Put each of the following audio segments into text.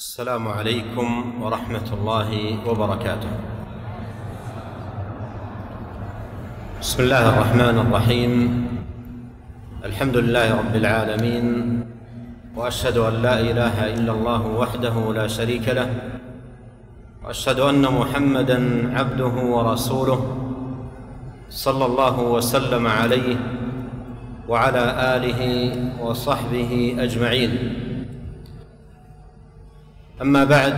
السلام عليكم ورحمة الله وبركاته. بسم الله الرحمن الرحيم. الحمد لله رب العالمين، وأشهد أن لا إله إلا الله وحده لا شريك له، وأشهد أن محمدًا عبده ورسوله صلى الله وسلم عليه وعلى آله وصحبه أجمعين. أما بعد،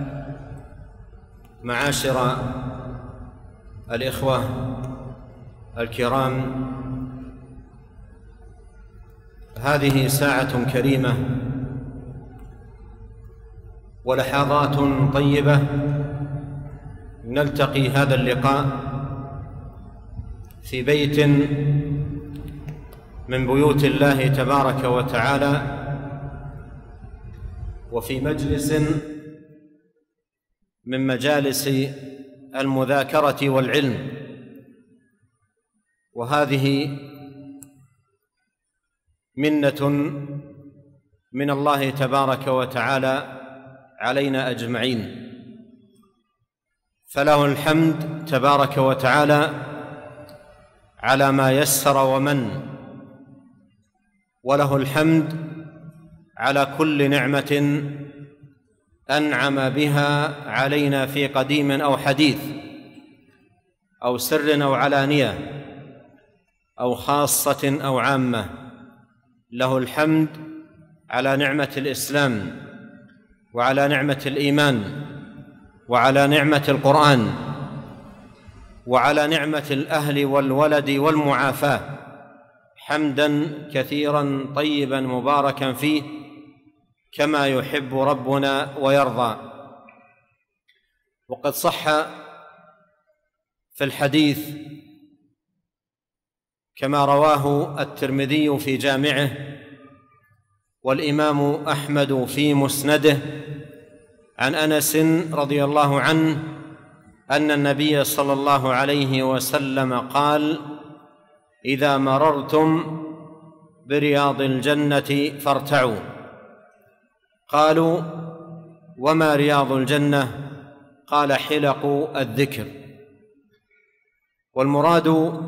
معاشر الإخوة الكرام، هذه ساعة كريمة ولحظات طيبة نلتقي هذا اللقاء في بيت من بيوت الله تبارك وتعالى، وفي مجلس من مجالس المذاكرة والعلم، وهذه منة من الله تبارك وتعالى علينا أجمعين، فله الحمد تبارك وتعالى على ما يسر ومن، وله الحمد على كل نعمة أنعم بها علينا في قديم أو حديث، أو سر أو علانية، أو خاصة أو عامة. له الحمد على نعمة الإسلام، وعلى نعمة الإيمان، وعلى نعمة القرآن، وعلى نعمة الأهل والولد والمعافاة، حمداً كثيراً طيباً مباركاً فيه كما يحب ربنا ويرضى. وقد صح في الحديث كما رواه الترمذي في جامعه، والإمام أحمد في مسنده، عن أنس رضي الله عنه أن النبي صلى الله عليه وسلم قال: إذا مررتم برياض الجنة فارتعوا. قالوا: وما رياض الجنة؟ قال: حلق الذكر. والمراد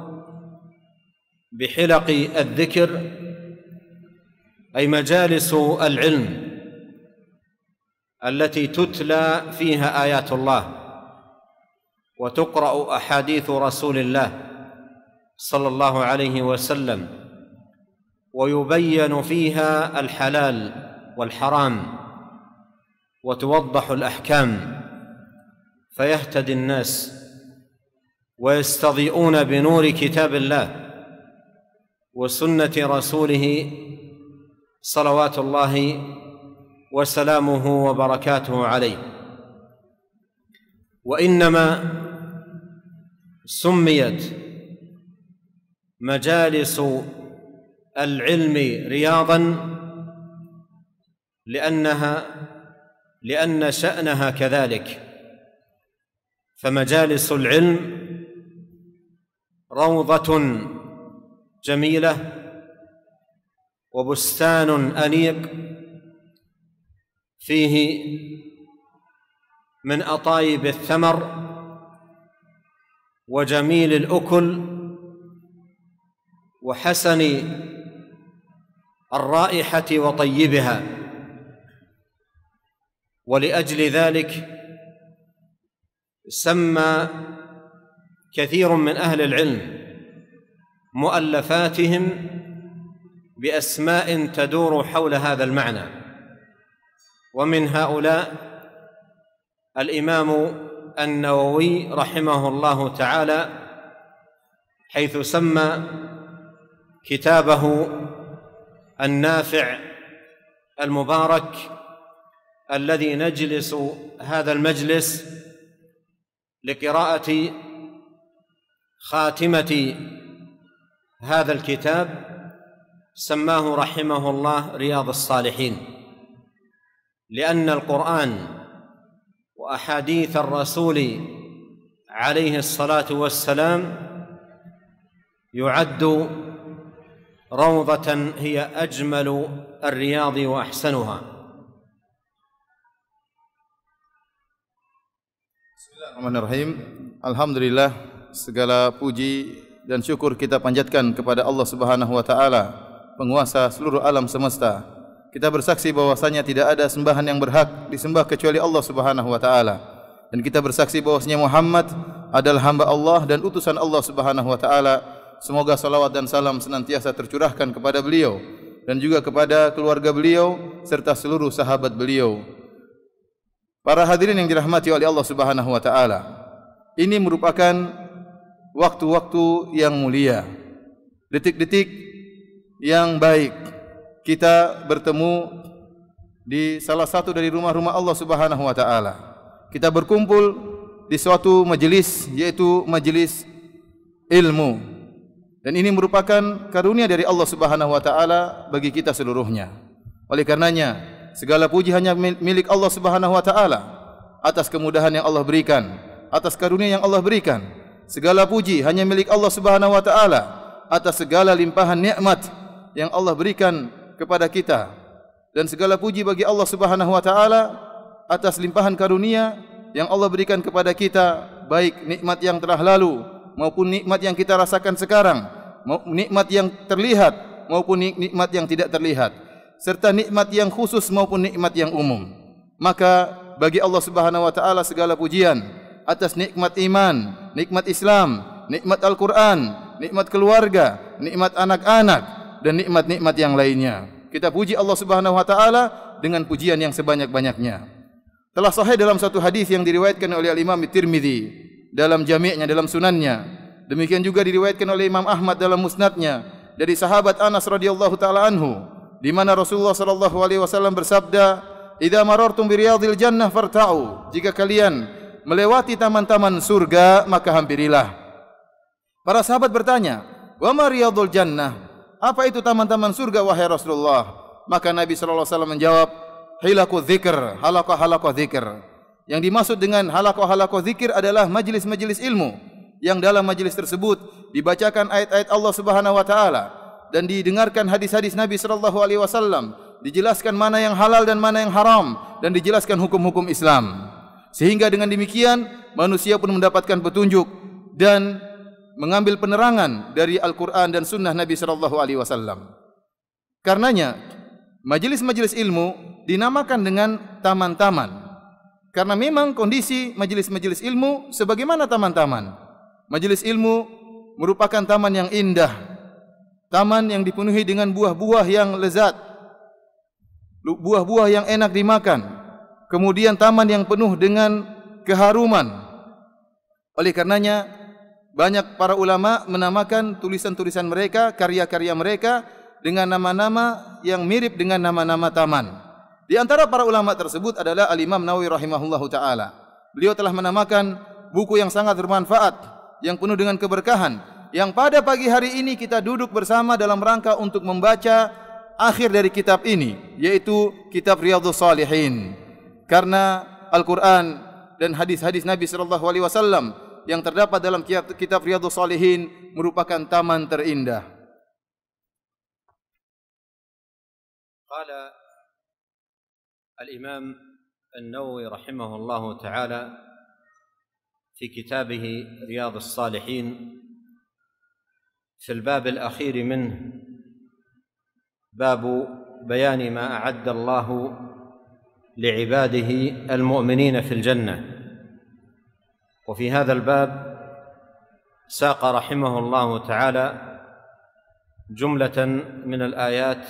بحلق الذكر أي مجالس العلم التي تتلى فيها آيات الله، وتقرأ أحاديث رسول الله صلى الله عليه وسلم، ويبين فيها الحلال والحرام، وتوضح الأحكام، فيهتدي الناس ويستضيئون بنور كتاب الله وسنة رسوله صلوات الله وسلامه وبركاته عليه. وإنما سميت مجالس العلم رياضاً لأن شأنها كذلك، فمجالس العلم روضة جميلة وبستان أنيق فيه من أطايب الثمر وجميل الأكل وحسن الرائحة وطيبها. ولأجل ذلك سمى كثير من أهل العلم مؤلفاتهم بأسماء تدور حول هذا المعنى، ومن هؤلاء الإمام النووي رحمه الله تعالى، حيث سمى كتابه النافع المبارك الذي نجلس هذا المجلس لقراءة خاتمة هذا الكتاب، سماه رحمه الله رياض الصالحين، لأن القرآن وأحاديث الرسول عليه الصلاة والسلام يعد روضة هي أجمل الرياض وأحسنها. Bismillahirrahmanirrahim. Alhamdulillah, segala puji dan syukur kita panjatkan kepada Allah Subhanahu wa taala, penguasa seluruh alam semesta. Kita bersaksi bahwasanya tidak ada sembahan yang berhak disembah kecuali Allah Subhanahu wa taala. Dan kita bersaksi bahwasanya Muhammad adalah hamba Allah dan utusan Allah Subhanahu wa taala. Semoga salawat dan salam senantiasa tercurahkan kepada beliau dan juga kepada keluarga beliau serta seluruh sahabat beliau. Para hadirin yang dirahmati oleh Allah Subhanahu wa taala, ini merupakan waktu-waktu yang mulia, detik-detik yang baik. Kita bertemu di salah satu dari rumah-rumah Allah Subhanahu wa taala. Kita berkumpul di suatu majelis, yaitu majelis ilmu. Dan ini merupakan karunia dari Allah Subhanahu wa taala bagi kita seluruhnya. Oleh karenanya, segala puji hanya milik Allah Subhanahu wa taala atas kemudahan yang Allah berikan, atas karunia yang Allah berikan. Segala puji hanya milik Allah Subhanahu wa taala atas segala limpahan nikmat yang Allah berikan kepada kita. Dan segala puji bagi Allah Subhanahu wa taala atas limpahan karunia yang Allah berikan kepada kita, baik nikmat yang telah lalu maupun nikmat yang kita rasakan sekarang, nikmat yang terlihat maupun nikmat yang tidak terlihat, serta nikmat yang khusus maupun nikmat yang umum. Maka bagi Allah Subhanahu wa taala segala pujian atas nikmat iman, nikmat Islam, nikmat Al-Qur'an, nikmat keluarga, nikmat anak-anak dan nikmat-nikmat yang lainnya. Kita puji Allah Subhanahu wa taala dengan pujian yang sebanyak-banyaknya. Telah sahih dalam satu hadis yang diriwayatkan oleh Imam Tirmizi dalam jami'-nya, dalam sunannya. Demikian juga diriwayatkan oleh Imam Ahmad dalam musnadnya dari sahabat Anas radhiyallahu taala anhu, di mana Rasulullah sallallahu alaihi wasallam bersabda, "Idza marartum bi riyadil jannah farta'u." Jika kalian melewati taman-taman surga, maka hampirilah. Para sahabat bertanya, "Wa ma riyadul jannah?" Apa itu taman-taman surga wahai Rasulullah? Maka Nabi sallallahu alaihi wasallam menjawab, "Hilaqu dzikr, halaqah-halaqah dzikr." Yang dimaksud dengan halaqah-halaqah dzikir adalah majlis-majlis ilmu, yang dalam majlis tersebut dibacakan ayat-ayat Allah Subhanahu wa taala dan didengarkan hadis-hadis Nabi sallallahu alaihi wasallam, dijelaskan mana yang halal dan mana yang haram dan dijelaskan hukum-hukum Islam. Sehingga dengan demikian manusia pun mendapatkan petunjuk dan mengambil penerangan dari Al-Qur'an dan sunnah Nabi sallallahu alaihi wasallam. Karenanya majelis-majelis ilmu dinamakan dengan taman-taman. Karena memang kondisi majelis-majelis ilmu sebagaimana taman-taman. Majelis ilmu merupakan taman yang indah, taman yang dipenuhi dengan buah-buah yang lezat, buah-buah yang enak dimakan, kemudian taman yang penuh dengan keharuman. Oleh karenanya, banyak para ulama menamakan tulisan-tulisan mereka, karya-karya mereka dengan nama-nama yang mirip dengan nama-nama taman. Di antara para ulama tersebut adalah Al-Imam Nawawi rahimahullahu taala. Beliau telah menamakan buku yang sangat bermanfaat, yang penuh dengan keberkahan, yang pada pagi hari ini kita duduk bersama dalam rangka untuk membaca akhir dari kitab ini, yaitu kitab Riyadhus Shalihin. Karena Al-Quran dan hadis-hadis Nabi sallallahu alaihi wasallam yang terdapat dalam kitab Riyadhus Shalihin merupakan taman terindah. Qala Al-Imam An-Nawawi rahimahullahu ta'ala في كتابه رياض الصالحين في الباب الأخير منه باب بيان ما أعد الله لعباده المؤمنين في الجنة. وفي هذا الباب ساق رحمه الله تعالى جملة من الآيات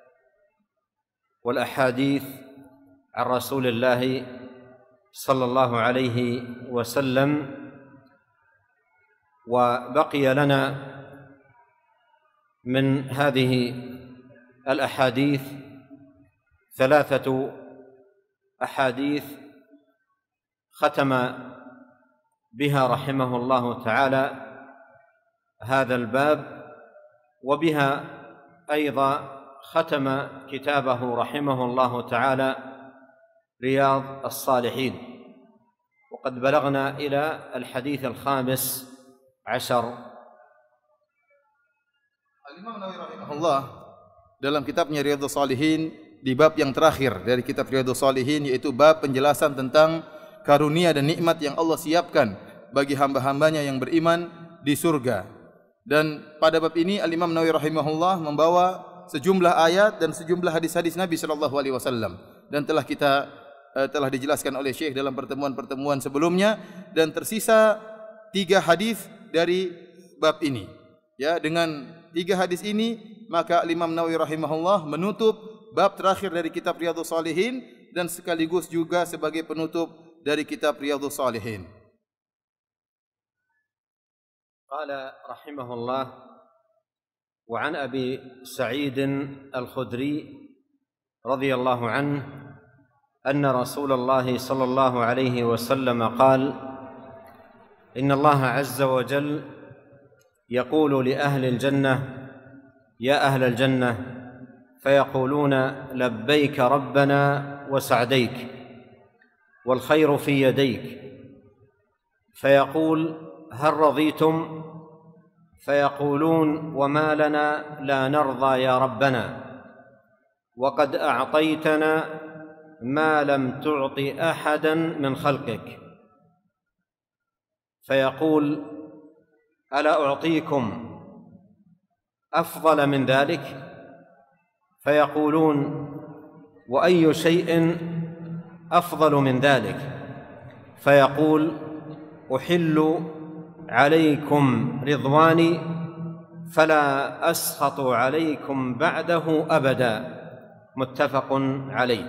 والأحاديث عن رسول الله صلى الله عليه وسلم، وبقي لنا من هذه الأحاديث 3 أحاديث ختم بها رحمه الله تعالى هذا الباب، وبها أيضا ختم كتابه رحمه الله تعالى رياض الصالحين. وقد بلغنا إلى الحديث 15. Al-Imam Nawawi rahimahullah dalam kitabnya Riyadhus Shalihin, di bab yang terakhir dari kitab Riyadhus Shalihin, yaitu bab penjelasan tentang karunia dan nikmat yang Allah siapkan bagi hamba-hambanya yang beriman di surga. Dan pada bab ini Al-Imam Nawawi rahimahullah membawa sejumlah ayat dan sejumlah hadis-hadis Nabi sallallahu alaihi wasallam, dan telah dijelaskan oleh Syekh dalam pertemuan-pertemuan sebelumnya, dan tersisa 3 hadis dari bab ini. Ya, dengan 3 hadis ini maka Imam Nawawi rahimahullah menutup bab terakhir dari kitab Riyadhus Shalihin dan sekaligus juga sebagai penutup dari kitab Riyadhus Shalihin. Qala rahimahullah وعن أبي سعيد الخدري رضي الله عنه أن رسول الله صلى الله عليه وسلم قال إن الله عز وجل يقول لأهل الجنة يا أهل الجنة فيقولون لبيك ربنا وسعديك والخير في يديك فيقول هل رضيتم فيقولون وما لنا لا نرضى يا ربنا وقد أعطيتنا ما لم تعط أحدا من خلقك فيقول ألا أعطيكم أفضل من ذلك فيقولون وأي شيء أفضل من ذلك فيقول أحل عليكم رضواني فلا أسخط عليكم بعده أبدا متفق عليه.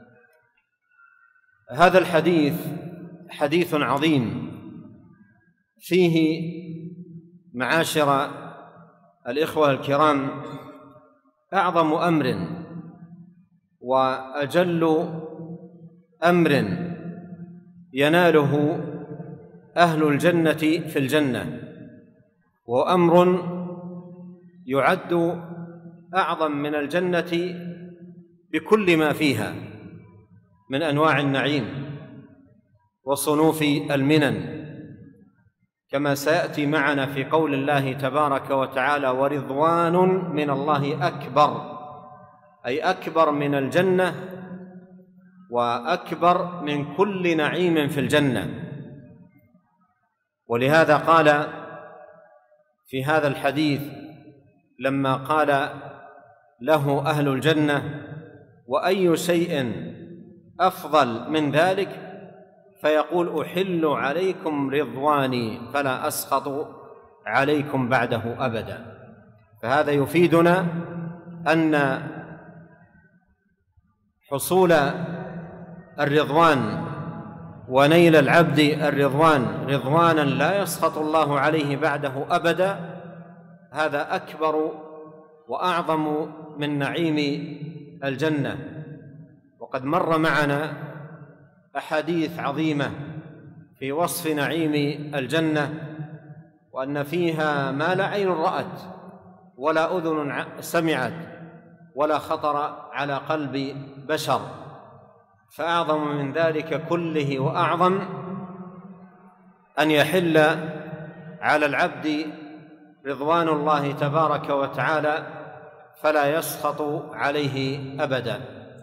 هذا الحديث حديث عظيم فيه معاشر الإخوة الكرام أعظم أمر وأجل أمر يناله أهل الجنة في الجنة، وأمر يعد أعظم من الجنة بكل ما فيها من أنواع النعيم وصنوف المنن، كما سيأتي معنا في قول الله تبارك وتعالى ورضوان من الله أكبر، أي أكبر من الجنة وأكبر من كل نعيم في الجنة. ولهذا قال في هذا الحديث لما قال له أهل الجنة وأي شيء أفضل من ذلك فيقول أحل عليكم رضواني فلا أسخط عليكم بعده أبدا. فهذا يفيدنا أن حصول الرضوان ونيل العبد الرضوان رضوانا لا يسخط الله عليه بعده أبدا هذا أكبر وأعظم من نعيم الجنة. وقد مر معنا أحاديث عظيمة في وصف نعيم الجنة، وأن فيها ما لا عين رأت ولا أذن سمعت ولا خطر على قلب بشر، فأعظم من ذلك كله وأعظم أن يحل على العبد رضوان الله تبارك وتعالى فلا يسخط عليه أبدا.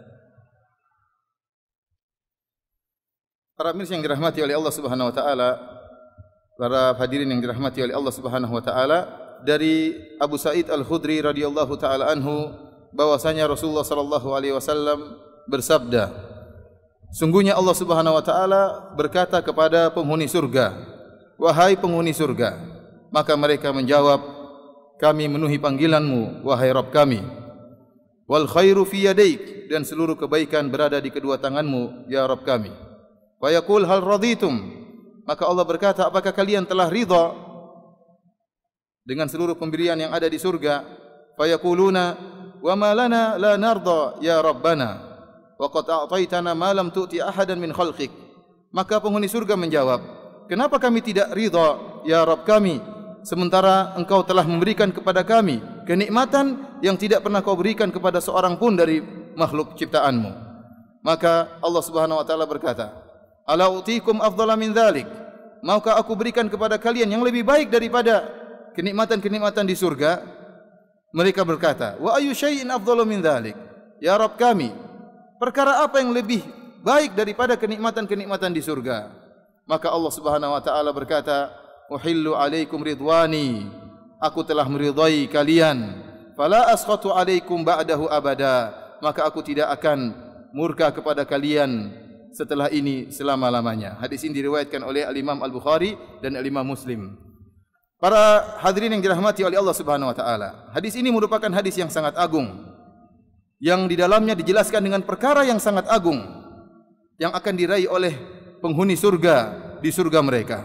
Para pemirsa yang dirahmati oleh Allah Subhanahu wa taala, para hadirin yang dirahmati oleh Allah Subhanahu wa taala, dari Abu Sa'id Al-Khudri radhiyallahu taala anhu bahwasanya Rasulullah sallallahu alaihi wasallam bersabda, sungguhnya Allah Subhanahu wa taala berkata kepada penghuni surga, wahai penghuni surga. Maka mereka menjawab, kami memenuhi panggilan-Mu wahai Rabb kami. Wal khairu fi yadaik, dan seluruh kebaikan berada di kedua tangan-Mu ya Rabb kami. Wa yaqul hal raditum, maka Allah berkata, apakah kalian telah ridha dengan seluruh pemberian yang ada di surga? Fa yaquluna wa ma lana la narda ya Rabbana wa qad a'taitana ma lam tu'ti ahadan min khalqik. Maka penghuni surga menjawab, kenapa kami tidak ridha ya Rabb kami, sementara Engkau telah memberikan kepada kami kenikmatan yang tidak pernah Kau berikan kepada seorang pun dari makhluk ciptaan-Mu. Maka Allah Subhanahu wa taala berkata, ala utiikum afdhala min dzalik, maukah aku berikan kepada kalian yang lebih baik daripada kenikmatan-kenikmatan di surga? Mereka berkata, wa ayyu syai'in afdhalu min dzalik, ya Rabb kami, perkara apa yang lebih baik daripada kenikmatan-kenikmatan di surga. Maka Allah Subhanahu wa taala berkata, "Uhillu 'alaikum ridwani." Aku telah meridai kalian. Fala askhatu 'alaikum ba'dahu abada. Maka aku tidak akan murka kepada kalian setelah ini selama-lamanya. Hadis ini diriwayatkan oleh Al-Imam Al-Bukhari dan Al-Imam Muslim. Para hadirin yang dirahmati oleh Allah Subhanahu wa taala, hadis ini merupakan hadis yang sangat agung, yang di dalamnya dijelaskan dengan perkara yang sangat agung yang akan diraih oleh penghuni surga di surga mereka.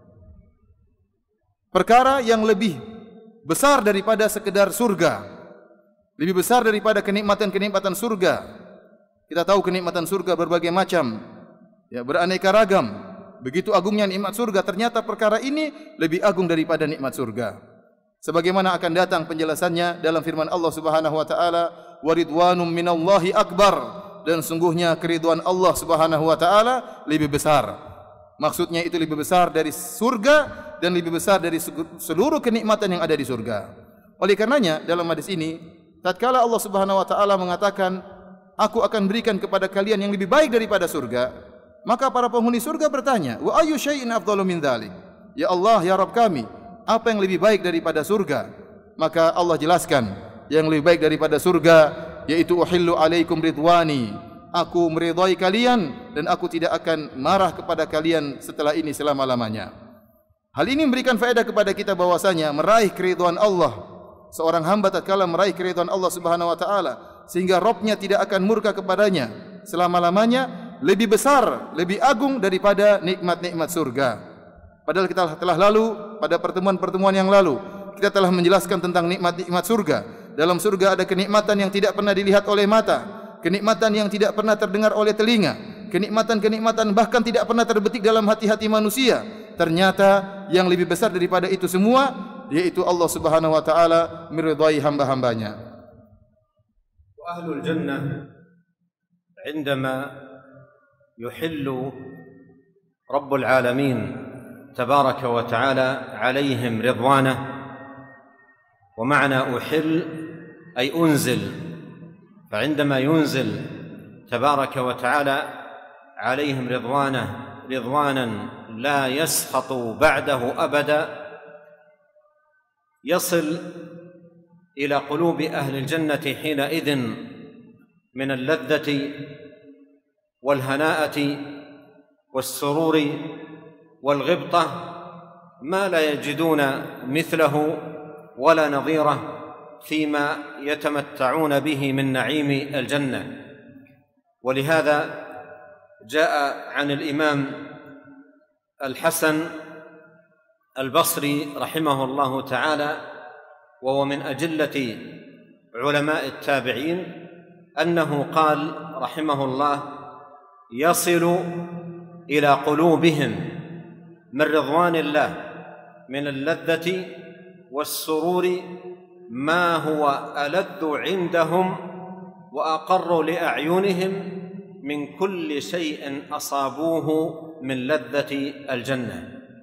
Perkara yang lebih besar daripada sekedar surga, lebih besar daripada kenikmatan-kenikmatan surga. Kita tahu kenikmatan surga berbagai macam, ya, beraneka ragam. Begitu agungnya nikmat surga, ternyata perkara ini lebih agung daripada nikmat surga. Sebagaimana akan datang penjelasannya dalam firman Allah Subhanahu wa taala, "Wa ridwanum minallahi akbar." Dan sungguhnya keridhaan Allah Subhanahu wa taala lebih besar. Maksudnya itu lebih besar dari surga dan lebih besar dari seluruh kenikmatan yang ada di surga. Oleh karenanya dalam hadis ini, tatkala Allah Subhanahu wa taala mengatakan, "Aku akan berikan kepada kalian yang lebih baik daripada surga," maka para penghuni surga bertanya, "Wa ayyu syai'in afdalu min dzalik?" Ya Allah, ya Rabb kami, apa yang lebih baik daripada surga? Maka Allah jelaskan, yang lebih baik daripada surga yaitu uhillu alaikum ridwani. Aku meridai kalian dan aku tidak akan marah kepada kalian setelah ini selama-lamanya. Hal ini memberikan faedah kepada kita bahwasanya meraih keridhaan Allah, seorang hamba tatkala meraih keridhaan Allah Subhanahu wa taala sehingga Rabb-nya tidak akan murka kepadanya selama-lamanya, lebih besar, lebih agung daripada nikmat-nikmat surga. Padahal kita telah lalu pada pertemuan-pertemuan yang lalu kita telah menjelaskan tentang nikmat-nikmat surga. Dalam surga ada kenikmatan yang tidak pernah dilihat oleh mata, kenikmatan yang tidak pernah terdengar oleh telinga, kenikmatan-kenikmatan bahkan tidak pernah terbetik dalam hati-hati manusia. Ternyata yang lebih besar daripada itu semua yaitu Allah Subhanahu wa taala meridai hamba-hambanya. Wa ahlul jannah عندما يحل رب العالمين تبارك وتعالى عليهم رضوانه، ومعنى أحل أي أنزل، فعندما ينزل تبارك وتعالى عليهم رضوانه رضوانا لا يسخط بعده أبدا، يصل إلى قلوب أهل الجنة حينئذ من اللذة والهناءة والسرور والغبطة ما لا يجدون مثله ولا نظيره فيما يتمتعون به من نعيم الجنة. ولهذا جاء عن الإمام الحسن البصري رحمه الله تعالى وهو من أجلة علماء التابعين أنه قال رحمه الله: يصل إلى قلوبهم من رضوان الله من اللذة والسرور ما هو ألذ عندهم وأقر لأعينهم من كل شيء أصابوه من لذة الجنة.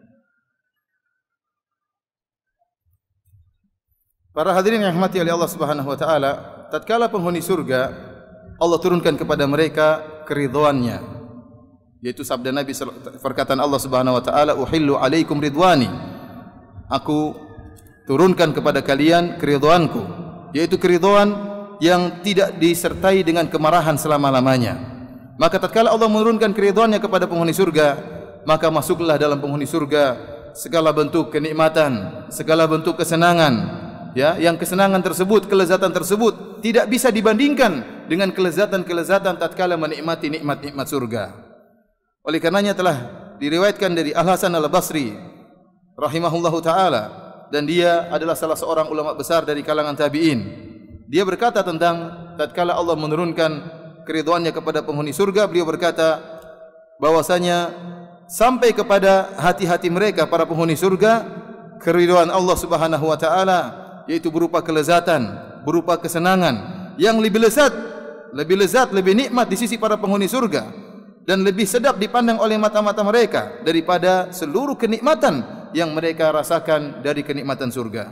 Para hadirin yang dirahmati oleh Allah Subhanahu wa taala, tatkala penghuni surga Allah turunkan kepada mereka keridhaannya, yaitu sabda Nabi, perkataan Allah Subhanahu wa taala, "Uhillu alaikum ridwani." Aku turunkan kepada kalian keridhaanku, yaitu keridhaan yang tidak disertai dengan kemarahan selama-lamanya. Maka tatkala Allah menurunkan keridhaannya kepada penghuni surga, maka masuklah dalam penghuni surga segala bentuk kenikmatan, segala bentuk kesenangan, ya, yang kesenangan tersebut, kelezatan tersebut tidak bisa dibandingkan dengan kelezatan-kelezatan tatkala menikmati nikmat-nikmat surga. Oleh karenanya telah diriwayatkan dari Al-Hasan Al-Basri rahimahullahu taala, dan dia adalah salah seorang ulama besar dari kalangan tabi'in. Dia berkata tentang tatkala Allah menurunkan keridhaannya kepada penghuni surga, beliau berkata bahwasanya sampai kepada hati-hati mereka para penghuni surga keridhaan Allah Subhanahu wa taala, yaitu berupa kelezatan, berupa kesenangan yang lebih lezat, lebih nikmat di sisi para penghuni surga dan lebih sedap dipandang oleh mata-mata mereka daripada seluruh kenikmatan yang mereka rasakan dari kenikmatan surga.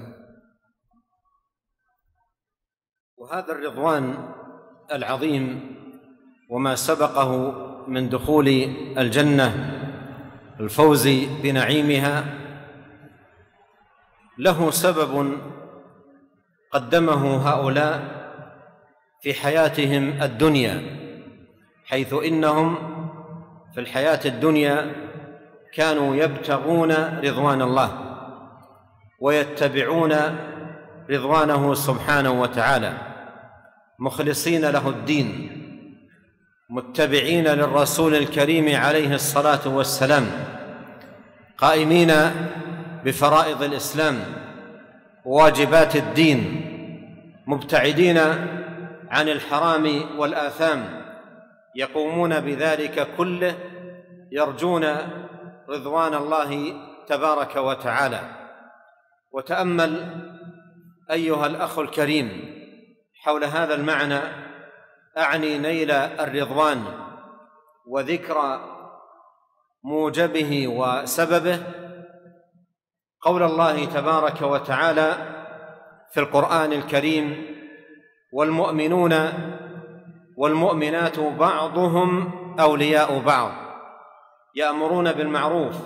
وهذا الرضوان العظيم وما سبقه من دخول الجنة، الفوز بنعيمها، له سبب قدمه هؤلاء في حياتهم الدنيا، حيث إنهم في الحياة الدنيا كانوا يبتغون رضوان الله ويتبعون رضوانه سبحانه وتعالى، مخلصين له الدين، متبعين للرسول الكريم عليه الصلاة والسلام، قائمين بفرائض الإسلام وواجبات الدين، مبتعدين عن الحرام والآثام، يقومون بذلك كله يرجون رضوان الله تبارك وتعالى. وتأمل أيها الأخ الكريم حول هذا المعنى، أعني نيل الرضوان وذكر موجبه وسببه، قول الله تبارك وتعالى في القرآن الكريم: والمؤمنون والمؤمنات بعضهم أولياء بعض يأمرون بالمعروف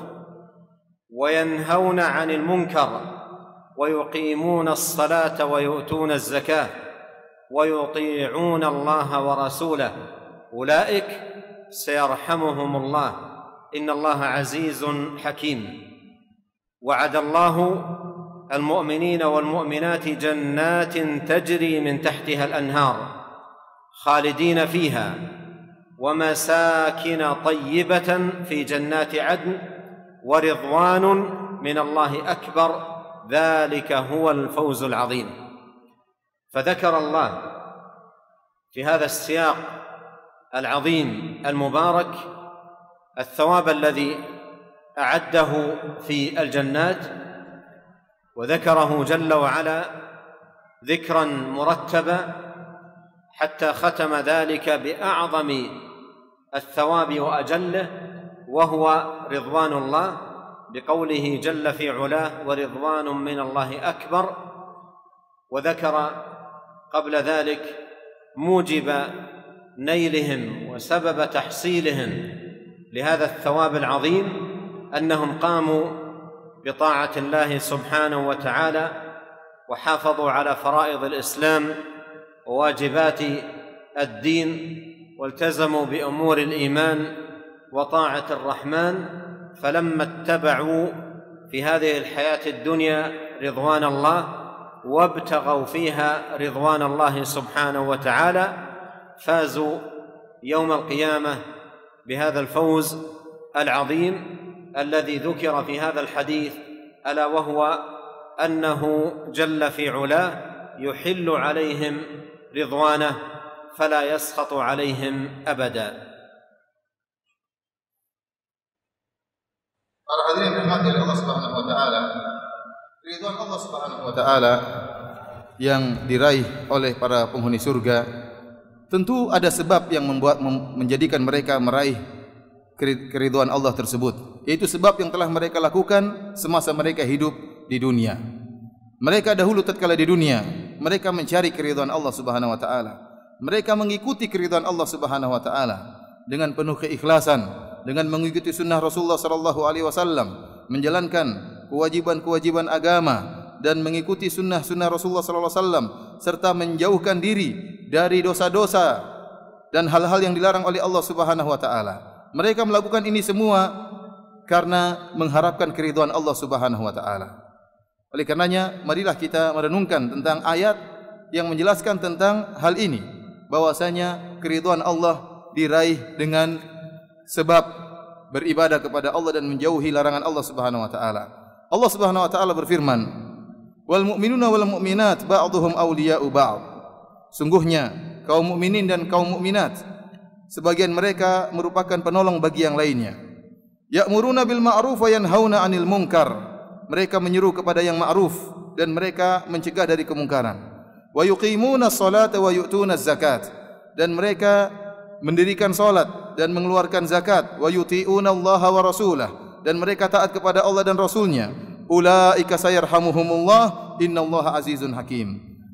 وينهون عن المنكر ويقيمون الصلاة ويؤتون الزكاة ويطيعون الله ورسوله أولئك سيرحمهم الله إن الله عزيز حكيم. وعد الله المؤمنين والمؤمنات جنات تجري من تحتها الأنهار خالدين فيها ومساكن طيبة في جنات عدن ورضوان من الله أكبر ذلك هو الفوز العظيم. فذكر الله في هذا السياق العظيم المبارك الثواب الذي أعده في الجنات، وذكره جل وعلا ذكرا مرتبا حتى ختم ذلك بأعظم الثواب وأجله، وهو رضوان الله، بقوله جل في علاه: ورضوان من الله أكبر. وذكر قبل ذلك موجب نيلهم وسبب تحصيلهم لهذا الثواب العظيم، أنهم قاموا بطاعة الله سبحانه وتعالى وحافظوا على فرائض الإسلام وواجبات الدين والتزموا بأمور الإيمان وطاعة الرحمن، فلما اتبعوا في هذه الحياة الدنيا رضوان الله وابتغوا فيها رضوان الله سبحانه وتعالى فازوا يوم القيامة بهذا الفوز العظيم الذي ذكر في هذا الحديث، ألا وهو أنه جل في علاه يحل عليهم رضوانه فلا يسخط عليهم أبدا. Para hadirin dirahmati oleh Allah Subhanahu wa taala, ridwan Allah Subhanahu wa taala yang diraih oleh para penghuni surga tentu ada sebab yang menjadikan mereka meraih keridhaan Allah tersebut, yaitu sebab yang telah mereka lakukan semasa mereka hidup di dunia. Mereka dahulu tatkala di dunia mereka mencari keridhaan Allah Subhanahu wa taala. Mereka mengikuti keridhaan Allah Subhanahu wa taala dengan penuh keikhlasan, dengan mengikuti sunnah Rasulullah sallallahu alaihi wasallam, menjalankan kewajiban-kewajiban agama dan mengikuti sunnah-sunnah Rasulullah sallallahu alaihi wasallam, serta menjauhkan diri dari dosa-dosa dan hal-hal yang dilarang oleh Allah Subhanahu wa taala. Mereka melakukan ini semua karena mengharapkan keridhaan Allah Subhanahu wa taala. Oleh karenanya, marilah kita merenungkan tentang ayat yang menjelaskan tentang hal ini, bahwasanya keridhaan Allah diraih dengan sebab beribadah kepada Allah dan menjauhi larangan Allah Subhanahu wa taala. Allah Subhanahu wa taala berfirman, "Wal mu'minuna wal mu'minat ba'dhuhum awliya'u ba'd." Sungguhnya kaum mukminin dan kaum mukminat sebagian mereka merupakan penolong bagi yang lainnya. Ya'muruna bil ma'ruf wa yanhauna 'anil munkar. Mereka menyeru kepada yang ma'ruf dan mereka mencegah dari kemungkaran. Wa yuqimuna sholata wa yu'tuna zakat. Dan mereka mendirikan salat dan mengeluarkan zakat. Wa yuti'una Allah wa rasulah. Dan mereka taat kepada Allah dan Rasulnya. Ulaika sayarhamuhumullah innallaha azizun hakim.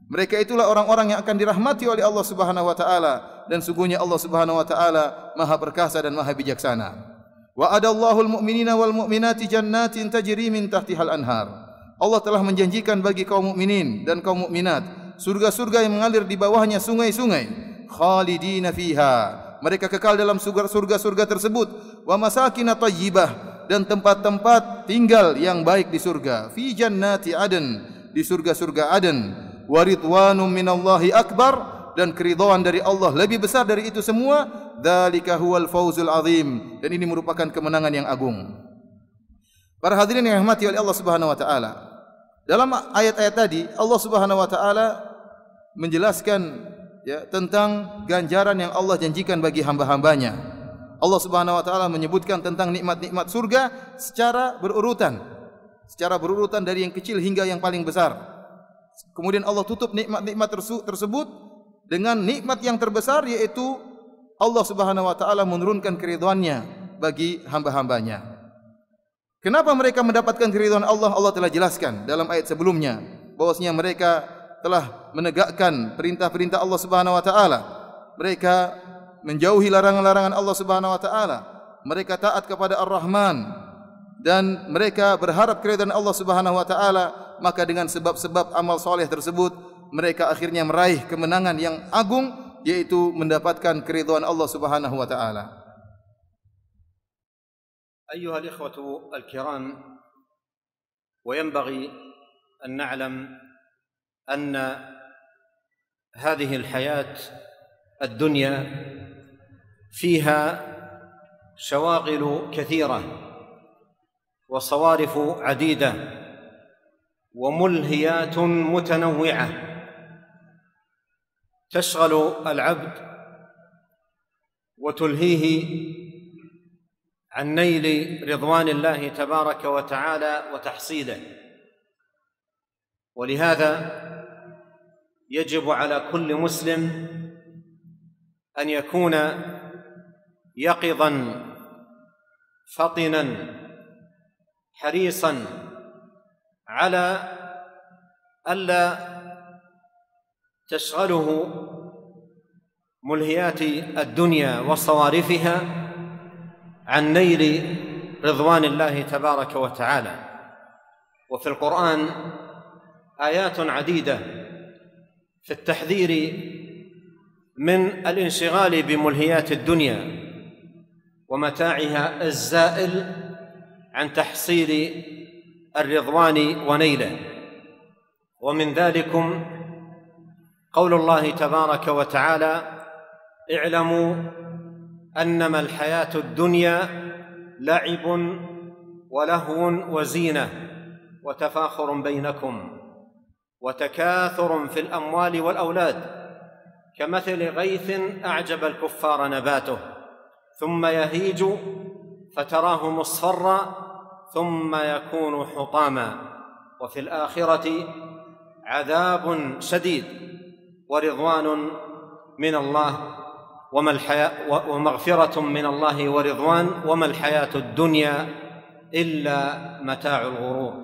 Mereka itulah orang-orang yang akan dirahmati oleh Allah Subhanahu wa taala, dan sungguhnya Allah Subhanahu wa taala Maha perkasa dan Maha bijaksana. Wa'adallahu al-mu'minina wal mu'minati jannatin tajri min tahtihal anhar. Allah telah menjanjikan bagi kaum mukminin dan kaum mukminat surga-surga yang mengalir di bawahnya sungai-sungai. Khalidina fiha. Mereka kekal dalam surga-surga tersebut. Wa masakin thayyibah, dan tempat-tempat tinggal yang baik di surga. Fi jannati aden, di surga-surga Aden. Wa ridwanum minallahi akbar, dan keridhaan dari Allah lebih besar dari itu semua. Dzalika huwal fawzul azim, dan ini merupakan kemenangan yang agung. Para hadirin yang dirahmati oleh Allah Subhanahu wa taala, dalam ayat-ayat tadi Allah Subhanahu wa taala menjelaskan tentang ganjaran yang Allah janjikan bagi hamba-hambanya. Allah Subhanahu wa taala menyebutkan tentang nikmat-nikmat surga secara berurutan dari yang kecil hingga yang paling besar. Kemudian Allah tutup nikmat-nikmat tersebut dengan nikmat yang terbesar, yaitu Allah Subhanahu wa taala menurunkan keridhaannya bagi hamba-hambanya. Kenapa mereka mendapatkan keridhaan Allah? Allah telah jelaskan dalam ayat sebelumnya bahwasanya mereka telah menegakkan perintah-perintah Allah Subhanahu wa taala. Mereka menjauhi larangan-larangan Allah Subhanahu wa taala. Mereka taat kepada Ar-Rahman, dan mereka berharap keridhaan Allah Subhanahu wa taala. Maka dengan sebab-sebab amal soleh tersebut, mereka akhirnya meraih kemenangan yang agung, yaitu mendapatkan keridhaan Allah Subhanahu wa taala. أيها الإخوة الكرام، وينبغي أن نعلم أن هذه الحياة الدنيا فيها شواغل كثيرة وصوارف عديدة وملهيات متنوعة تشغل العبد وتلهيه عن نيل رضوان الله تبارك وتعالى وتحصيله. ولهذا يجب على كل مسلم أن يكون يقظا فطنا حريصا على ألا تشغله ملهيات الدنيا وصوارفها عن نيل رضوان الله تبارك وتعالى. وفي القرآن آيات عديدة في التحذير من الانشغال بملهيات الدنيا ومتاعها الزائل عن تحصيل الرضوان ونيله. ومن ذلكم قول الله تبارك وتعالى: اعلموا أنما الحياة الدنيا لعب ولهو وزينة وتفاخر بينكم وتكاثر في الأموال والأولاد كمثل غيث أعجب الكفار نباته ثم يهيج فتراه مصفرا ثم يكون حطاما وفي الآخرة عذاب شديد ورضوان من الله ومغفرة من الله ورضوان وما الحياة الدنيا إلا متاع الغرور.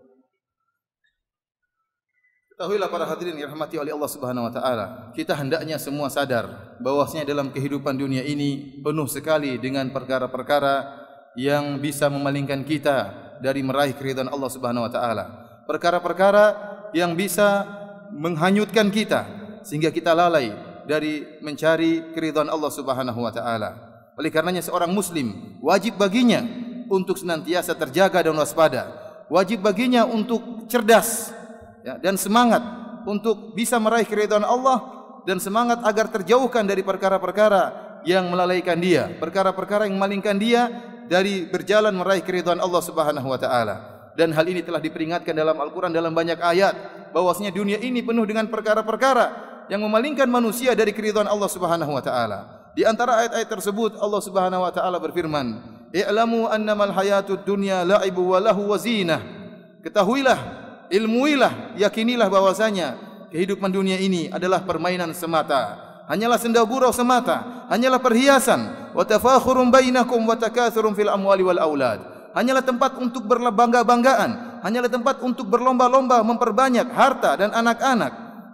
Ketahuilah para hadirin yang dirahmati oleh Allah Subhanahu wa taala, kita hendaknya semua sadar bahwasanya dalam kehidupan dunia ini penuh sekali dengan perkara-perkara yang bisa memalingkan kita dari meraih keridhaan Allah Subhanahu wa taala. Perkara-perkara yang bisa menghanyutkan kita sehingga kita lalai dari mencari keridhaan Allah Subhanahu wa taala. Oleh karenanya seorang muslim wajib baginya untuk senantiasa terjaga dan waspada. Wajib baginya untuk cerdas dan semangat untuk bisa meraih keridhaan Allah, dan semangat agar terjauhkan dari perkara-perkara yang melalaikan dia, perkara-perkara yang memalingkan dia dari berjalan meraih keridhaan Allah Subhanahu wa taala. Dan hal ini telah diperingatkan dalam Al-Qur'an dalam banyak ayat bahwasanya dunia ini penuh dengan perkara-perkara yang memalingkan manusia dari keridhaan Allah Subhanahu wa taala. Di antara ayat-ayat tersebut Allah Subhanahu wa taala berfirman, "I'lamu annamal hayatud dunya la'ibu wa lahu wa zinah." Ketahuilah, ilmuilah, yakinilah bahwasanya kehidupan dunia ini adalah permainan semata, hanyalah senda gurau semata, hanyalah perhiasan. Wa tafakhurun bainakum wa takatsurun fil amwali wal aulad. Hanyalah tempat untuk berbangga-banggaan, hanyalah tempat untuk berlomba-lomba memperbanyak harta dan anak-anak.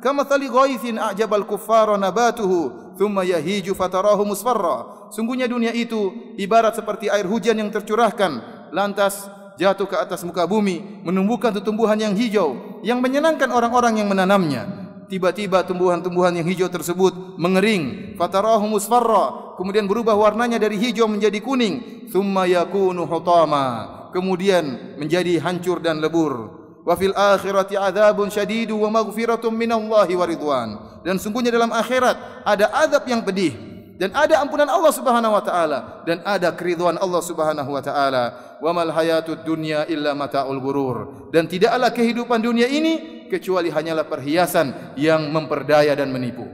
kamathali ghaithin a'jabal kuffara nabatuhu thumma yahiju fatarahu musfarra. Sungguhnya dunia itu ibarat seperti air hujan yang tercurahkan lantas jatuh ke atas muka bumi, menumbuhkan tumbuhan yang hijau yang menyenangkan orang-orang yang menanamnya. Tiba-tiba tumbuhan-tumbuhan yang hijau tersebut mengering, fatarahu musfarra, kemudian berubah warnanya dari hijau menjadi kuning, thumma yakunu hutama, kemudian menjadi hancur dan lebur. Wa fil akhirati adzabun syadidu wa maghfiratun minallahi wa ridwan. Dan sungguhnya dalam akhirat ada azab yang pedih dan ada ampunan Allah Subhanahu wa taala dan ada keridhaan Allah Subhanahu wa taala. Wa mal hayatud dunya illa mata'ul ghurur. Dan tidaklah kehidupan dunia ini kecuali hanyalah perhiasan yang memperdaya dan menipu.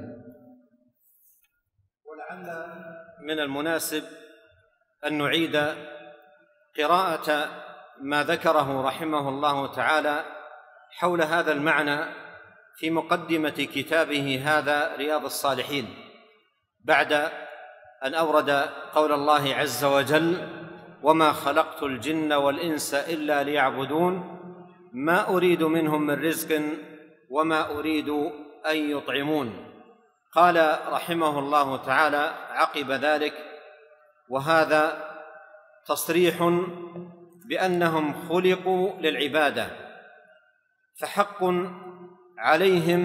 ولعل من المناسب أن نعيد قراءة ما ذكره رحمه الله تعالى حول هذا المعنى في مقدمة كتابه هذا رياض الصالحين، بعد أن أورد قول الله عز وجل: وما خلقت الجن والإنس إلا ليعبدون ما أريد منهم من رزق وما أريد أن يطعمون. قال رحمه الله تعالى عقب ذلك: وهذا تصريح بأنهم خلقوا للعبادة، فحق عليهم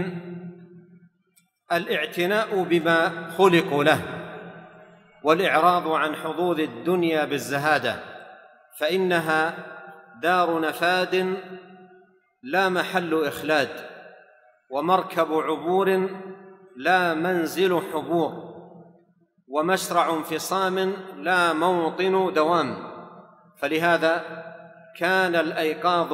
الاعتناء بما خلقوا له والإعراض عن حظوظ الدنيا بالزهادة، فإنها دار نفاد لا محل إخلاد، ومركب عبور لا منزل حبور، ومشرع انفصام لا موطن دوام. فلهذا كان الأيقاظ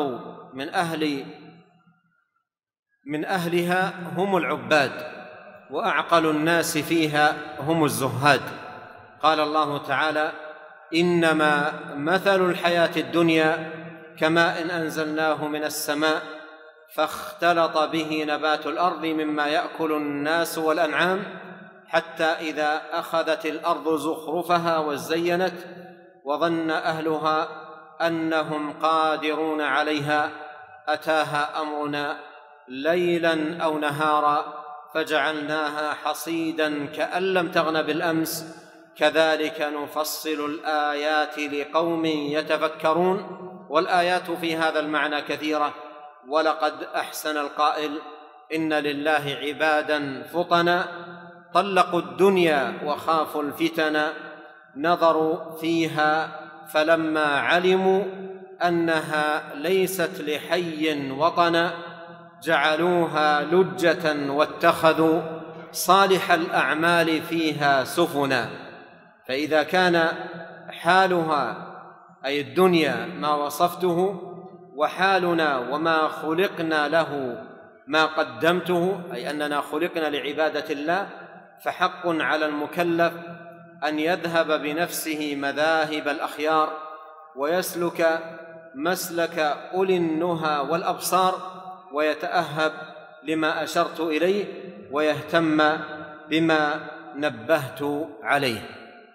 من أهلها هم العباد، وأعقل الناس فيها هم الزهاد. قال الله تعالى: إنما مثل الحياة الدنيا كماء أنزلناه من السماء فاختلط به نبات الأرض مما يأكل الناس والأنعام حتى إذا أخذت الأرض زخرفها وزينت وظن أهلها أنهم قادرون عليها أتاها أمرنا ليلا أو نهارا فجعلناها حصيدا كأن لم تغن بالأمس كذلك نفصل الآيات لقوم يتفكرون. والآيات في هذا المعنى كثيرة، ولقد أحسن القائل: إن لله عبادا فطنا طلقوا الدنيا وخافوا الفتن نظروا فيها فلما علموا أنها ليست لحي وطنا جعلوها لجة واتخذوا صالح الأعمال فيها سفنا. فإذا كان حالها أي الدنيا ما وصفته وحالنا وما خلقنا له ما قدمته، أي أننا خلقنا لعبادة الله، فحق على المكلف أن يذهب بنفسه مذاهب الأخيار ويسلك مسلك أولي النهى والأبصار ويتأهب لما أشرت إليه ويهتم بما نبهت عليه.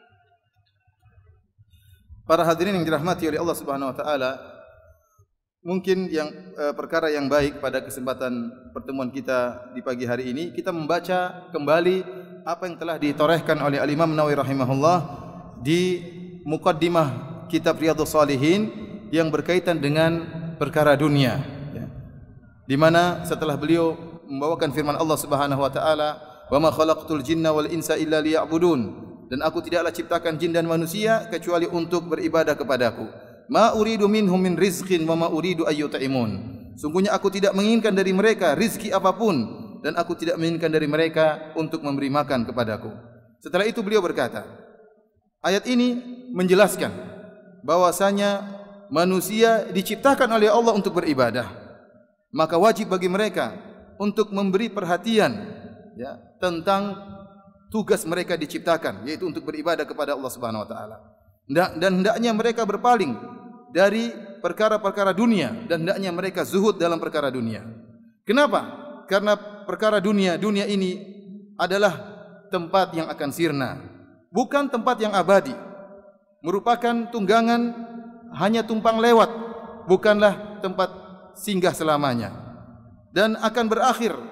Para hadirin yang dirahmati oleh Allah Subhanahu wa taala, mungkin yang perkara yang baik pada kesempatan pertemuan kita di pagi hari ini kita membaca kembali apa yang telah ditorehkan oleh Al-Imam Nawawi rahimahullah di muqaddimah kitab Riyadhus Shalihin yang berkaitan dengan perkara dunia, ya. Di mana setelah beliau membawakan firman Allah Subhanahu wa taala, "Wa ma khalaqtul jinna wal insa illa liya'budun." Dan aku tidaklah ciptakan jin dan manusia kecuali untuk beribadah kepadaku. Ma uridu minhum min rizqin wa ma uridu ayyut'imun. Sungguhnya aku tidak menginginkan dari mereka rizki apapun dan aku tidak menginginkan dari mereka untuk memberi makan kepadaku. Setelah itu beliau berkata, ayat ini menjelaskan bahwasanya manusia diciptakan oleh Allah untuk beribadah. Maka wajib bagi mereka untuk memberi perhatian, ya, tentang tugas mereka diciptakan, yaitu untuk beribadah kepada Allah Subhanahu wa taala. Dan hendaknya mereka berpaling dari perkara-perkara dunia dan hendaknya mereka zuhud dalam perkara dunia. Kenapa? Karena perkara dunia ini adalah tempat yang akan sirna, bukan tempat yang abadi. Merupakan tunggangan hanya tumpang lewat, bukanlah tempat singgah selamanya. Dan akan berakhir,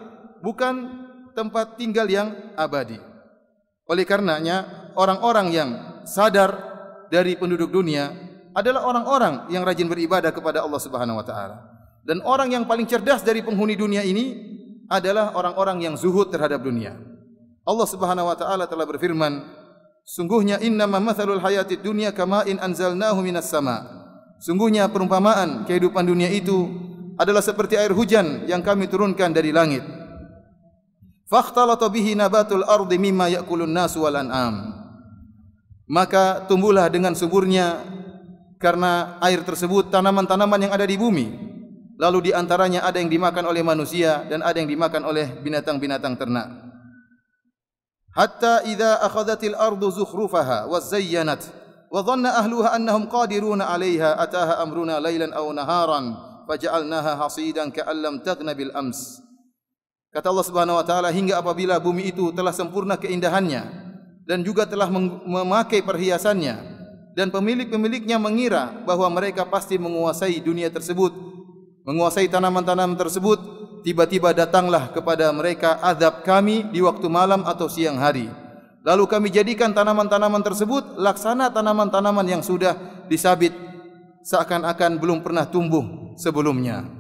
bukan tempat tinggal yang abadi. Oleh karenanya, orang-orang yang sadar dari penduduk dunia adalah orang-orang yang rajin beribadah kepada Allah Subhanahu wa taala. Dan orang yang paling cerdas dari penghuni dunia ini adalah orang-orang yang zuhud terhadap dunia. Allah Subhanahu wa taala telah berfirman, sungguhnya innama mathalul hayatid dunya kama'in anzalnahu minas sama. Sungguhnya perumpamaan kehidupan dunia itu adalah seperti air hujan yang kami turunkan dari langit. Fakhtalata bihi nabatul ardi mimma ya'kulun nasu wal an'am. Maka tumbuhlah dengan suburnya karena air tersebut tanaman-tanaman yang ada di bumi. Lalu di antaranya ada yang dimakan oleh manusia dan ada yang dimakan oleh binatang-binatang ternak. Hatta idza akhadhatil ardu zukhrufaha wa zayyanat wa dhanna ahluha annahum qadiruna 'alayha ataha amruna lailan aw naharan faja'alnaha hasidan ka'an lam taghna bil ams. Kata Allah Subhanahu wa taala, hingga apabila bumi itu telah sempurna keindahannya dan juga telah memakai perhiasannya dan pemilik-pemiliknya mengira bahawa mereka pasti menguasai dunia tersebut, menguasai tanaman-tanaman tersebut, tiba-tiba datanglah kepada mereka azab kami di waktu malam atau siang hari. Lalu kami jadikan tanaman-tanaman tersebut laksana tanaman-tanaman yang sudah disabit, seakan-akan belum pernah tumbuh sebelumnya.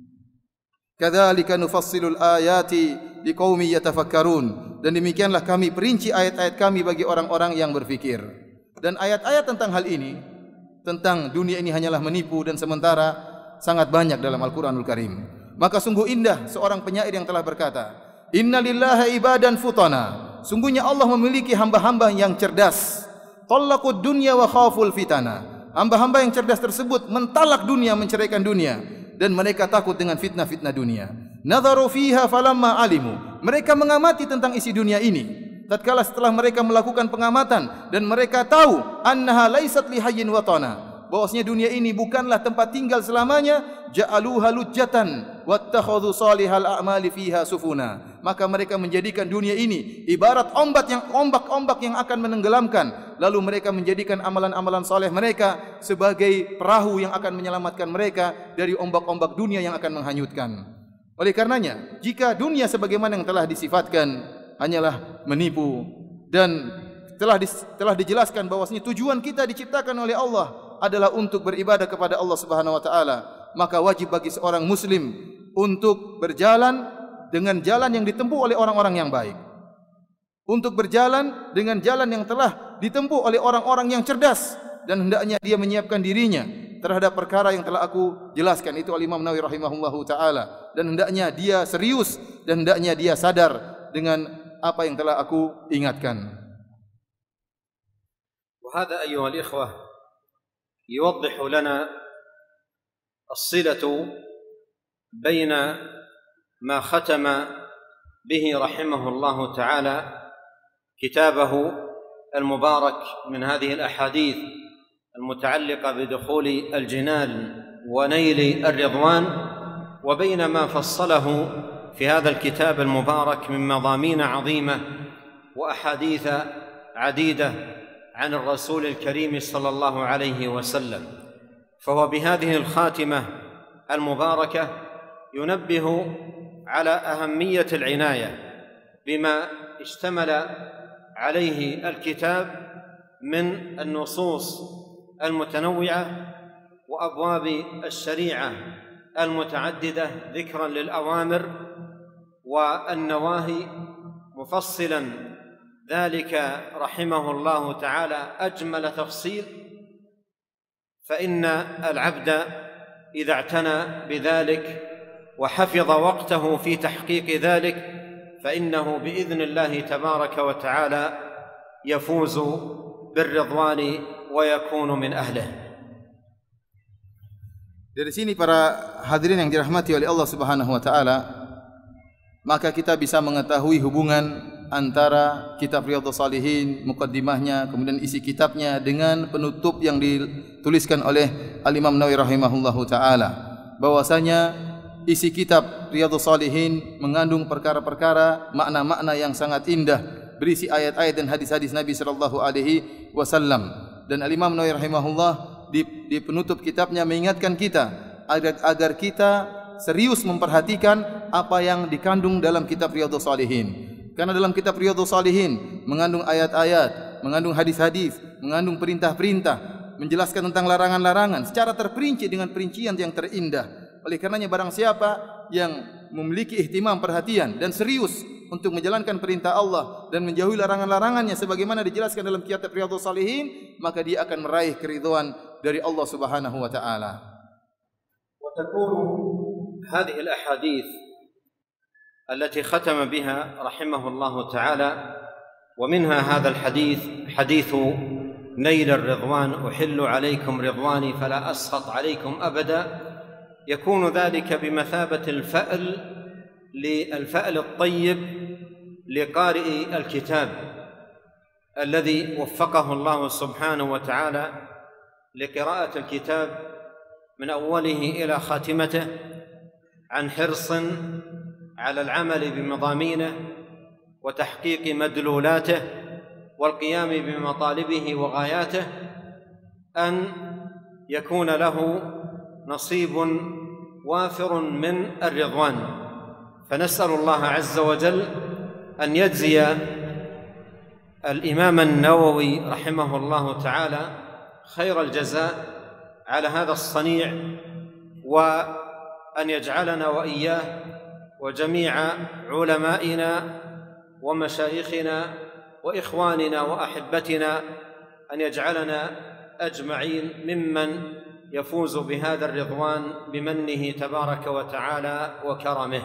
Kadzalika nufassilul ayati liqaumin yatafakkarun. Dan demikianlah kami perinci ayat-ayat kami bagi orang-orang yang berfikir. Dan ayat-ayat tentang hal ini, tentang dunia ini hanyalah menipu dan sementara, sangat banyak dalam Al-Quranul Karim. Maka sungguh indah seorang penyair yang telah berkata, Inna lillahi ibadan futana. Sungguhnya Allah memiliki hamba-hamba yang cerdas. Tallaqud dunya wa khaful fitana. Hamba-hamba yang cerdas tersebut mentalak dunia, menceraikan dunia, dan mereka takut dengan fitnah-fitnah dunia. Nadharu fiha falamma alimu. Mereka mengamati tentang isi dunia ini. Tatkala setelah mereka melakukan pengamatan dan mereka tahu annaha laisat lihayyin watana, bahwasanya dunia ini bukanlah tempat tinggal selamanya, ja'aluha lujjatan wattakhadhu salihal a'mali fiha sufuna. Maka mereka menjadikan dunia ini ibarat ombak yang akan menenggelamkan, lalu mereka menjadikan amalan-amalan saleh mereka sebagai perahu yang akan menyelamatkan mereka dari ombak-ombak dunia yang akan menghanyutkan. Oleh karenanya, jika dunia sebagaimana yang telah disifatkan hanyalah menipu dan telah dijelaskan bahwasanya tujuan kita diciptakan oleh Allah adalah untuk beribadah kepada Allah Subhanahu wa taala, maka wajib bagi seorang muslim untuk berjalan dengan jalan yang ditempuh oleh orang-orang yang baik. Untuk berjalan dengan jalan yang telah ditempuh oleh orang-orang yang cerdas, dan hendaknya dia menyiapkan dirinya terhadap perkara yang telah aku jelaskan itu Al-Imam Nawawi rahimahullahu taala, dan hendaknya dia serius dan hendaknya dia sadar dengan apa yang telah aku ingatkan. وهذا أيها الإخوة يوضح لنا الصلة بين ما ختم به رحمه الله تعالى كتابه المبارك من هذه الأحاديث المتعلقة بدخول الجنان ونيل الرضوان، وبين ما فصله في هذا الكتاب المبارك من مضامين عظيمة وأحاديث عديدة عن الرسول الكريم صلى الله عليه وسلم. فهو بهذه الخاتمة المباركة ينبه على أهمية العناية بما اشتمل عليه الكتاب من النصوص المتنوعة وأبواب الشريعة المتعددة ذكرا للأوامر والنواهي، مفصلا ذلك رحمه الله تعالى أجمل تفصيل. فإن العبد إذا اعتنى بذلك وحفظ وقته في تحقيق ذلك فإنه بإذن الله تبارك وتعالى يفوز بالرضوان ويكون من أهله. Dari sini para hadirin yang dirahmati oleh Allah Subhanahu wa taala, maka kita bisa mengetahui hubungan antara kitab Riyadhus Shalihin, mukaddimahnya, kemudian isi kitabnya dengan penutup yang dituliskan oleh Al-Imam Nawawi rahimahullahu taala, bahwasanya isi kitab Riyadhus Shalihin mengandung perkara-perkara, makna-makna yang sangat indah, berisi ayat-ayat dan hadis-hadis Nabi sallallahu alaihi wasallam. Dan Al-Imam Nawawi rahimahullah di penutup kitabnya mengingatkan kita agar kita serius memperhatikan apa yang dikandung dalam kitab Riyadhus Shalihin. Karena dalam kitab Riyadhus Shalihin mengandung ayat-ayat, mengandung hadis-hadis, mengandung perintah-perintah, menjelaskan tentang larangan-larangan secara terperinci dengan perincian yang terindah. Oleh karenanya barang siapa yang memiliki ihtimam perhatian dan serius untuk menjalankan perintah Allah dan menjauhi larangan-larangannya sebagaimana dijelaskan dalam kitab Riyadhus Shalihin, maka dia akan meraih keridhaan dari Allah Subhanahu wa taala. Wa takunu hadhihi al-ahadits التي ختم بها رحمه الله تعالى ومنها هذا الحديث حديث نيل الرضوان أحل عليكم رضواني فلا أسخط عليكم أبدا يكون ذلك بمثابة الفأل الطيب لقارئ الكتاب الذي وفقه الله سبحانه وتعالى لقراءة الكتاب من أوله إلى خاتمته عن حرص على العمل بمضامينه وتحقيق مدلولاته والقيام بمطالبه وغاياته أن يكون له نصيب وافر من الرضوان. فنسأل الله عز وجل أن يجزي الإمام النووي رحمه الله تعالى خير الجزاء على هذا الصنيع، وأن يجعلنا وإياه وجميع علمائنا ومشايخنا وإخواننا وأحبتنا أن يجعلنا أجمعين ممن يفوز بهذا الرضوان بمنه تبارك وتعالى وكرمه.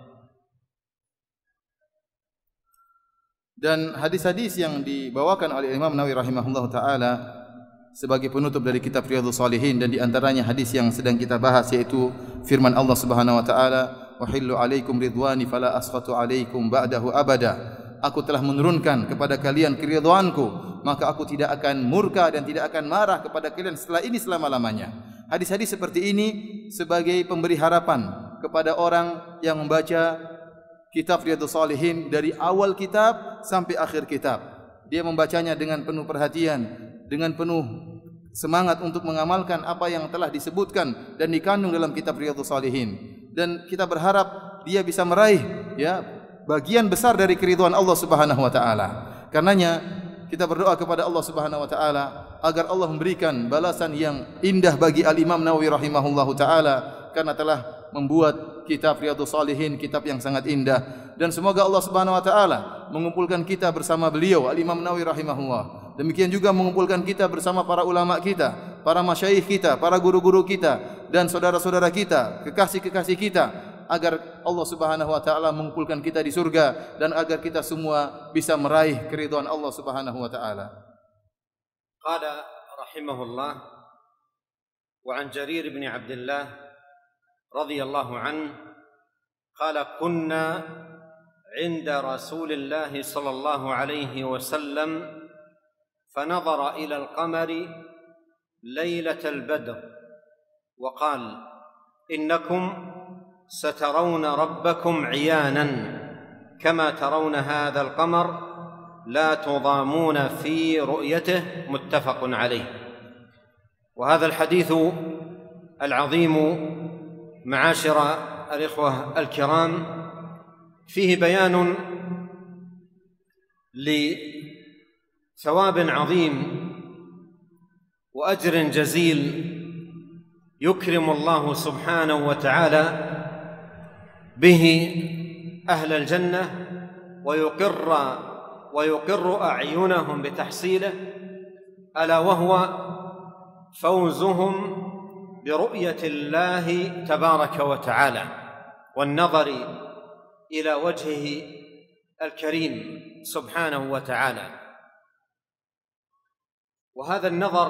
Dan hadis-hadis yang dibawakan oleh Imam Nawawi rahimahullah ta'ala sebagai penutup dari kitab Riyadhus Shalihin, dan diantaranya hadis yang sedang kita bahas yaitu firman Allah Subhanahu wa ta'ala, "Uhillu alaikum ridwani fala askhatu alaikum ba'dahu abada." Aku telah menurunkan kepada kalian keridhaanku, maka aku tidak akan murka dan tidak akan marah kepada kalian setelah ini selama-lamanya. Hadis-hadis seperti ini sebagai pemberi harapan kepada orang yang membaca kitab Riyadhus Shalihin dari awal kitab sampai akhir kitab. Dia membacanya dengan penuh perhatian, dengan penuh semangat untuk mengamalkan apa yang telah disebutkan dan dikandung dalam kitab Riyadhus Shalihin. Dan kita berharap dia bisa meraih bagian besar dari keridhaan Allah Subhanahu wa taala. Karenanya kita berdoa kepada Allah Subhanahu wa taala agar Allah memberikan balasan yang indah bagi Al-Imam Nawawi rahimahullahu taala karena telah membuat kitab Riyadhus Shalihin kitab yang sangat indah. Dan semoga Allah Subhanahu wa taala mengumpulkan kita bersama beliau Al-Imam Nawawi rahimahullah. Demikian juga mengumpulkan kita bersama para ulama kita, para masyayikh kita, para guru-guru kita dan saudara-saudara kita, kekasih-kekasih kita, agar Allah Subhanahu wa taala mengumpulkan kita di surga dan agar kita semua bisa meraih keridhaan Allah Subhanahu wa taala. Qala rahimahullah wa an Jarir bin Abdullah radhiyallahu anhu qala kunna 'inda Rasulillah sallallahu alaihi wasallam فنظر إلى القمر ليلة البدر وقال إنكم سترون ربكم عيانا كما ترون هذا القمر لا تضامون في رؤيته متفق عليه. وهذا الحديث العظيم معاشر الإخوة الكرام فيه بيان ثواب عظيم وأجر جزيل يكرم الله سبحانه وتعالى به أهل الجنة ويقر أعينهم بتحصيله، ألا وهو فوزهم برؤية الله تبارك وتعالى والنظر إلى وجهه الكريم سبحانه وتعالى. وهذا النظر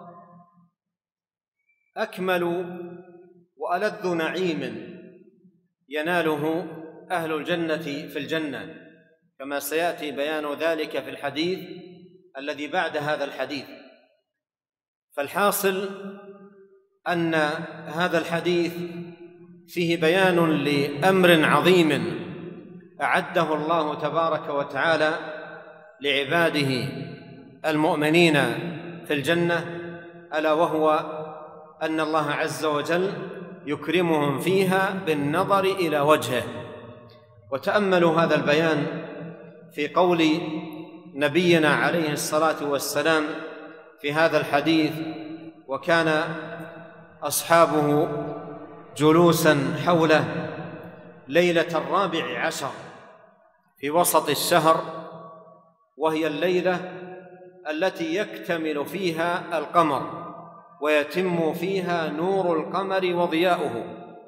أكمل وألذ نعيم يناله أهل الجنة في الجنة، كما سيأتي بيان ذلك في الحديث الذي بعد هذا الحديث. فالحاصل أن هذا الحديث فيه بيان لأمر عظيم أعده الله تبارك وتعالى لعباده المؤمنين في الجنة، ألا وهو أن الله عز وجل يكرمهم فيها بالنظر إلى وجهه. وتأملوا هذا البيان في قول نبينا عليه الصلاة والسلام في هذا الحديث: وكان أصحابه جلوسا حوله ليلة 14 في وسط الشهر، وهي الليلة التي يكتمل فيها القمر ويتم فيها نور القمر وضياؤه.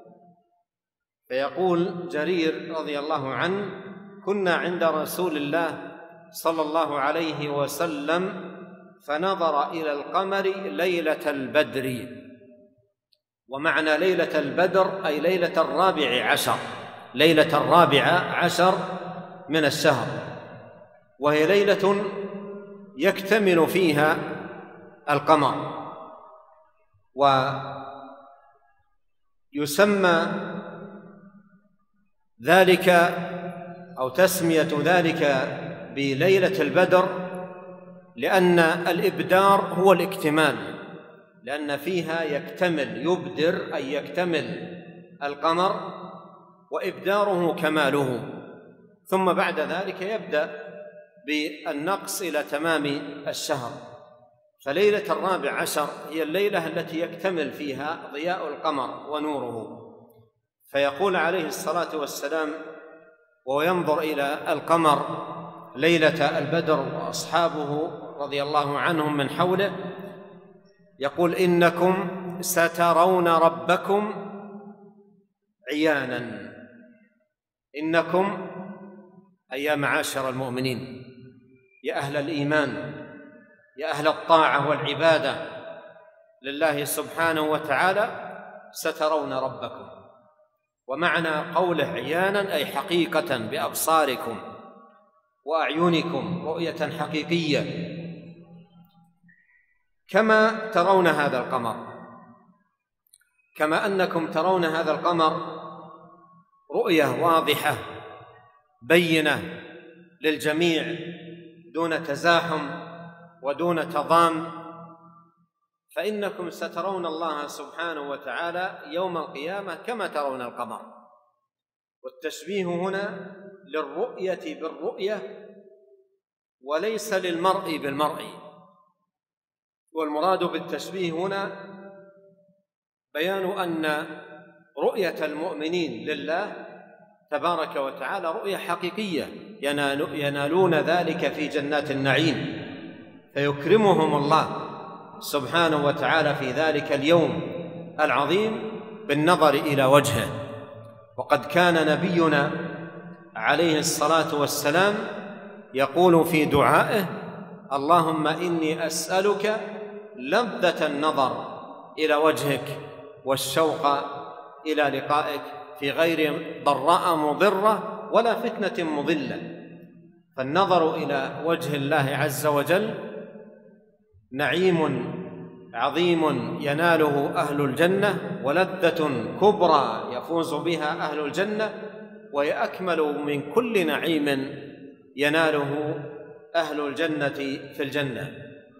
فيقول جرير رضي الله عنه: كنا عند رسول الله صلى الله عليه وسلم فنظر إلى القمر ليلة البدر. ومعنى ليلة البدر أي ليلة 14، ليلة 14 من الشهر، وهي ليلة يكتمل فيها القمر. ويسمى ذلك أو تسمية ذلك بليلة البدر لأن الإبدار هو الاكتمال، لأن فيها يكتمل، يبدر أي يكتمل القمر، وإبداره كماله، ثم بعد ذلك يبدأ بالنقص إلى تمام الشهر. فليلة 14 هي الليلة التي يكتمل فيها ضياء القمر ونوره. فيقول عليه الصلاة والسلام وهو ينظر إلى القمر ليلة البدر وأصحابه رضي الله عنهم من حوله، يقول: إنكم سترون ربكم عيانا. إنكم أي يا معاشر المؤمنين، يا أهل الإيمان، يا أهل الطاعة والعبادة لله سبحانه وتعالى، سترون ربكم. ومعنى قوله عيانا أي حقيقة بأبصاركم وأعينكم رؤية حقيقية، كما ترون هذا القمر، كما أنكم ترون هذا القمر رؤية واضحة بينة للجميع دون تزاحم ودون تضام، فإنكم سترون الله سبحانه وتعالى يوم القيامة كما ترون القمر. والتشبيه هنا للرؤية بالرؤية وليس للمرء بالمرء. والمراد بالتشبيه هنا بيان أن رؤية المؤمنين لله تبارك وتعالى رؤية حقيقية، ينالون ذلك في جنات النعيم، فيكرمهم الله سبحانه وتعالى في ذلك اليوم العظيم بالنظر إلى وجهه. وقد كان نبينا عليه الصلاة والسلام يقول في دعائه: اللهم إني أسألك لذة النظر إلى وجهك والشوق إلى لقائك في غير ضراء مضرة ولا فتنة مضلة. فالنظر إلى وجه الله عز وجل نعيم عظيم يناله أهل الجنة، ولذة كبرى يفوز بها أهل الجنة، وهي أكمل من كل نعيم يناله أهل الجنة في الجنة.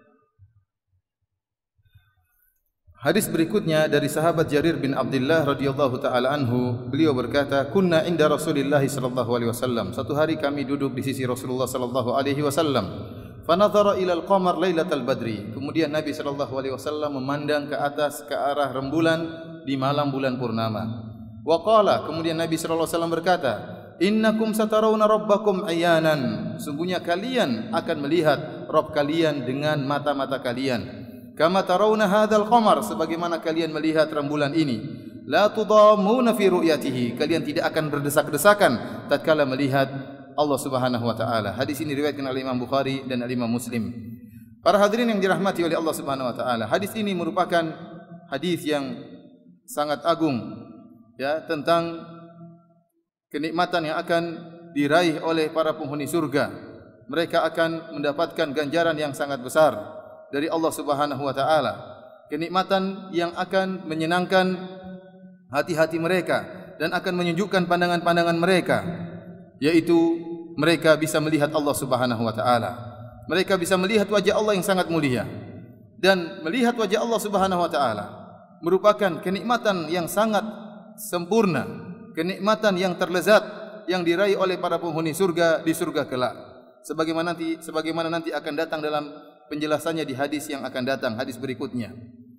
Hadis berikutnya dari sahabat Jarir bin Abdullah radhiyallahu taala anhu, beliau berkata, "Kunna inda Rasulillah sallallahu alaihi wasallam." Satu hari kami duduk di sisi Rasulullah sallallahu alaihi wasallam. Fa nadhara ila al-qamar lailatal badri. Kemudian Nabi sallallahu alaihi wasallam memandang ke atas ke arah rembulan di malam bulan purnama. Wa qala, kemudian Nabi sallallahu alaihi wasallam berkata, "Innakum satarawna rabbakum ayanan." Sungguhnya kalian akan melihat Rabb kalian dengan mata-mata kalian. Kama tarawna hadzal qamar, sebagaimana kalian melihat rembulan ini. La tudamuna fi ru'yatihi, kalian tidak akan berdesak-desakan tatkala melihat Allah Subhanahu wa taala. Hadis ini diriwayatkan oleh Imam Bukhari dan Imam Muslim. Para hadirin yang dirahmati oleh Allah Subhanahu wa taala, hadis ini merupakan hadis yang sangat agung ya, tentang kenikmatan yang akan diraih oleh para penghuni surga. Mereka akan mendapatkan ganjaran yang sangat besar dari Allah Subhanahu wa taala, kenikmatan yang akan menyenangkan hati-hati mereka dan akan menyejukkan pandangan-pandangan mereka, yaitu mereka bisa melihat Allah Subhanahu wa taala. Mereka bisa melihat wajah Allah yang sangat mulia, dan melihat wajah Allah Subhanahu wa taala merupakan kenikmatan yang sangat sempurna, kenikmatan yang terlezat yang diraih oleh para penghuni surga di surga kelak. Sebagaimana nanti akan datang dalam penjelasannya di hadis yang akan datang, hadis berikutnya.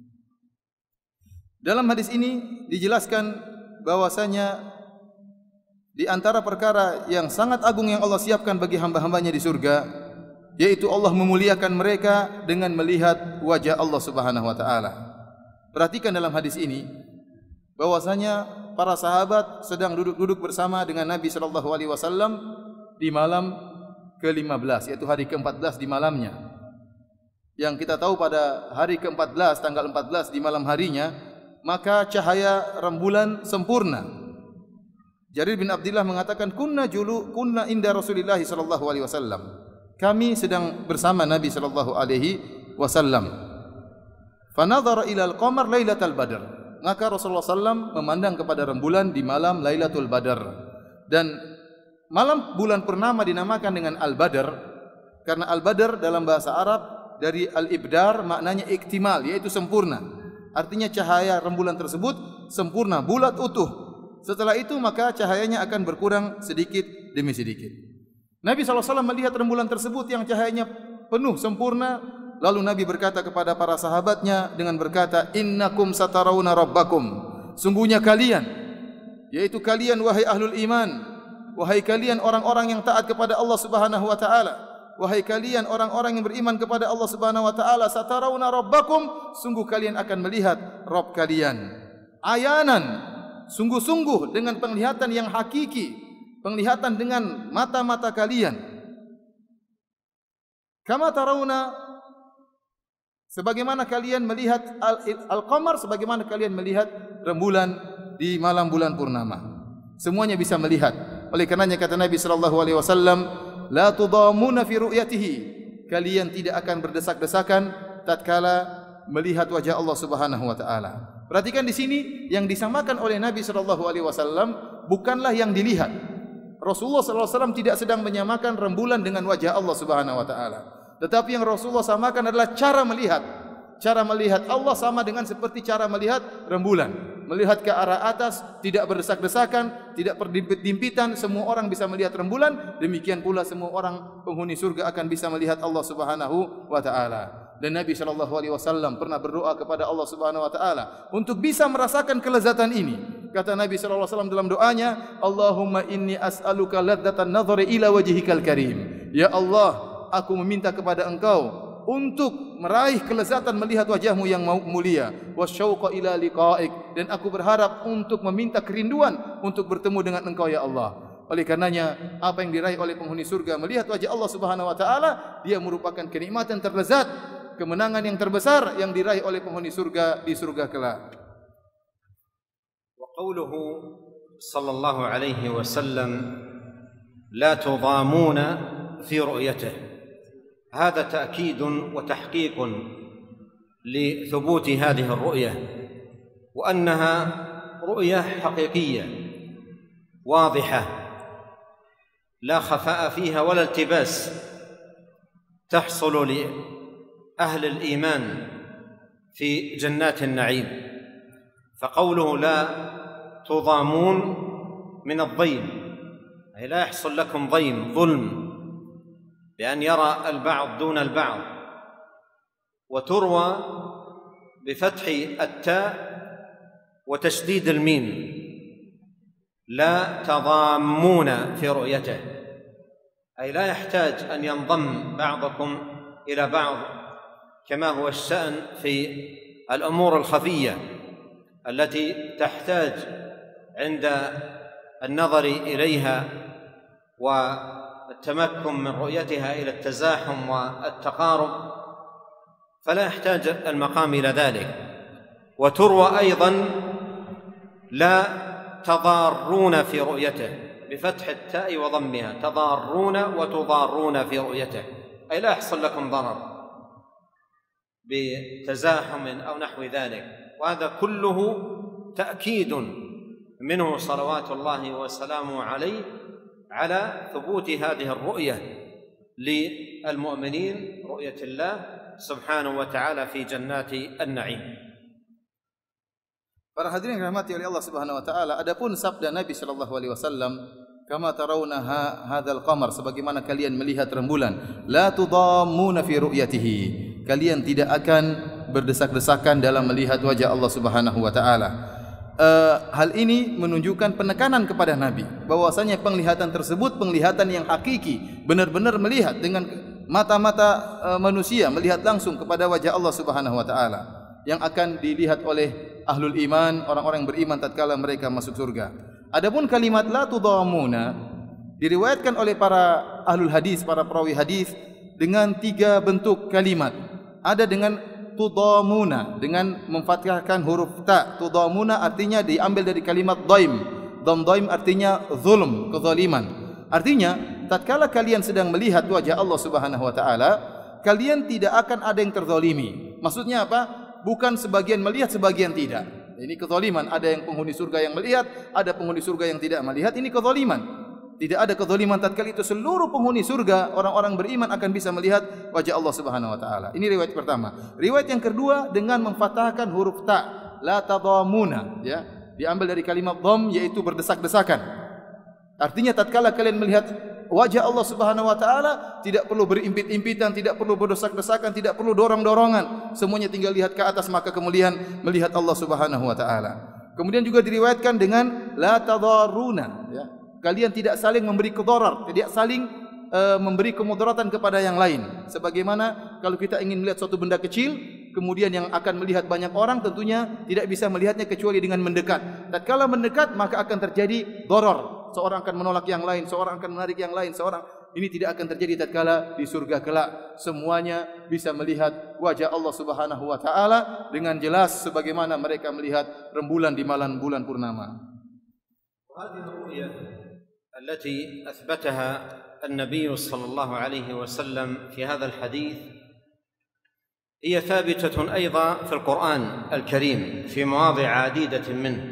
Dalam hadis ini dijelaskan bahwasanya di antara perkara yang sangat agung yang Allah siapkan bagi hamba-hambanya di surga, yaitu Allah memuliakan mereka dengan melihat wajah Allah Subhanahu wa taala. Perhatikan dalam hadis ini bahwasanya para sahabat sedang duduk-duduk bersama dengan Nabi sallallahu alaihi wasallam di malam ke-15, yaitu hari ke-14 di malamnya. Yang kita tahu pada hari ke-14, tanggal 14 di malam harinya, maka cahaya rembulan sempurna. Jarir bin Abdullah mengatakan, kunna inda Rasulillah sallallahu alaihi wasallam. Kami sedang bersama Nabi sallallahu alaihi wasallam. Fa nadhara ila al-qamar lailatal badr. Maka Rasulullah sallam memandang kepada rembulan di malam Lailatul Badar. Dan malam bulan purnama dinamakan dengan Al-Badr karena Al-Badr dalam bahasa Arab dari al-ibdar maknanya iktimal, yaitu sempurna. Artinya cahaya rembulan tersebut sempurna, bulat utuh. Setelah itu maka cahayanya akan berkurang sedikit demi sedikit. Nabi SAW melihat rembulan tersebut yang cahayanya penuh sempurna. Lalu Nabi berkata kepada para sahabatnya dengan berkata, innakum satarawna rabbakum. Sungguhnya kalian, yaitu kalian wahai ahlul iman, wahai kalian orang-orang yang taat kepada Allah Subhanahu wa taala, wahai kalian orang-orang yang beriman kepada Allah Subhanahu wa taala, satarawna rabbakum, sungguh kalian akan melihat Rabb kalian. Ayanan, sungguh-sungguh dengan penglihatan yang hakiki, penglihatan dengan mata-mata kalian. Kama tarawna, sebagaimana kalian melihat al-qamar, sebagaimana kalian melihat rembulan di malam bulan purnama. Semuanya bisa melihat. Oleh karenanya kata Nabi sallallahu alaihi wasallam, la tudamuna fi ru'yatihi. Kalian tidak akan berdesak-desakan tatkala melihat wajah Allah Subhanahu wa taala. Perhatikan di sini yang disamakan oleh Nabi sallallahu alaihi wasallam bukanlah yang dilihat. Rasulullah sallallahu alaihi wasallam tidak sedang menyamakan rembulan dengan wajah Allah Subhanahu wa taala. Tetapi yang Rasulullah samakan adalah cara melihat. Cara melihat Allah sama dengan seperti cara melihat rembulan. Melihat ke arah atas, tidak berdesak-desakan, tidak berdimpitan, semua orang bisa melihat rembulan. Demikian pula semua orang penghuni surga akan bisa melihat Allah Subhanahu wa taala. Dan Nabi SAW pernah berdoa kepada Allah Subhanahu wa taala untuk bisa merasakan kelezatan ini. Kata Nabi SAW dalam doanya, Allahumma inni as'aluka ladzatan nadhari ila wajhikal karim. Ya Allah, aku meminta kepada Engkau untuk meraih kelezatan melihat wajahmu yang mulia, wasyauqa ila liqa'ik, dan aku berharap untuk meminta kerinduan untuk bertemu dengan Engkau ya Allah. Oleh karenanya apa yang diraih oleh penghuni surga melihat wajah Allah Subhanahu wa taala, dia merupakan kenikmatan terlezat, kemenangan yang terbesar yang diraih oleh penghuni surga di surga kelak. Wa qauluhu sallallahu alaihi wasallam la tudamuna fi ru'yatihi. هذا تأكيد وتحقيق لثبوت هذه الرؤية وأنها رؤية حقيقية واضحة لا خفاء فيها ولا التباس تحصل لأهل الإيمان في جنات النعيم. فقوله لا تضامون من الضيم، أي لا يحصل لكم ضيم ظلم بأن يرى البعض دون البعض. وتروى بفتح التاء وتشديد الميم، لا تضامون في رؤيته، أي لا يحتاج أن ينضم بعضكم إلى بعض كما هو الشأن في الأمور الخفية التي تحتاج عند النظر إليها والتمكن من رؤيتها إلى التزاحم والتقارب، فلا يحتاج المقام إلى ذلك. وتروى أيضا لا تضارون في رؤيته بفتح التاء وضمها، تضارون وتضارون في رؤيته، أي لا يحصل لكم ضرر بتزاحم أو نحو ذلك. وهذا كله تأكيد منه صلوات الله وسلامه عليه على ثبوت هذه الرؤية للمؤمنين، رؤية الله سبحانه وتعالى في جنات النعيم. Para hadirin yang dirahmati oleh Allah Subhanahu wa taala, adapun sabda Nabi sallallahu alaihi wasallam, "Kama tarawna hadzal qamar," sebagaimana kalian melihat rembulan, "la tudammuna fi ru'yatihi." Kalian tidak akan berdesak-desakan dalam melihat wajah Allah Subhanahu wa taala. Hal ini menunjukkan penekanan kepada Nabi bahwasanya penglihatan tersebut penglihatan yang hakiki, benar-benar melihat dengan mata-mata manusia, melihat langsung kepada wajah Allah Subhanahu wa taala yang akan dilihat oleh ahlul iman, orang-orang yang beriman tatkala mereka masuk surga. Adapun kalimat la tudamuna diriwayatkan oleh para ahlul hadis, para perawi hadis dengan 3 bentuk kalimat. Ada dengan tudamuna dengan memfathahkan huruf ta. Tudamuna artinya diambil dari kalimat daim. Daim artinya zulm, kezaliman. Artinya tatkala kalian sedang melihat wajah Allah Subhanahu wa taala, kalian tidak akan ada yang terzalimi. Maksudnya apa? Bukan sebagian melihat, sebagian tidak. Ini kezaliman. Ada yang penghuni surga yang melihat, ada penghuni surga yang tidak melihat. Ini kezaliman. Tidak ada kezaliman tatkala itu seluruh penghuni surga, orang-orang beriman akan bisa melihat wajah Allah Subhanahu wa taala. Ini riwayat pertama. Riwayat yang kedua dengan memfathahkan huruf ta, la tadamuna, ya. Diambil dari kalimat dham, yaitu berdesak-desakan. Artinya tatkala kalian melihat wajah Allah Subhanahu wa taala, tidak perlu berimpit-impitan, tidak perlu berdesak-desakan, tidak perlu dorong-dorongan. Semuanya tinggal lihat ke atas, maka kemudian melihat Allah Subhanahu wa taala. Kemudian juga diriwayatkan dengan la tadarruna, ya. Kalian tidak saling memberi kedarar, tidak saling memberi kemudaratan kepada yang lain. Sebagaimana kalau kita ingin melihat suatu benda kecil, kemudian yang akan melihat banyak orang, tentunya tidak bisa melihatnya kecuali dengan mendekat. Tatkala mendekat, maka akan terjadi darar. Seorang akan menolak yang lain, seorang akan menarik yang lain, seorang. Ini tidak akan terjadi tatkala di surga kelak. Semuanya bisa melihat wajah Allah Subhanahu wa taala dengan jelas sebagaimana mereka melihat rembulan di malam bulan purnama. التي أثبتها النبي صلى الله عليه وسلم في هذا الحديث هي ثابتة أيضا في القرآن الكريم في مواضع عديدة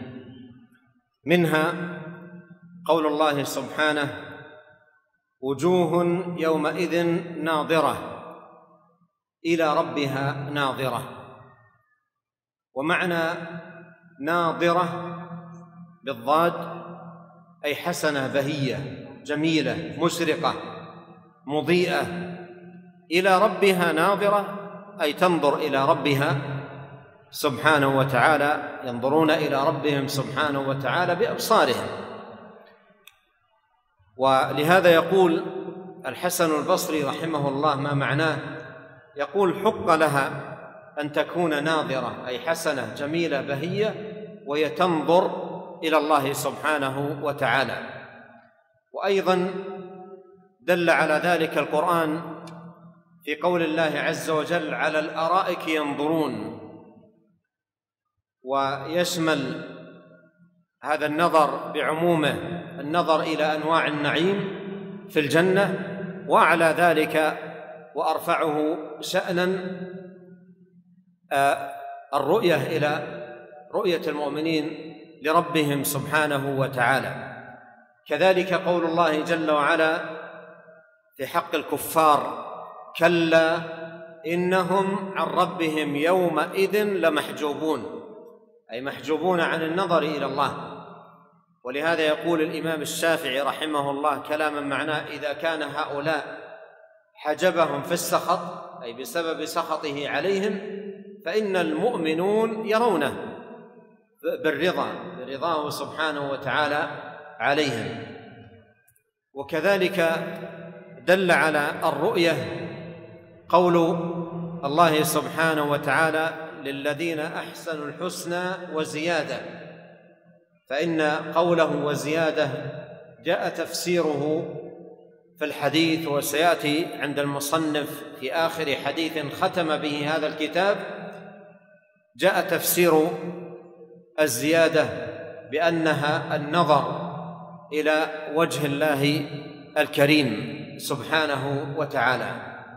منها قول الله سبحانه: وجوه يومئذ ناظرة إلى ربها ناظرة. ومعنى ناظرة بالضاد أي حسنة بهية جميلة مشرقة مضيئة. إلى ربها ناظرة أي تنظر إلى ربها سبحانه وتعالى، ينظرون إلى ربهم سبحانه وتعالى بأبصارهم. ولهذا يقول الحسن البصري رحمه الله ما معناه، يقول: حق لها أن تكون ناظرة أي حسنة جميلة بهية وهي تنظر إلى الله سبحانه وتعالى. وأيضا دل على ذلك القرآن في قول الله عز وجل: على الأرائك ينظرون. ويشمل هذا النظر بعمومه النظر إلى أنواع النعيم في الجنة، وأعلى ذلك وأرفعه شأنا الرؤية إلى رؤية المؤمنين لربهم سبحانه وتعالى. كذلك قول الله جل وعلا في حق الكفار: كلا إنهم عن ربهم يومئذ لمحجوبون، أي محجوبون عن النظر إلى الله. ولهذا يقول الإمام الشافعي رحمه الله كلاما معناه: إذا كان هؤلاء حجبهم في السخط أي بسبب سخطه عليهم، فإن المؤمنون يرونه برضاه سبحانه وتعالى عليهم. وكذلك دل على الرؤية قول الله سبحانه وتعالى: للذين أحسنوا الحسنى وزيادة. فإن قوله وزيادة جاء تفسيره في الحديث، وسيأتي عند المصنف في آخر حديث ختم به هذا الكتاب، جاء تفسير الزيادة بأنها النظر إلى وجه الله الكريم سبحانه وتعالى.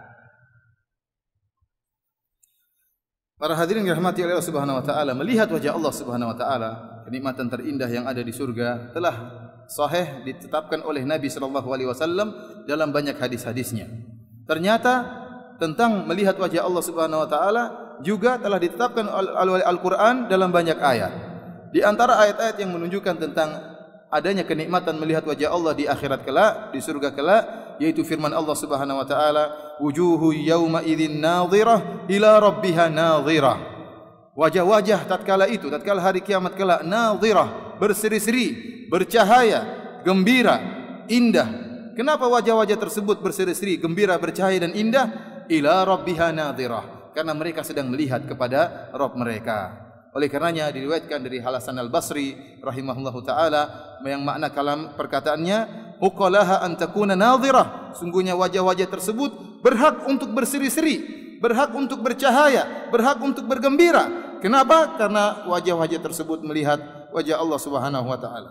Para hadirin yang dirahmati oleh Allah Subhanahu wa taala, melihat wajah Allah Subhanahu wa taala, kenikmatan terindah yang ada di surga telah sahih ditetapkan oleh Nabi sallallahu alaihi wasallam dalam banyak hadis-hadisnya. Ternyata tentang melihat wajah Allah Subhanahu wa taala juga telah ditetapkan oleh Al-Qur'an dalam banyak ayat. Di antara ayat-ayat yang menunjukkan tentang adanya kenikmatan melihat wajah Allah di akhirat kelak, di surga kelak, yaitu firman Allah Subhanahu wa taala, wujuhu yauma idzin nadhirah ila rabbiha nadhirah. Wajah-wajah tatkala itu, tatkala hari kiamat kelak, nadhirah, berseri-seri, bercahaya, gembira, indah. Kenapa wajah-wajah tersebut berseri-seri, gembira, bercahaya dan indah? Ila rabbiha nadhirah, karena mereka sedang melihat kepada Rabb mereka. Oleh karenanya diriwayatkan dari Hasan Al-Basri rahimahullahu taala yang makna kalam perkataannya, uqalaha an takuna nadhirah, sungguhnya wajah-wajah tersebut berhak untuk berseri-seri, berhak untuk bercahaya, berhak untuk bergembira. Kenapa? Karena wajah-wajah tersebut melihat wajah Allah Subhanahu wa taala.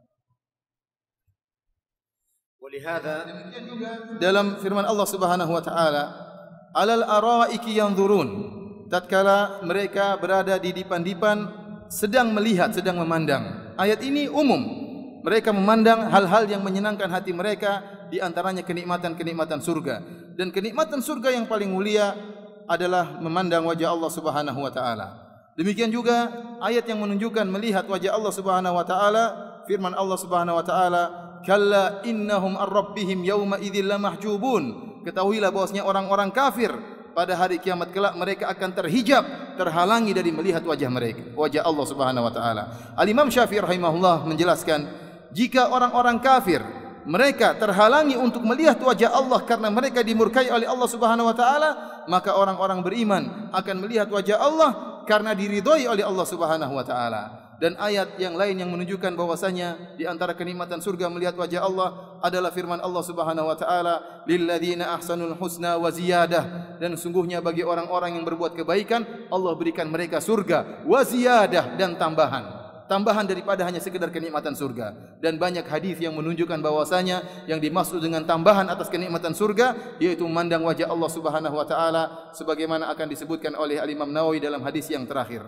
Walihada dalam firman Allah Subhanahu wa taala, alal araiki yanzurun, tatkala mereka berada di dipan-dipan sedang melihat, sedang memandang. Ayat ini umum. Mereka memandang hal-hal yang menyenangkan hati mereka, di antaranya kenikmatan-kenikmatan surga. Dan kenikmatan surga yang paling mulia adalah memandang wajah Allah Subhanahu wa taala. Demikian juga ayat yang menunjukkan melihat wajah Allah Subhanahu wa taala, firman Allah Subhanahu wa taala, kalla innahum ar-rabbihim yawma idzil lamahjubun. Ketahuilah bahwasanya orang-orang kafir pada hari kiamat kelak mereka akan terhijab, terhalangi dari melihat wajah mereka, wajah Allah Subhanahu wa taala. Al-Imam Syafi'i rahimahullah menjelaskan, jika orang-orang kafir mereka terhalangi untuk melihat wajah Allah karena mereka dimurkai oleh Allah Subhanahu wa taala, maka orang-orang beriman akan melihat wajah Allah karena diridhai oleh Allah Subhanahu wa taala. Dan ayat yang lain yang menunjukkan bahwasanya di antara kenikmatan surga melihat wajah Allah adalah firman Allah Subhanahu wa taala, lilladzina ahsanul husna wa ziyadah, dan sungguhnya bagi orang-orang yang berbuat kebaikan Allah berikan mereka surga wa ziyadah, dan tambahan daripada hanya sekedar kenikmatan surga. Dan banyak hadis yang menunjukkan bahwasanya yang dimaksud dengan tambahan atas kenikmatan surga yaitu memandang wajah Allah Subhanahu wa taala, sebagaimana akan disebutkan oleh Al-Imam Nawawi dalam hadis yang terakhir.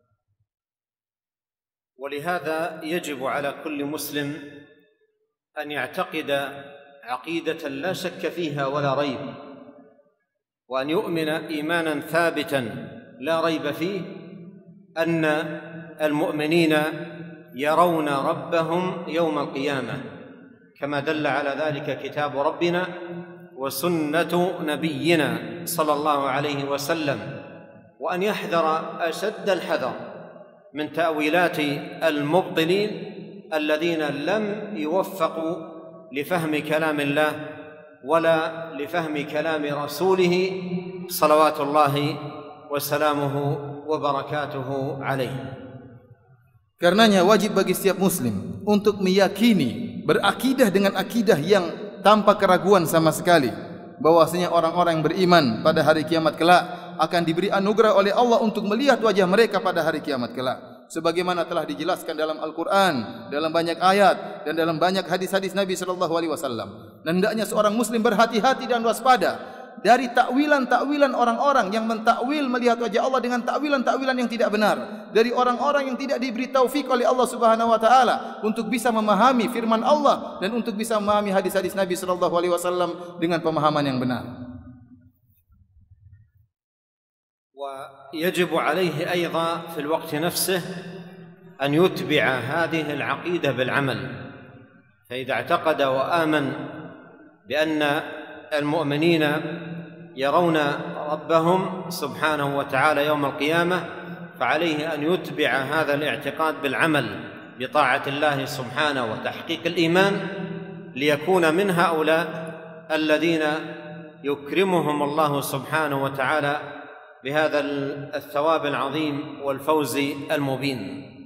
ولهذا يجب على كل مسلم أن يعتقد عقيدة لا شك فيها ولا ريب، وأن يؤمن إيمانا ثابتا لا ريب فيه أن المؤمنين يرون ربهم يوم القيامة كما دل على ذلك كتاب ربنا وسنة نبينا صلى الله عليه وسلم، وأن يحذر أشد الحذر من تأويلات المبطلين الذين لم يوفقوا لفهم كلام الله ولا لفهم كلام رسوله صلوات الله وسلامه وبركاته عليه. Karenanya wajib bagi setiap muslim untuk meyakini, berakidah dengan akidah yang tanpa keraguan sama sekali, bahwasanya orang-orang yang beriman pada hari kiamat kelak akan diberi anugerah oleh Allah untuk melihat wajah mereka pada hari kiamat kelak, sebagaimana telah dijelaskan dalam Al-Quran, dalam banyak ayat dan dalam banyak hadis-hadis Nabi sallallahu alaihi wasallam. Dan hendaknya seorang muslim berhati-hati dan waspada dari takwilan-takwilan orang-orang yang mentakwil melihat wajah Allah dengan takwilan-takwilan yang tidak benar, dari orang-orang yang tidak diberi taufik oleh Allah Subhanahu wa taala untuk bisa memahami firman Allah dan untuk bisa memahami hadis-hadis Nabi sallallahu alaihi wasallam dengan pemahaman yang benar. ويجب عليه أيضا في الوقت نفسه أن يتبع هذه العقيدة بالعمل، فإذا اعتقد وآمن بأن المؤمنين يرون ربهم سبحانه وتعالى يوم القيامة فعليه أن يتبع هذا الاعتقاد بالعمل بطاعة الله سبحانه وتحقيق الإيمان، ليكون من هؤلاء الذين يكرمهم الله سبحانه وتعالى بهذا الثواب العظيم والفوز المبين.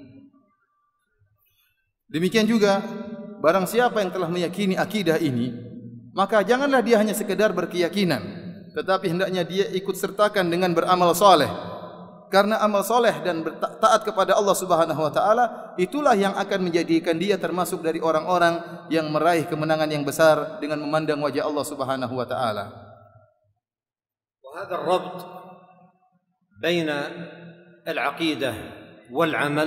Demikian juga barang siapa yang telah meyakini akidah ini, maka janganlah dia hanya sekedar berkeyakinan, tetapi hendaknya dia ikut sertakan dengan beramal soleh. Karena amal soleh dan taat kepada Allah Subhanahu wa taala itulah yang akan menjadikan dia termasuk dari orang-orang yang meraih kemenangan yang besar dengan memandang wajah Allah Subhanahu wa taala. وهذا الربط بين العقيدة والعمل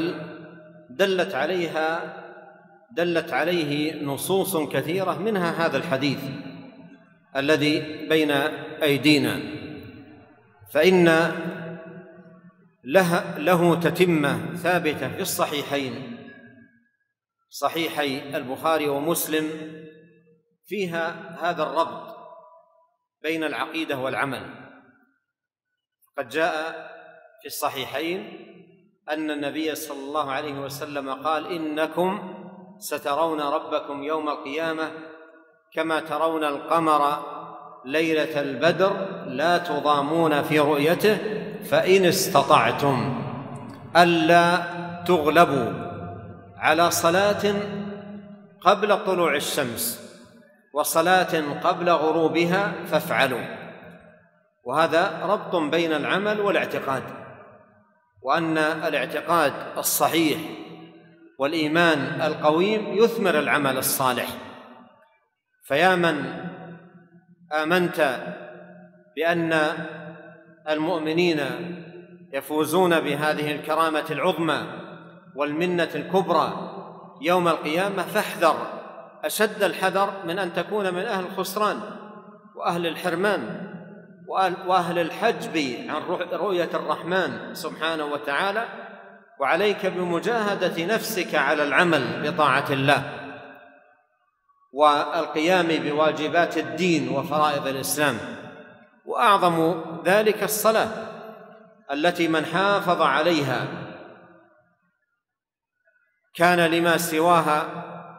دلت عليه نصوص كثيرة، منها هذا الحديث الذي بين أيدينا، فإن له تتمة ثابتة في الصحيحين، صحيحي البخاري ومسلم، فيها هذا الربط بين العقيدة والعمل. قد جاء في الصحيحين أن النبي صلى الله عليه وسلم قال: إنكم سترون ربكم يوم القيامة كما ترون القمر ليلة البدر لا تضامون في رؤيته، فإن استطعتم ألا تغلبوا على صلاة قبل طلوع الشمس وصلاة قبل غروبها فافعلوا. وهذا ربط بين العمل والاعتقاد، وأن الاعتقاد الصحيح والإيمان القويم يثمر العمل الصالح. فيا من آمنت بأن المؤمنين يفوزون بهذه الكرامة العظمى والمنة الكبرى يوم القيامة، فاحذر أشد الحذر من أن تكون من أهل الخسران وأهل الحرمان وأهل الحجب عن رؤية الرحمن سبحانه وتعالى. وعليك بمجاهدة نفسك على العمل بطاعة الله والقيام بواجبات الدين وفرائض الإسلام، وأعظم ذلك الصلاة التي من حافظ عليها كان لما سواها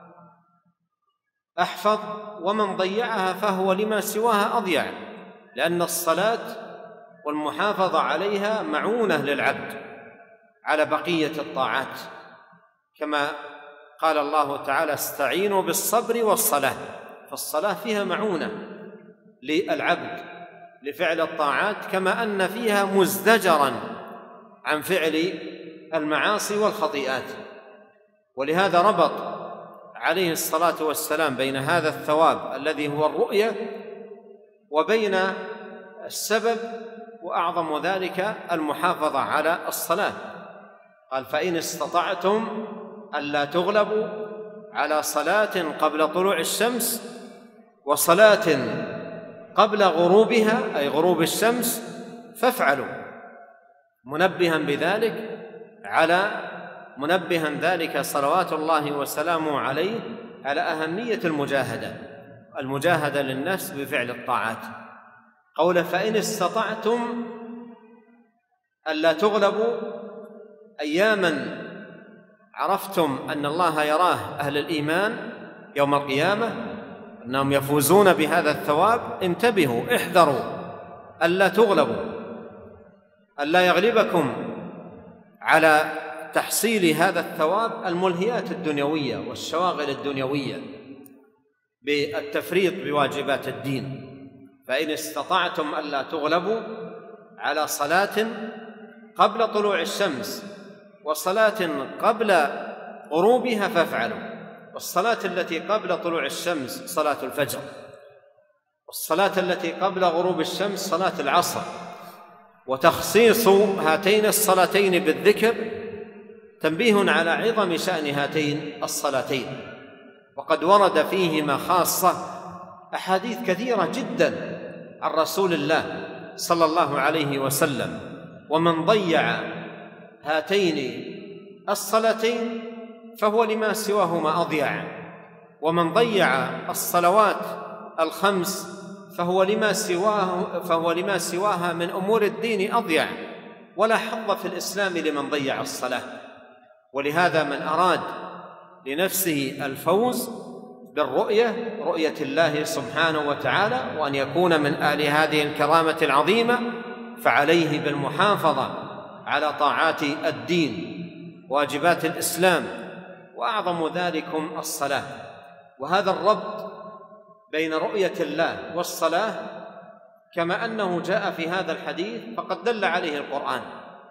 أحفظ، ومن ضيعها فهو لما سواها أضيع، لأن الصلاة والمحافظة عليها معونة للعبد على بقية الطاعات، كما قال الله تعالى: استعينوا بالصبر والصلاة. فالصلاة فيها معونة للعبد لفعل الطاعات، كما أن فيها مزدجرا عن فعل المعاصي والخطيئات. ولهذا ربط عليه الصلاة والسلام بين هذا الثواب الذي هو الرؤية وبين السبب، وأعظم ذلك المحافظة على الصلاة. قال: فإن استطعتم ألا تغلبوا على صلاة قبل طلوع الشمس وصلاة قبل غروبها، أي غروب الشمس، فافعلوا، منبها ذلك صلوات الله وسلامه عليه على أهمية المجاهدة للنفس بفعل الطاعات. قوله: فإن استطعتم ألا تغلبوا، أياما عرفتم أن الله يراه أهل الإيمان يوم القيامة أنهم يفوزون بهذا الثواب، انتبهوا، احذروا ألا تغلبوا، ألا يغلبكم على تحصيل هذا الثواب الملهيات الدنيوية والشواغل الدنيوية بالتفريط بواجبات الدين. فإن استطعتم ألا تغلبوا على صلاة قبل طلوع الشمس وصلاة قبل غروبها فافعلوا. والصلاة التي قبل طلوع الشمس صلاة الفجر، والصلاة التي قبل غروب الشمس صلاة العصر. وتخصيص هاتين الصلاتين بالذكر تنبيه على عظم شأن هاتين الصلاتين، وقد ورد فيهما خاصة أحاديث كثيرة جدا عن رسول الله صلى الله عليه وسلم. ومن ضيع هاتين الصلاتين فهو لما سواهما أضيع، ومن ضيع الصلوات الخمس فهو لما سواها من أمور الدين أضيع، ولا حظ في الإسلام لمن ضيع الصلاة. ولهذا من أراد لنفسه الفوز بالرؤية، رؤية الله سبحانه وتعالى، وأن يكون من أهل هذه الكرامة العظيمة، فعليه بالمحافظة على طاعات الدين واجبات الإسلام، وأعظم ذلكم الصلاة. وهذا الربط بين رؤية الله والصلاة كما أنه جاء في هذا الحديث فقد دل عليه القرآن،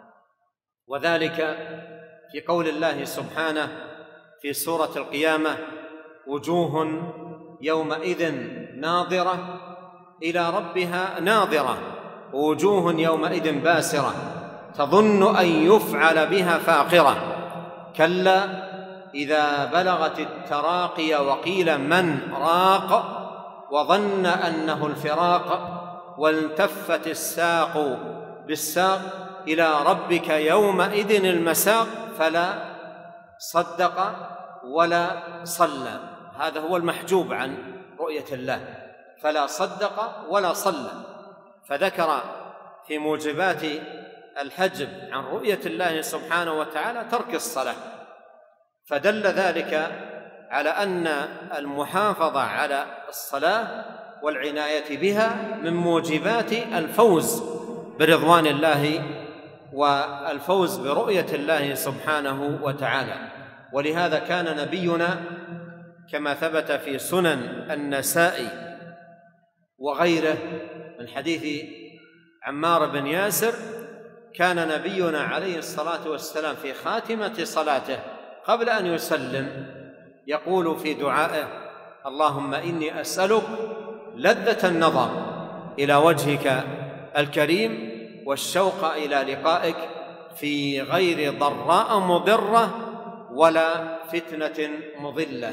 وذلك في قول الله سبحانه في سورة القيامة: وجوه يومئذ ناظرة إلى ربها ناظرة، ووجوه يومئذ باسرة تظن أن يفعل بها فاقرة، كلا إذا بلغت التراقي وقيل من راق وظن أنه الفراق والتفت الساق بالساق إلى ربك يومئذ المساق فلا صدق ولا صلى. هذا هو المحجوب عن رؤية الله، فلا صدق ولا صلى. فذكر في موجبات الحجب عن رؤية الله سبحانه وتعالى ترك الصلاة، فدل ذلك على أن المحافظة على الصلاة والعناية بها من موجبات الفوز برضوان الله والفوز برؤية الله سبحانه وتعالى. ولهذا كان نبينا كما ثبت في سنن النسائي وغيره من حديث عمار بن ياسر، كان نبينا عليه الصلاة والسلام في خاتمة صلاته قبل أن يسلم يقول في دعائه: اللهم إني أسألك لذة النظر إلى وجهك الكريم والشوق إلى لقائك في غير ضراء مضرة ولا فتنة مضلة.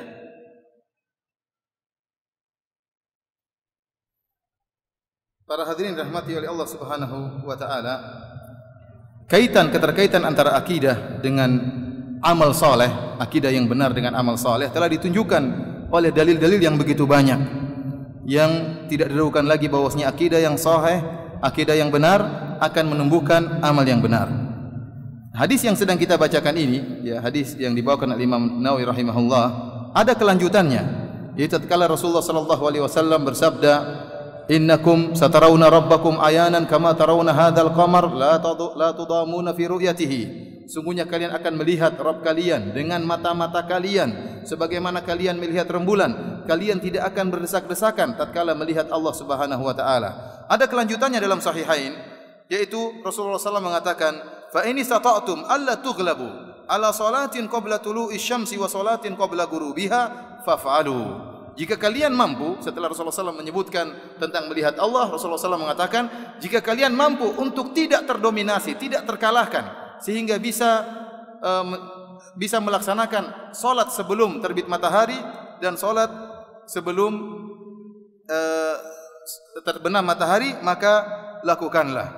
Para hadirin rahmati oleh Allah Subhanahu wa taala, keterkaitan antara akidah dengan amal saleh, akidah yang benar dengan amal saleh telah ditunjukkan oleh dalil-dalil yang begitu banyak, yang tidak diragukan lagi bahwasanya akidah yang sahih, akidah yang benar akan menumbuhkan amal yang benar. Hadis yang sedang kita bacakan ini, ya, hadis yang dibawakan oleh Imam Nawawi rahimahullah, ada kelanjutannya, yaitu tatkala Rasulullah sallallahu alaihi wasallam bersabda, innakum satarawna rabbakum ayanan kama tarawna hadzal qamar la tudamuna fi ru'yatihi. Sungguhnya kalian akan melihat Rabb kalian dengan mata-mata kalian sebagaimana kalian melihat rembulan. Kalian tidak akan berdesak-desakan tatkala melihat Allah Subhanahu wa taala. Ada kelanjutannya dalam sahihain, yaitu Rasulullah SAW mengatakan, fa in istata'tum alla tughlabu ala salatin qabla tulu'i syamsi wa salatin qabla ghurubiha faf'alu. Jika kalian mampu, setelah Rasulullah SAW menyebutkan tentang melihat Allah, Rasulullah SAW mengatakan, jika kalian mampu untuk tidak terdominasi, tidak terkalahkan, sehingga bisa melaksanakan solat sebelum terbit matahari dan solat sebelum terbenam matahari, maka lakukanlah.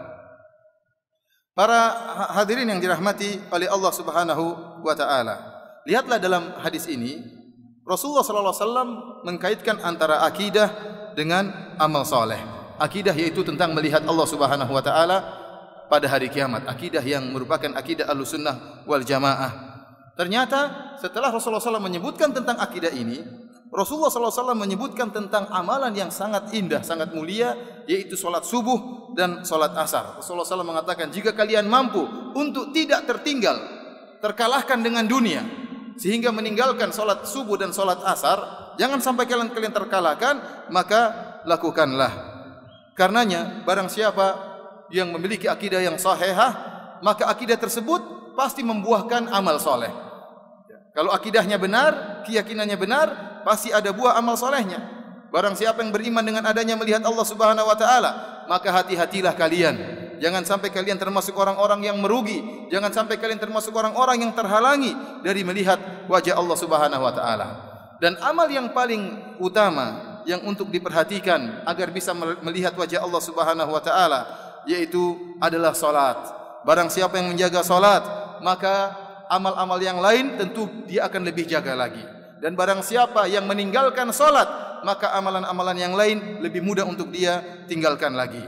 Para hadirin yang dirahmati oleh Allah Subhanahu wa taala, lihatlah dalam hadis ini Rasulullah sallallahu alaihi wasallam mengkaitkan antara akidah dengan amal saleh. Akidah yaitu tentang melihat Allah Subhanahu wa taala pada hari kiamat, akidah yang merupakan akidah Ahlussunnah wal Jamaah. Ternyata setelah Rasulullah SAW menyebutkan tentang akidah ini, Rasulullah SAW menyebutkan tentang amalan yang sangat indah, sangat mulia, yaitu solat subuh dan solat asar. Rasulullah SAW mengatakan, jika kalian mampu untuk tidak tertinggal, terkalahkan dengan dunia, sehingga meninggalkan solat subuh dan solat asar, jangan sampai kalian terkalahkan, maka lakukanlah. Karenanya, barang siapa yang memiliki akidah yang sahihah, maka akidah tersebut pasti membuahkan amal soleh. Kalau akidahnya benar, keyakinannya benar, pasti ada buah amal solehnya. Barang siapa yang beriman dengan adanya melihat Allah Subhanahu wa taala, maka hati-hatilah kalian. Jangan sampai kalian termasuk orang-orang yang merugi. Jangan sampai kalian termasuk orang-orang yang terhalangi dari melihat wajah Allah Subhanahu wa taala. Dan amal yang paling utama yang untuk diperhatikan agar bisa melihat wajah Allah Subhanahu wa taala, yaitu adalah salat. Barang siapa yang menjaga salat, maka amal-amal yang lain tentu dia akan lebih jaga lagi. Dan barang siapa yang meninggalkan salat, maka amalan-amalan yang lain lebih mudah untuk dia tinggalkan lagi.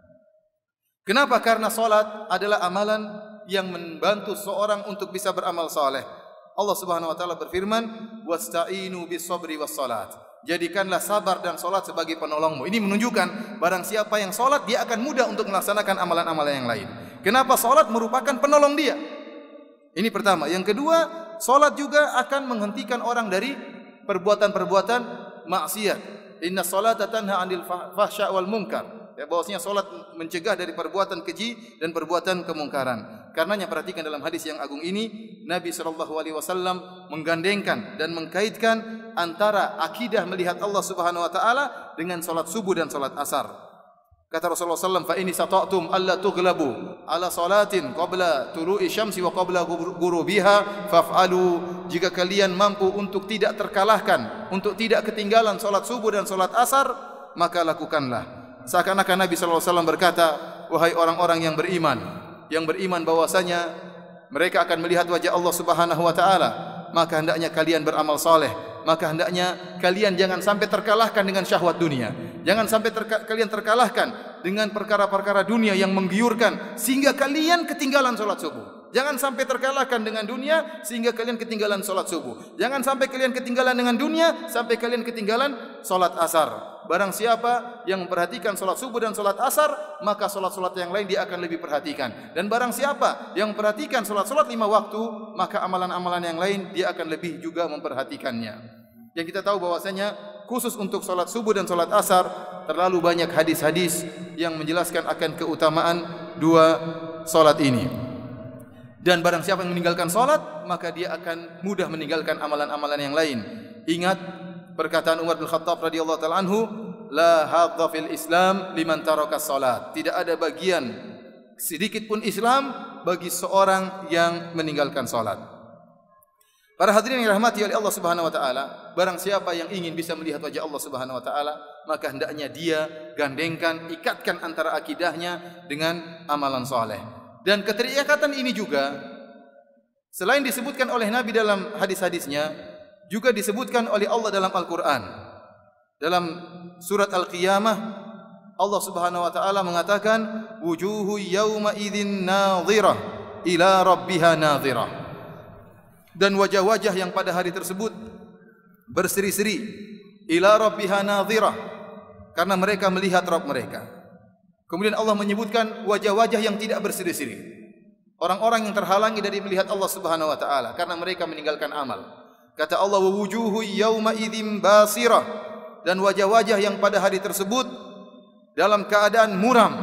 Kenapa? Karena salat adalah amalan yang membantu seorang untuk bisa beramal saleh. Allah Subhanahu wa taala berfirman, "Wasta'inu bis-sabri was-salat." Jadikanlah sabar dan salat sebagai penolongmu. Ini menunjukkan barang siapa yang salat, dia akan mudah untuk melaksanakan amalan-amalan yang lain. Kenapa? Salat merupakan penolong dia. Ini pertama. Yang kedua, salat juga akan menghentikan orang dari perbuatan-perbuatan maksiat. Inna salata tanha 'anil fahsya wal munkar. Ya, bahwasanya salat mencegah dari perbuatan keji dan perbuatan kemungkaran. Karenanya perhatikan dalam hadis yang agung ini, Nabi sallallahu alaihi wasallam menggandengkan dan mengkaitkan antara akidah melihat Allah Subhanahu wa taala dengan salat subuh dan salat asar. Kata Rasulullah sallallahu alaihi wasallam, "Fa in istata'tum alla tughlabu ala salatin qabla tulu'i syamsi wa qabla ghurubiha faf'alu." Jika kalian mampu untuk tidak terkalahkan, untuk tidak ketinggalan salat subuh dan salat asar, maka lakukanlah. Seakan-akan Nabi sallallahu alaihi wasallam berkata, "Wahai orang-orang yang beriman, yang beriman bahwasanya mereka akan melihat wajah Allah Subhanahu wa taala, maka hendaknya kalian beramal saleh. Maka hendaknya kalian jangan sampai terkalahkan dengan syahwat dunia. Jangan sampai kalian terkalahkan dengan perkara-perkara dunia yang menggiurkan sehingga kalian ketinggalan salat subuh. Jangan sampai terkalahkan dengan dunia sehingga kalian ketinggalan salat subuh. Jangan sampai kalian ketinggalan dengan dunia sampai kalian ketinggalan salat asar. Barang siapa yang memperhatikan salat subuh dan salat asar, maka salat-salat yang lain dia akan lebih perhatikan. Dan barang siapa yang memperhatikan salat-salat 5 waktu, maka amalan-amalan yang lain dia akan lebih juga memperhatikannya. Yang kita tahu bahwasanya khusus untuk salat subuh dan salat asar terlalu banyak hadis-hadis yang menjelaskan akan keutamaan dua salat ini. Dan barang siapa yang meninggalkan salat, maka dia akan mudah meninggalkan amalan-amalan yang lain. Ingat perkataan Umar bin Khattab radhiyallahu taala anhu, la hadza fil Islam liman taraka salat. Tidak ada bagian sedikit pun Islam bagi seorang yang meninggalkan salat. Para hadirin yang dirahmati oleh Allah Subhanahu wa taala, barang siapa yang ingin bisa melihat wajah Allah Subhanahu wa taala, maka hendaknya dia gandengkan, ikatkan antara akidahnya dengan amalan saleh. Dan keterikatan ini juga selain disebutkan oleh Nabi dalam hadis-hadisnya, juga disebutkan oleh Allah dalam Al-Quran. Dalam surat Al-Qiyamah, Allah Subhanahu wa taala mengatakan, wujuhu yawma idzin nadhirah ila rabbiha nadhirah. Dan wajah-wajah yang pada hari tersebut berseri-seri, ila rabbiha nadhirah, karena mereka melihat Rabb mereka. Kemudian Allah menyebutkan wajah-wajah yang tidak berseri-seri, orang-orang yang terhalangi dari melihat Allah Subhanahu wa taala karena mereka meninggalkan amal. Kata Allah, wa wujuhu yawma idzin basirah, dan wajah-wajah yang pada hari tersebut dalam keadaan muram.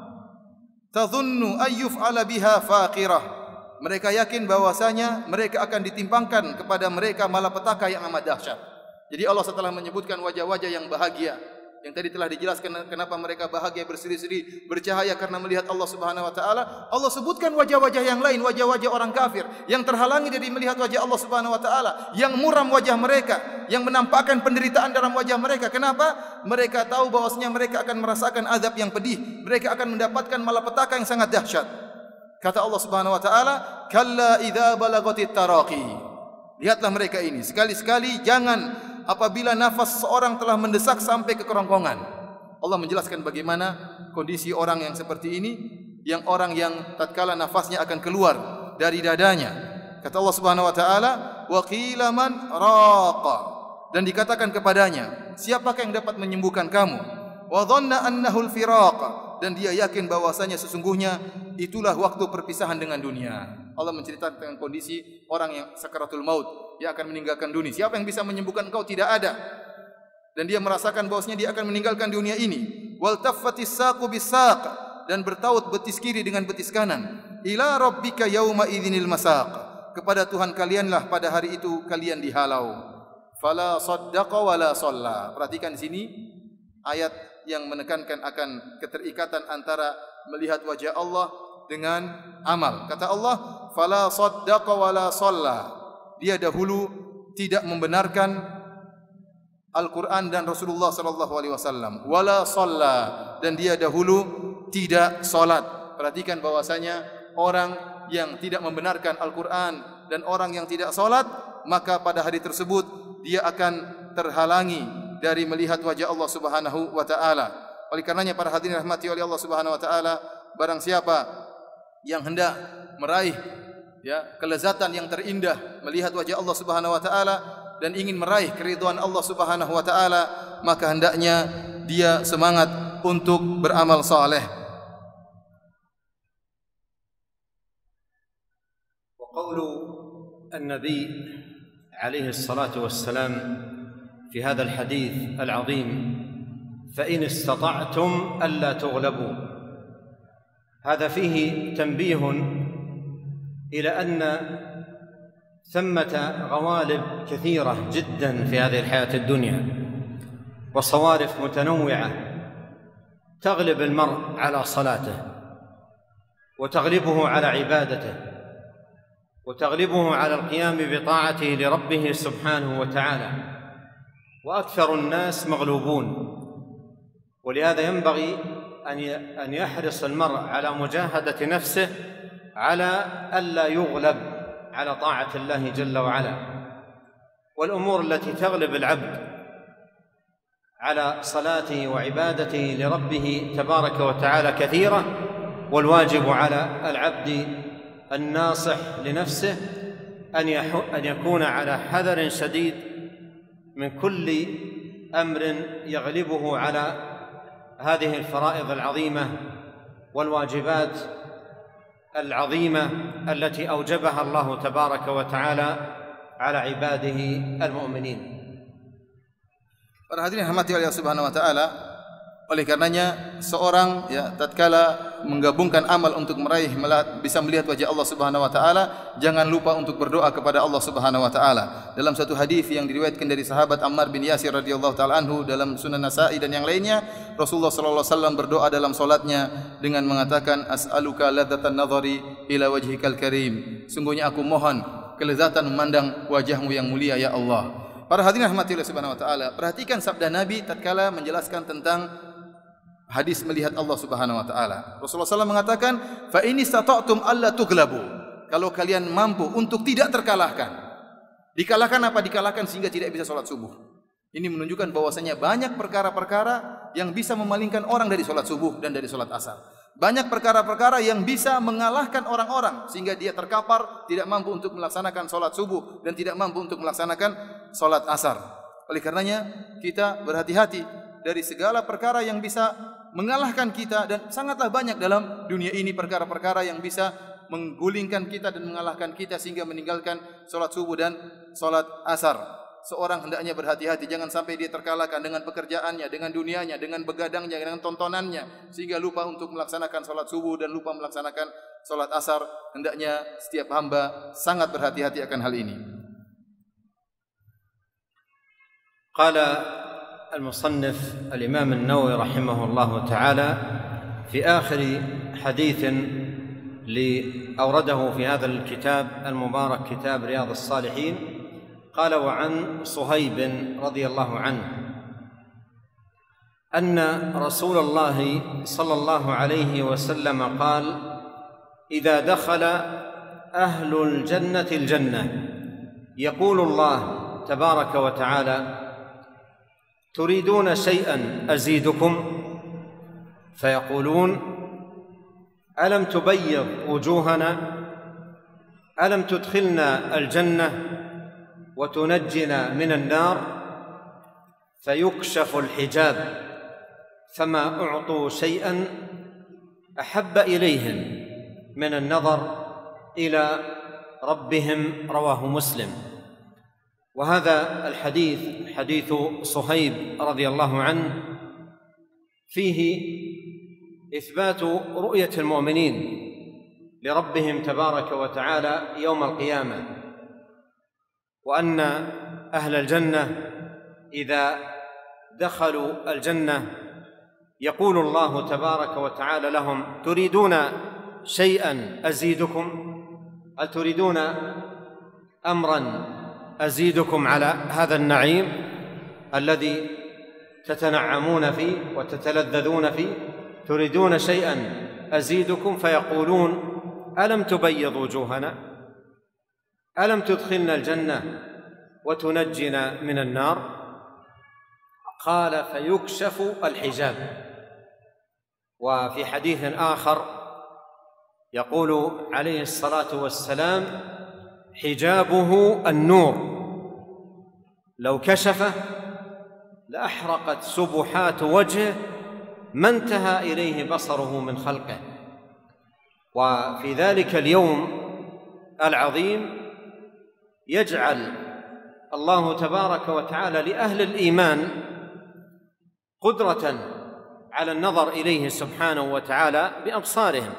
Tadhunnu ayyuf'ala biha faqirah, mereka yakin bahwasanya mereka akan ditimpangkan kepada mereka malapetaka yang amat dahsyat. Jadi Allah setelah menyebutkan wajah-wajah yang bahagia, yang tadi telah dijelaskan kenapa mereka bahagia berseri-seri bercahaya karena melihat Allah Subhanahu wa taala, Allah sebutkan wajah-wajah yang lain, wajah-wajah orang kafir yang terhalangi dari melihat wajah Allah Subhanahu wa taala, yang muram wajah mereka, yang menampakkan penderitaan dalam wajah mereka. Kenapa? Mereka tahu bahwasanya mereka akan merasakan azab yang pedih, mereka akan mendapatkan malapetaka yang sangat dahsyat. Kata Allah Subhanahu wa taala, kalla idza balagatit taraqi. Lihatlah mereka ini, sekali-sekali jangan apabila nafas seorang telah mendesak sampai ke kerongkongan. Allah menjelaskan bagaimana kondisi orang yang seperti ini, yang orang yang tatkala nafasnya akan keluar dari dadanya. Kata Allah Subhanahu wa taala, wa qila man raqa, dan dikatakan kepadanya, siapakah yang dapat menyembuhkan kamu? Wa dhanna annahu al-firaq, dan dia yakin bahwasanya sesungguhnya itulah waktu perpisahan dengan dunia. Allah menceritakan kondisi orang yang sakaratul maut, dia akan meninggalkan dunia. Siapa yang bisa menyembuhkan engkau? Tidak ada. Dan dia merasakan bahwasanya dia akan meninggalkan dunia ini. Wal taffatis saqu bisaq, dan bertaut betis kiri dengan betis kanan. Ila rabbika yauma idzinil masaq, kepada Tuhan kalianlah pada hari itu kalian dihalau. Fala saddaqa wala shalla. Perhatikan di sini ayat yang menekankan akan keterikatan antara melihat wajah Allah dengan amal. Kata Allah, fala saddaqa wala shalla. Dia dahulu tidak membenarkan Al-Quran dan Rasulullah sallallahu alaihi wasallam. Wala shalla, dan dia dahulu tidak salat. Perhatikan bahwasanya orang yang tidak membenarkan Al-Quran dan orang yang tidak salat, maka pada hari tersebut dia akan terhalangi dari melihat wajah Allah Subhanahu wa taala. Oleh karenanya para hadirin rahmati oleh Allah Subhanahu wa taala, barang siapa yang hendak meraih kelezatan yang terindah melihat wajah Allah Subhanahu wa taala dan ingin meraih keridhaan Allah Subhanahu wa taala, maka hendaknya dia semangat untuk beramal saleh. Wa qawlu an-nabi alaihi salatu wassalam fi hadha al-hadith al-'azim, fa in istata'tum alla tughlabu. هذا فيه تنبيه إلى أن ثمة غوالب كثيرة جدا في هذه الحياة الدنيا وصوارف متنوعة تغلب المرء على صلاته وتغلبه على عبادته وتغلبه على القيام بطاعته لربه سبحانه وتعالى، وأكثر الناس مغلوبون. ولهذا ينبغي أن يحرص المرء على مجاهدة نفسه على ألا يغلب على طاعة الله جل وعلا. والأمور التي تغلب العبد على صلاته وعبادته لربه تبارك وتعالى كثيرة، والواجب على العبد الناصح لنفسه أن يكون على حذر شديد من كل أمر يغلبه على هذه الفرائض العظيمة والواجبات العظيمة التي أوجبها الله تبارك وتعالى على عباده المؤمنين. Para hadirin rahmati Allah Subhanahu wa taala, oleh karenanya seorang tatkala menggabungkan amal untuk bisa melihat wajah Allah Subhanahu wa taala, jangan lupa untuk berdoa kepada Allah Subhanahu wa taala. Dalam satu hadis yang diriwayatkan dari sahabat Ammar bin Yasir radhiyallahu taala anhu dalam Sunan Nasa'i dan yang lainnya, Rasulullah sallallahu alaihi wasallam berdoa dalam salatnya dengan mengatakan, as'aluka ladzatan nadhari ila wajhikal karim. Sungguhnya aku mohon kelezatan memandang wajahmu yang mulia ya Allah. Para hadirin rahmatillah subhanahu wa ta'ala, perhatikan sabda Nabi tatkala menjelaskan tentang hadis melihat Allah Subhanahu wa taala. Rasulullah SAW mengatakan, "Fa in istata'tum alla tughlabu." Kalau kalian mampu untuk tidak terkalahkan. Dikalahkan apa? Dikalahkan sehingga tidak bisa salat subuh. Ini menunjukkan bahwasanya banyak perkara-perkara yang bisa memalingkan orang dari salat subuh dan dari salat asar. Banyak perkara-perkara yang bisa mengalahkan orang-orang sehingga dia terkapar, tidak mampu untuk melaksanakan salat subuh dan tidak mampu untuk melaksanakan salat asar. Oleh karenanya kita berhati-hati dari segala perkara yang bisa mengalahkan kita, dan sangatlah banyak dalam dunia ini perkara-perkara yang bisa menggulingkan kita dan mengalahkan kita sehingga meninggalkan salat subuh dan salat asar. Seorang hendaknya berhati-hati, jangan sampai dia terkalahkan dengan pekerjaannya, dengan dunianya, dengan begadangnya, dengan tontonannya, sehingga lupa untuk melaksanakan salat subuh dan lupa melaksanakan salat asar. Hendaknya setiap hamba sangat berhati-hati akan hal ini. Qala المصنف الإمام النووي رحمه الله تعالى في آخر حديث أورده في هذا الكتاب المبارك كتاب رياض الصالحين، قال: وعن صهيب رضي الله عنه أن رسول الله صلى الله عليه وسلم قال: إذا دخل أهل الجنة الجنة يقول الله تبارك وتعالى: تريدون شيئا أزيدكم؟ فيقولون: ألم تبيض وجوهنا؟ ألم تدخلنا الجنة وتنجنا من النار؟ فيكشف الحجاب فما أعطوا شيئا أحب إليهم من النظر إلى ربهم. رواه مسلم. وهذا الحديث حديث صهيب رضي الله عنه فيه إثبات رؤية المؤمنين لربهم تبارك وتعالى يوم القيامة، وأن أهل الجنة إذا دخلوا الجنة يقول الله تبارك وتعالى لهم: تريدون شيئا أزيدكم؟ هل تريدون أمرا أزيدكم على هذا النعيم الذي تتنعمون فيه وتتلذذون فيه؟ تريدون شيئا أزيدكم؟ فيقولون: ألم تبيض وجوهنا؟ ألم تدخلنا الجنة وتنجنا من النار؟ قال: فيكشف الحجاب. وفي حديث آخر يقول عليه الصلاة والسلام: حجابه النور، لو كشفه لأحرقت سبحات وجهه ما انتهى إليه بصره من خلقه. وفي ذلك اليوم العظيم يجعل الله تبارك وتعالى لأهل الإيمان قدرة على النظر إليه سبحانه وتعالى بأبصارهم،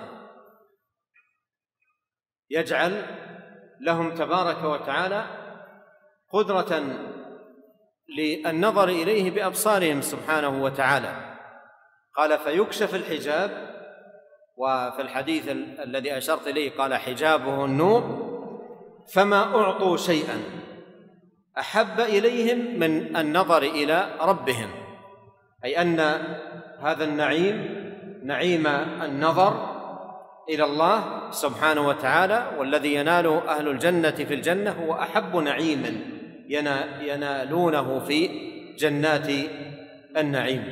يجعل لهم تبارك وتعالى قدرة للنظر إليه بأبصارهم سبحانه وتعالى. قال: فيكشف الحجاب. وفي الحديث الذي أشرت إليه قال: حجابه النور، فما أعطوا شيئا أحب إليهم من النظر إلى ربهم، أي أن هذا النعيم نعيم النظر إلى الله سبحانه وتعالى، والذي يناله أهل الجنة في الجنة هو أحب نعيم ينالونه في جنات النعيم.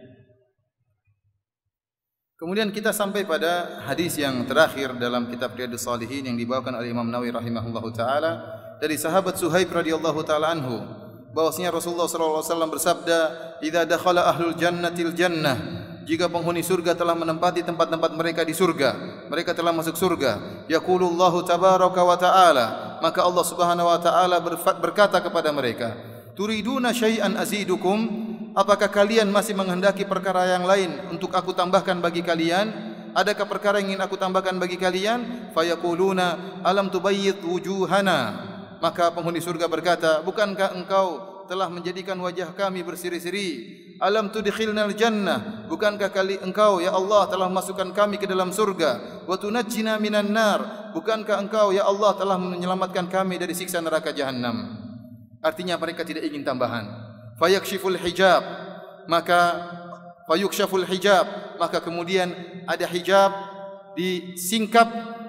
Kemudian kita sampai pada hadis yang terakhir dalam kitab Riyadhus Shalihin yang dibawakan oleh Imam Nawawi rahimahullahu taala dari sahabat Suhaib radhiyallahu taala anhu, bahwasanya Rasulullah sallallahu alaihi wasallam bersabda, "Idza dakhala ahlul jannatil jannah," jika penghuni surga telah menempati tempat-tempat mereka di surga, mereka telah masuk surga, yaqulullahu tabaraka wa taala, maka Allah Subhanahu wa taala berkata kepada mereka, "Turiduna syai'an azidukum?" Apakah kalian masih menghendaki perkara yang lain untuk aku tambahkan bagi kalian? Adakah perkara yang ingin aku tambahkan bagi kalian? Fayaquluna alam tubayyid wujuhana. Maka penghuni surga berkata, bukankah engkau telah menjadikan wajah kami berseri-seri? Alam tudkhilnal jannah. Bukankah engkau ya Allah telah masukkan kami ke dalam surga? Wa tunajjina minan nar. Bukankah engkau ya Allah telah menyelamatkan kami dari siksa neraka jahanam? Artinya mereka tidak ingin tambahan. Fayakshiful hijab, maka fayukshaful hijab, maka kemudian ada hijab disingkap,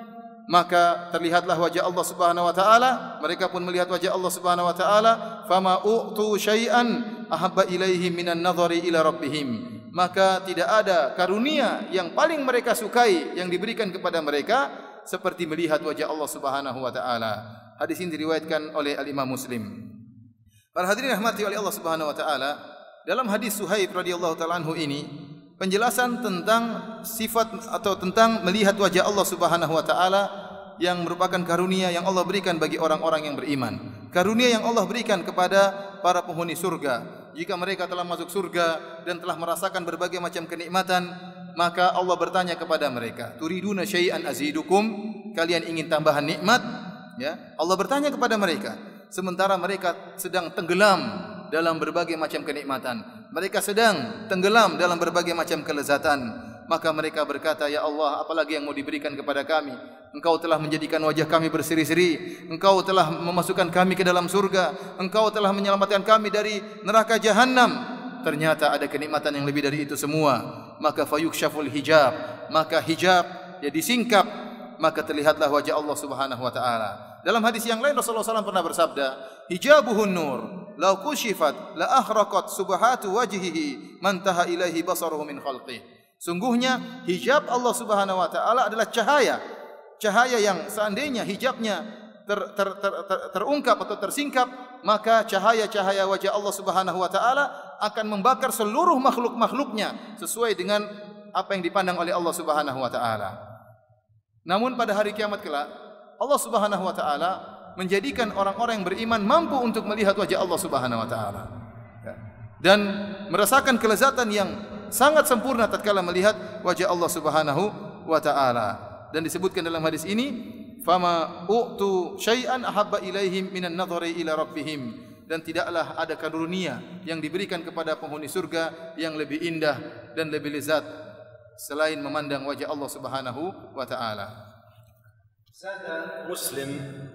maka terlihatlah wajah Allah Subhanahu wa taala, mereka pun melihat wajah Allah Subhanahu wa taala. Fama u'tu syai'an ahabba ilaihim minan nadhari ila rabbihim, maka tidak ada karunia yang paling mereka sukai yang diberikan kepada mereka seperti melihat wajah Allah Subhanahu wa taala. Hadis ini diriwayatkan oleh Al-Imam Muslim. Para hadirin rahmati oleh Allah Subhanahu wa taala, dalam hadis Suhaib radhiyallahu taala anhu ini penjelasan tentang sifat atau tentang melihat wajah Allah Subhanahu wa taala yang merupakan karunia yang Allah berikan bagi orang-orang yang beriman. Karunia yang Allah berikan kepada para penghuni surga. Jika mereka telah masuk surga dan telah merasakan berbagai macam kenikmatan, maka Allah bertanya kepada mereka, "Turiduna syai'an azidukum?" Kalian ingin tambahan nikmat? Ya, Allah bertanya kepada mereka. Sementara mereka sedang tenggelam dalam berbagai macam kenikmatan, mereka sedang tenggelam dalam berbagai macam kelezatan, maka mereka berkata, "Ya Allah, apalagi yang mau diberikan kepada kami? Engkau telah menjadikan wajah kami berseri-seri, Engkau telah memasukkan kami ke dalam surga, Engkau telah menyelamatkan kami dari neraka jahanam. Ternyata ada kenikmatan yang lebih dari itu semua." Maka fayukshaful hijab, maka hijab ya disingkap, maka terlihatlah wajah Allah Subhanahu wa taala. Dalam hadis yang lain Rasulullah SAW pernah bersabda, "Hijabuhun nur, law kushifat la akhraqat subhatu wajhihi man taha ilaihi basaruhu min khalqih." Sungguhnya hijab Allah Subhanahu wa taala adalah cahaya. Cahaya yang seandainya hijabnya terungkap atau tersingkap, maka cahaya-cahaya wajah Allah Subhanahu wa taala akan membakar seluruh makhluk-makhluknya sesuai dengan apa yang dipandang oleh Allah Subhanahu wa taala. Namun pada hari kiamat kelak Allah Subhanahu wa taala menjadikan orang-orang yang beriman mampu untuk melihat wajah Allah Subhanahu wa taala dan merasakan kelezatan yang sangat sempurna tatkala melihat wajah Allah Subhanahu wa taala. Dan disebutkan dalam hadis ini, "Fama u'tu syai'an ahabba ilaihim minan nadhari ila rabbihim." Dan tidaklah ada karunia yang diberikan kepada penghuni surga yang lebih indah dan lebih lezat selain memandang wajah Allah Subhanahu wa taala. زاد مسلم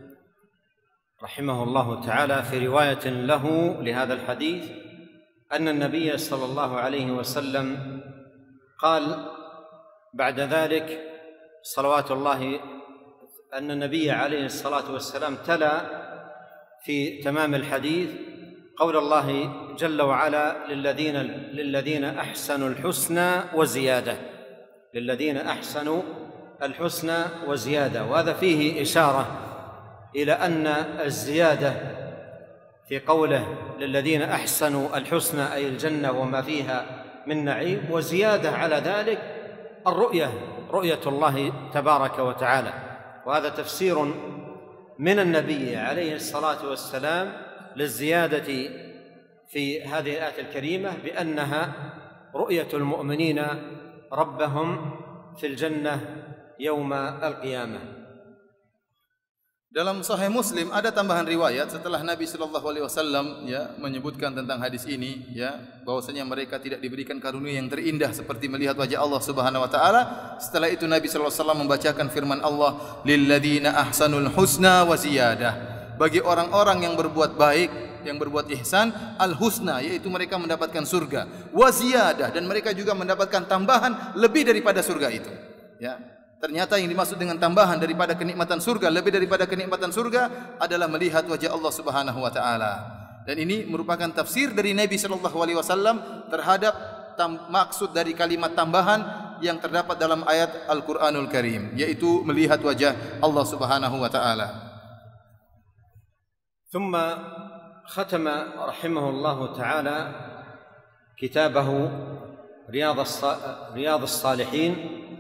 رحمه الله تعالى في رواية له لهذا الحديث أن النبي صلى الله عليه وسلم قال بعد ذلك صلوات الله أن النبي عليه الصلاة والسلام تلا في تمام الحديث قول الله جل وعلا للذين أحسنوا الحسنى وزيادة، للذين أحسنوا الحسنى وزيادة. وهذا فيه إشارة إلى أن الزيادة في قوله للذين أحسنوا الحسنى أي الجنة وما فيها من نعيم، وزيادة على ذلك رؤية الله تبارك وتعالى. وهذا تفسير من النبي عليه الصلاة والسلام للزيادة في هذه الآية الكريمة بأنها رؤية المؤمنين ربهم في الجنة يوم القيامة. Dalam Sahih Muslim ada tambahan riwayat setelah Nabi sallallahu alaihi wasallam ya menyebutkan tentang hadis ini ya bahwasanya mereka tidak diberikan karunia yang terindah seperti melihat wajah Allah Subhanahu wa taala. Setelah itu Nabi sallallahu alaihi wasallam membacakan firman Allah, "Lilladzina ahsanul husna wa ziyadah." Bagi orang-orang yang berbuat baik yang berbuat ihsan, al-husna, yaitu mereka mendapatkan surga, wa ziyadah, dan mereka juga mendapatkan tambahan lebih daripada surga itu. Ya, ternyata yang dimaksud dengan tambahan daripada kenikmatan surga, lebih daripada kenikmatan surga adalah melihat wajah Allah Subhanahu wa taala. Dan ini merupakan tafsir dari Nabi sallallahu alaihi wasallam terhadap maksud dari kalimat tambahan yang terdapat dalam ayat Al-Qur'anul Karim, yaitu melihat wajah Allah Subhanahu wa taala. ثم ختم رحمه الله تعالى كتابه رياض الصالحين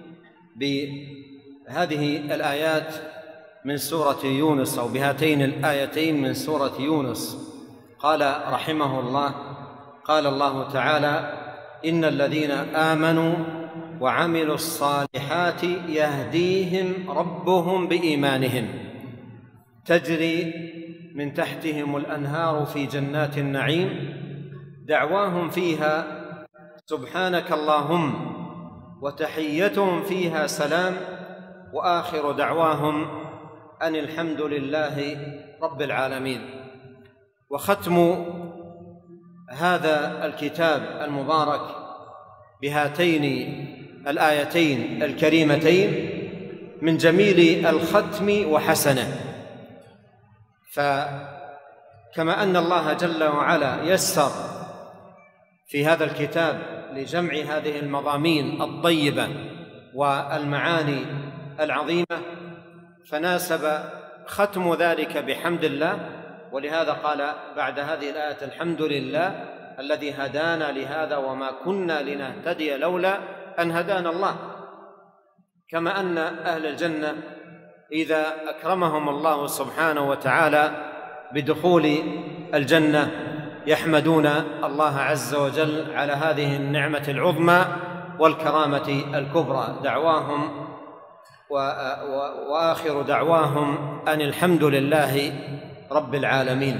بهذه الآيات من سورة يونس، أو بهاتين الآيتين من سورة يونس. قال رحمه الله: قال الله تعالى: إن الذين آمنوا وعملوا الصالحات يهديهم ربهم بإيمانهم تجري من تحتهم الأنهار في جنات النعيم دعواهم فيها سبحانك اللهم وتحيتهم فيها سلام وآخر دعواهم أن الحمد لله رب العالمين. وختم هذا الكتاب المبارك بهاتين الآيتين الكريمتين من جميل الختم وحسنه. فكما أن الله جل وعلا يسر في هذا الكتاب لجمع هذه المضامين الطيبة والمعاني العظيمة، فناسب ختم ذلك بحمد الله. ولهذا قال بعد هذه الآية: الحمد لله الذي هدانا لهذا وما كنا لنهتدي لولا أن هدانا الله. كما أن أهل الجنة إذا أكرمهم الله سبحانه وتعالى بدخول الجنة يحمدون الله عز وجل على هذه النعمة العظمى والكرامة الكبرى. دعواهم وآخر دعواهم أن الحمد لله رب العالمين.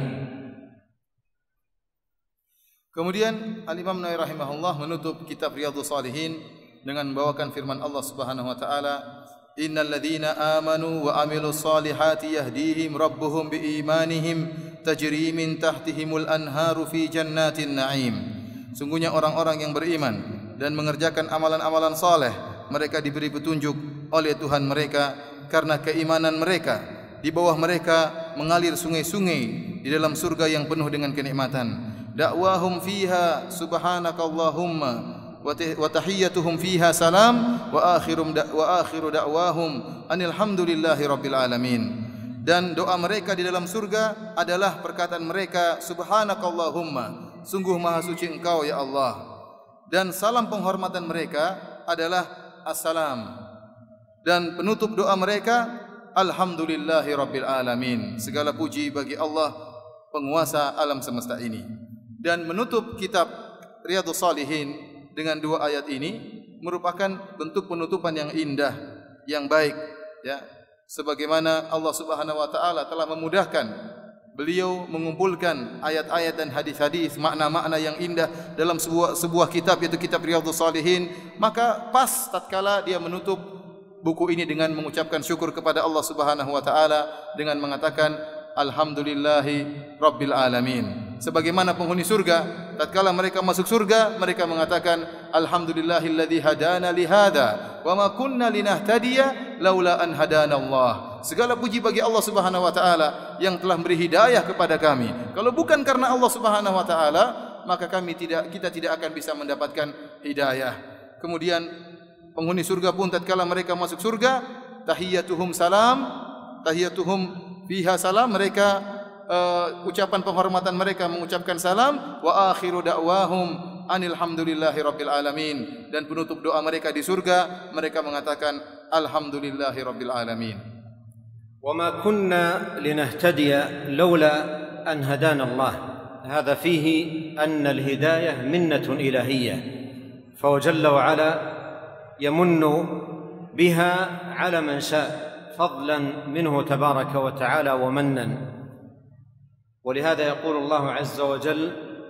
Kemudian Al-Imam Nawawi rahimahullah menutup kitab Riyadhus Shalihin dengan membawakan firman Allah Subhanahu wa taala: Innal ladzina amanu wa amilus solihati yahdihim rabbuhum biimanihim tajri min tahtihimul anharu fi jannatin na'im. Sungguhnya orang-orang yang beriman dan mengerjakan amalan-amalan saleh, mereka diberi petunjuk oleh Tuhan mereka karena keimanan mereka. Di bawah mereka mengalir sungai-sungai di dalam surga yang penuh dengan kenikmatan. Da'wahum fiha subhanakallahumma wa tahiyyatuhum fiha salam wa akhiru da'wahum anil hamdulillahi rabbil alamin. Dan doa mereka di dalam surga adalah perkataan mereka subhanakallahumma, sungguh maha suci engkau ya Allah. Dan salam penghormatan mereka adalah assalam. Dan penutup doa mereka alhamdulillahi rabbil alamin. Segala puji bagi Allah, penguasa alam semesta ini. Dan menutup kitab Riyadhus Shalihin dengan dua ayat ini merupakan bentuk penutupan yang indah, yang baik, ya. Sebagaimana Allah Subhanahu wa taala telah memudahkan beliau mengumpulkan ayat-ayat dan hadis-hadis, makna-makna yang indah dalam sebuah kitab, yaitu kitab Riyadhus Shalihin, maka pas tatkala dia menutup buku ini dengan mengucapkan syukur kepada Allah Subhanahu wa taala dengan mengatakan alhamdulillahi rabbil alamin. Sebagaimana penghuni surga tatkala mereka masuk surga, mereka mengatakan alhamdulillahilladzi hadana li hada wa ma kunna linahtadiya laula an hadana Allah. Segala puji bagi Allah Subhanahu wa taala yang telah beri hidayah kepada kami. Kalau bukan karena Allah Subhanahu wa taala, maka kita tidak akan bisa mendapatkan hidayah. Kemudian penghuni surga pun tatkala mereka masuk surga, tahiyyatuhum salam, tahiyyatuhum fiha salam, mereka ucapan penghormatan mereka mengucapkan salam, wa akhiru da'wahum anil hamdulillahi rabbil alamin. Dan penutup doa mereka di surga, mereka mengatakan alhamdulillahi rabbil alamin. Wa ma kunna linahtadiya laula an hadana Allah. Hadha fihi anna al-hidayah minnatun ilahiyyah. Fa jalla wa ala yamunnu biha ala man syaa fadlan minhu tabaraka wa ta'ala wa mannan. ولهذا يقول الله عز وجل: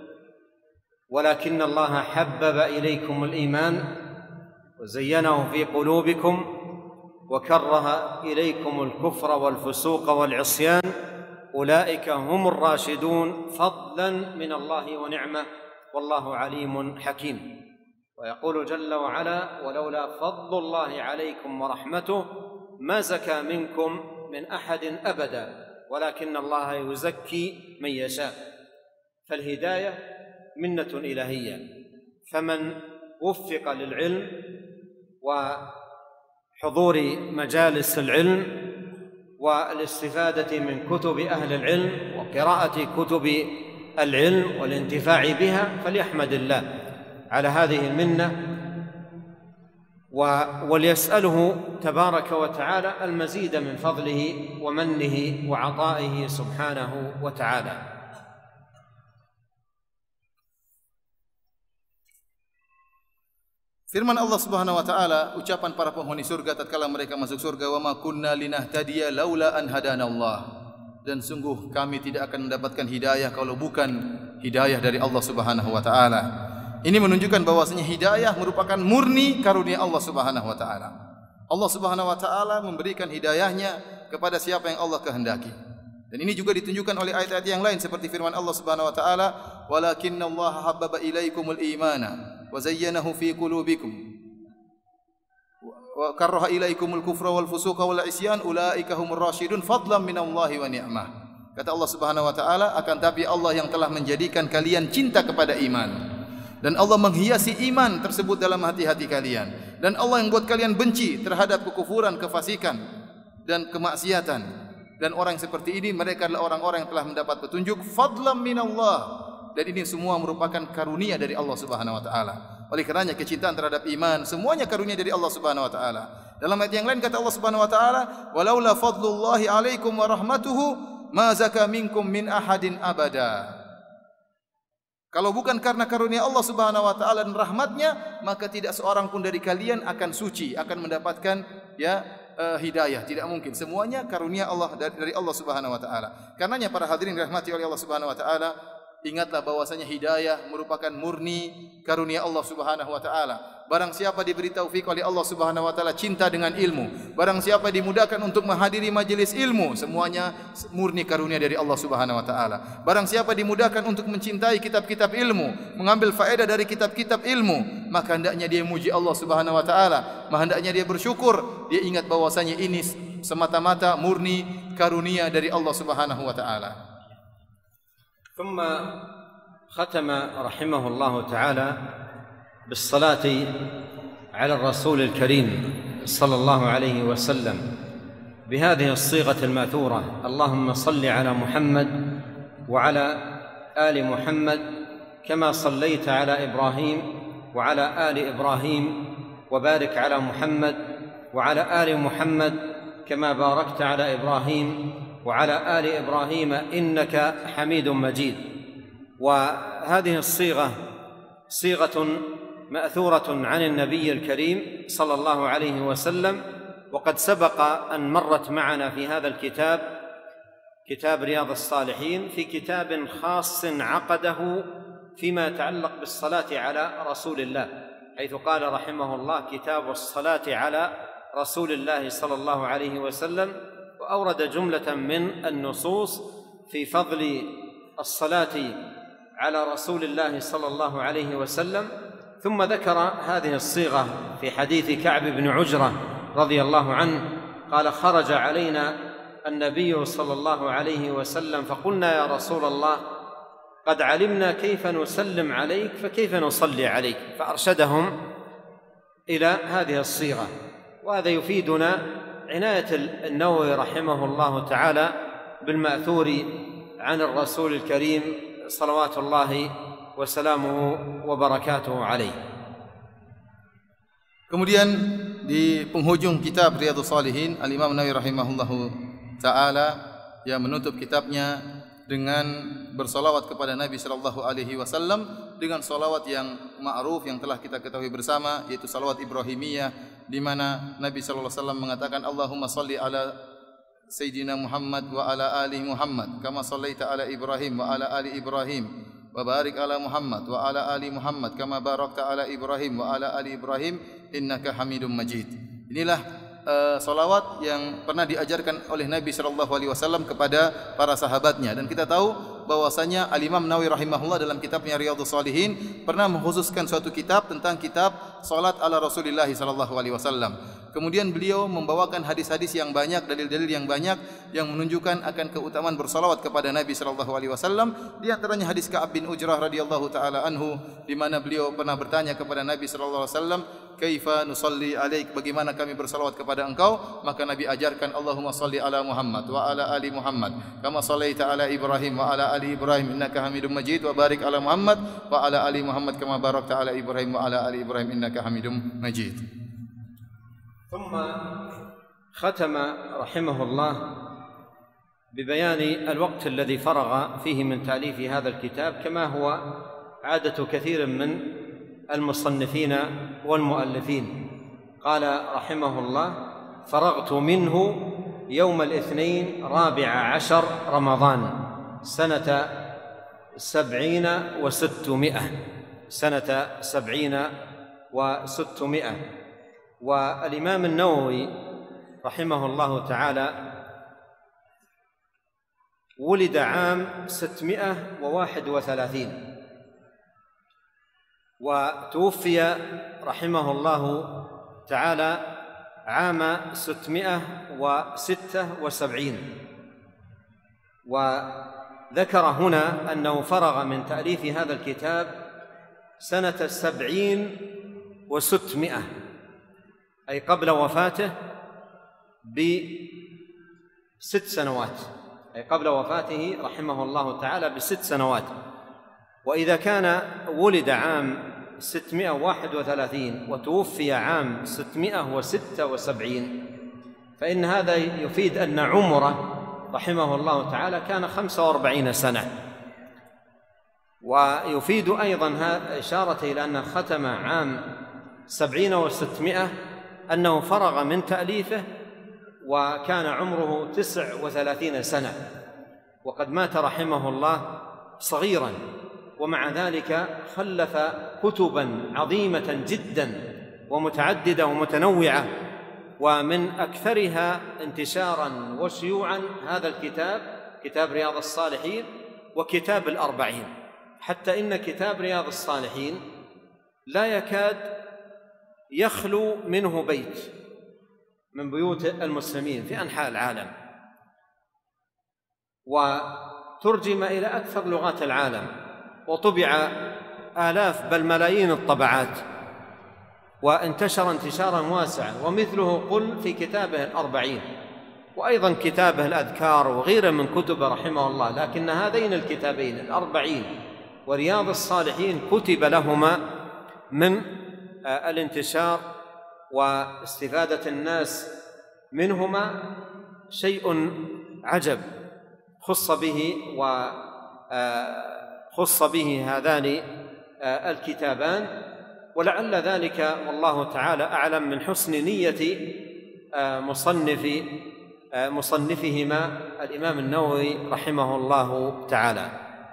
ولكن الله حبب إليكم الإيمان وزينه في قلوبكم وكره إليكم الكفر والفسوق والعصيان أولئك هم الراشدون فضلا من الله ونعمة والله عليم حكيم. ويقول جل وعلا: ولولا فضل الله عليكم ورحمته ما زكى منكم من أحد أبدا ولكن الله يزكي من يشاء. فالهداية منة إلهية، فمن وفق للعلم وحضور مجالس العلم والاستفادة من كتب أهل العلم وقراءة كتب العلم والانتفاع بها فليحمد الله على هذه المنة وليسأله تبارك وتعالى المزيد من فضله ومنه وعطائه سبحانه وتعالى. Firman Allah Subhanahu wa taala, ucapan para penghuni surga tatkala mereka masuk surga, wa ma kunna linahtadiya laula an hadanallah. Dan sungguh kami tidak akan mendapatkan hidayah kalau bukan hidayah dari Allah Subhanahu wa taala. Ini menunjukkan bahwasanya hidayah merupakan murni karunia Allah Subhanahu wa taala. Allah Subhanahu wa taala memberikan hidayahnya kepada siapa yang Allah kehendaki. Dan ini juga ditunjukkan oleh ayat-ayat yang lain seperti firman Allah Subhanahu wa taala, "Walakinnallaha habbaba ilaikumul imana wa zayyanahu fi qulubikum wa karaha ilaikumul kufra wal fusuqa wal isyan ulaika humur rasyidun fadlan minallahi wa ni'mah." Kata Allah Subhanahu wa taala, akan tapi Allah yang telah menjadikan kalian cinta kepada iman dan Allah menghiasi iman tersebut dalam hati-hati kalian, dan Allah yang buat kalian benci terhadap kekufuran, kefasikan dan kemaksiatan. Dan orang seperti ini mereka adalah orang-orang yang telah mendapat petunjuk fadlan minallah. Dan ini semua merupakan karunia dari Allah Subhanahu wa taala. Oleh karenanya kecintaan terhadap iman semuanya karunia dari Allah Subhanahu wa taala. Dalam ayat yang lain kata Allah Subhanahu wa taala, "Walaula fadlullahi 'alaikum wa rahmatuhu ma zaka minkum min ahadin abada." Kalau bukan karena karunia Allah Subhanahu wa taala dan rahmatnya, maka tidak seorang pun dari kalian akan suci, akan mendapatkan hidayah. Tidak mungkin. Semuanya karunia Allah dari Allah Subhanahu wa taala. Karenanya para hadirin dirahmati oleh Allah Subhanahu wa taala, ingatlah bahwasanya hidayah merupakan murni karunia Allah Subhanahu wa taala. Barang siapa diberi taufik oleh Allah Subhanahu wa taala cinta dengan ilmu, barang siapa dimudahkan untuk menghadiri majelis ilmu, semuanya murni karunia dari Allah Subhanahu wa taala. Barang siapa dimudahkan untuk mencintai kitab-kitab ilmu, mengambil faedah dari kitab-kitab ilmu, maka hendaknya dia memuji Allah Subhanahu wa taala, hendaknya dia bersyukur, dia ingat bahwasanya ini semata-mata murni karunia dari Allah Subhanahu wa taala. ثم ختم رحمه الله تعالى بالصلاة على الرسول الكريم صلى الله عليه وسلم بهذه الصيغة المأثورة: اللهم صل على محمد وعلى آل محمد كما صليت على إبراهيم وعلى آل إبراهيم وبارك على محمد وعلى آل محمد كما باركت على إبراهيم وعلى آل إبراهيم إنك حميد مجيد. وهذه الصيغة صيغة مأثورة عن النبي الكريم صلى الله عليه وسلم، وقد سبق أن مرت معنا في هذا الكتاب، كتاب رياض الصالحين، في كتاب خاص عقده فيما يتعلق بالصلاة على رسول الله، حيث قال رحمه الله: كتاب الصلاة على رسول الله صلى الله عليه وسلم، وأورد جملة من النصوص في فضل الصلاة على رسول الله صلى الله عليه وسلم، ثم ذكر هذه الصيغة في حديث كعب بن عجرة رضي الله عنه قال: خرج علينا النبي صلى الله عليه وسلم فقلنا: يا رسول الله قد علمنا كيف نسلم عليك فكيف نصلي عليك؟ فأرشدهم إلى هذه الصيغة. وهذا يفيدنا عناية النووي رحمه الله تعالى بالمأثور عن الرسول الكريم صلوات الله وسلامه وبركاته عليه. Kemudian di penghujung kitab Riyadhus Shalihin, Al-Imam Nawawi rahimahullahu taala yang menutup kitabnya dengan bersolawat kepada Nabi sallallahu alaihi wasallam dengan solawat yang ma'ruf yang telah kita ketahui bersama, yaitu salawat Ibrahimiyah, di mana Nabi sallallahu alaihi wasallam mengatakan: Allahumma salli ala Sayyidina Muhammad wa ala ali Muhammad kama sallaita ala Ibrahim wa ala ali Ibrahim wa barik ala Muhammad wa ala ali Muhammad kama barakta ala Ibrahim wa ala ali Ibrahim innaka Hamidum Majid. Inilah salawat yang pernah diajarkan oleh Nabi sallallahu alaihi wasallam kepada para sahabatnya. Dan kita tahu bahwasanya Al-Imam Nawawi rahimahullah dalam kitabnya Riyadhus Shalihin pernah mengkhususkan suatu kitab tentang kitab salat ala Rasulillah sallallahu alaihi wasallam. Kemudian beliau membawakan hadis-hadis yang banyak, dalil-dalil yang banyak yang menunjukkan akan keutamaan bersalawat kepada Nabi sallallahu alaihi wasallam. Di antaranya hadis Ka'ab bin Ujrah radhiyallahu taala anhu, di mana beliau pernah bertanya kepada Nabi sallallahu alaihi wasallam, "Kaifa nusalli alaik?" Bagaimana kami bersalawat kepada engkau? Maka Nabi ajarkan, "Allahumma salli ala Muhammad wa ala ali Muhammad kama sallaita ala Ibrahim wa ala ali Ibrahim innaka Hamidum Majid wa barik ala Muhammad wa ala ali Muhammad kama barakta ala Ibrahim wa ala ali Ibrahim innaka Hamidum Majid." ثم ختم رحمه الله ببيان الوقت الذي فرغ فيه من تأليف هذا الكتاب، كما هو عادة كثير من المصنفين والمؤلفين. قال رحمه الله: فرغت منه يوم الاثنين 14 رمضان سنة 70 و600 سنة 70 و600. والإمام النووي رحمه الله تعالى ولد عام 631 وتوفي رحمه الله تعالى عام 676. وذكر هنا أنه فرغ من تأليف هذا الكتاب سنة 70 و600، أي قبل وفاته ب6 سنوات، أي قبل وفاته رحمه الله تعالى ب6 سنوات. وإذا كان ولد عام 631 وتوفي عام 676 فإن هذا يفيد أن عمره رحمه الله تعالى كان 45 سنة. ويفيد أيضا إشارة إلى أن ختم عام 70 و600 أنه فرغ من تأليفه وكان عمره 39 سنة، وقد مات رحمه الله صغيرا، ومع ذلك خلف كتبا عظيمة جدا ومتعددة ومتنوعة، ومن أكثرها انتشارا وشيوعا هذا الكتاب، كتاب رياض الصالحين وكتاب الأربعين، حتى إن كتاب رياض الصالحين لا يكاد يخلو منه بيت من بيوت المسلمين في أنحاء العالم، وترجم إلى أكثر لغات العالم، وطبع آلاف بل ملايين الطبعات، وانتشر انتشارا واسعا. ومثله قل في كتابه الأربعين، وأيضا كتابه الأذكار وغيره من كتب رحمه الله. لكن هذين الكتابين الأربعين ورياض الصالحين كتب لهما من الانتشار واستفادة الناس منهما شيء عجب خص به هذان الكتابان، ولعل ذلك والله تعالى أعلم من حسن نية مصنفهما الإمام النووي رحمه الله تعالى.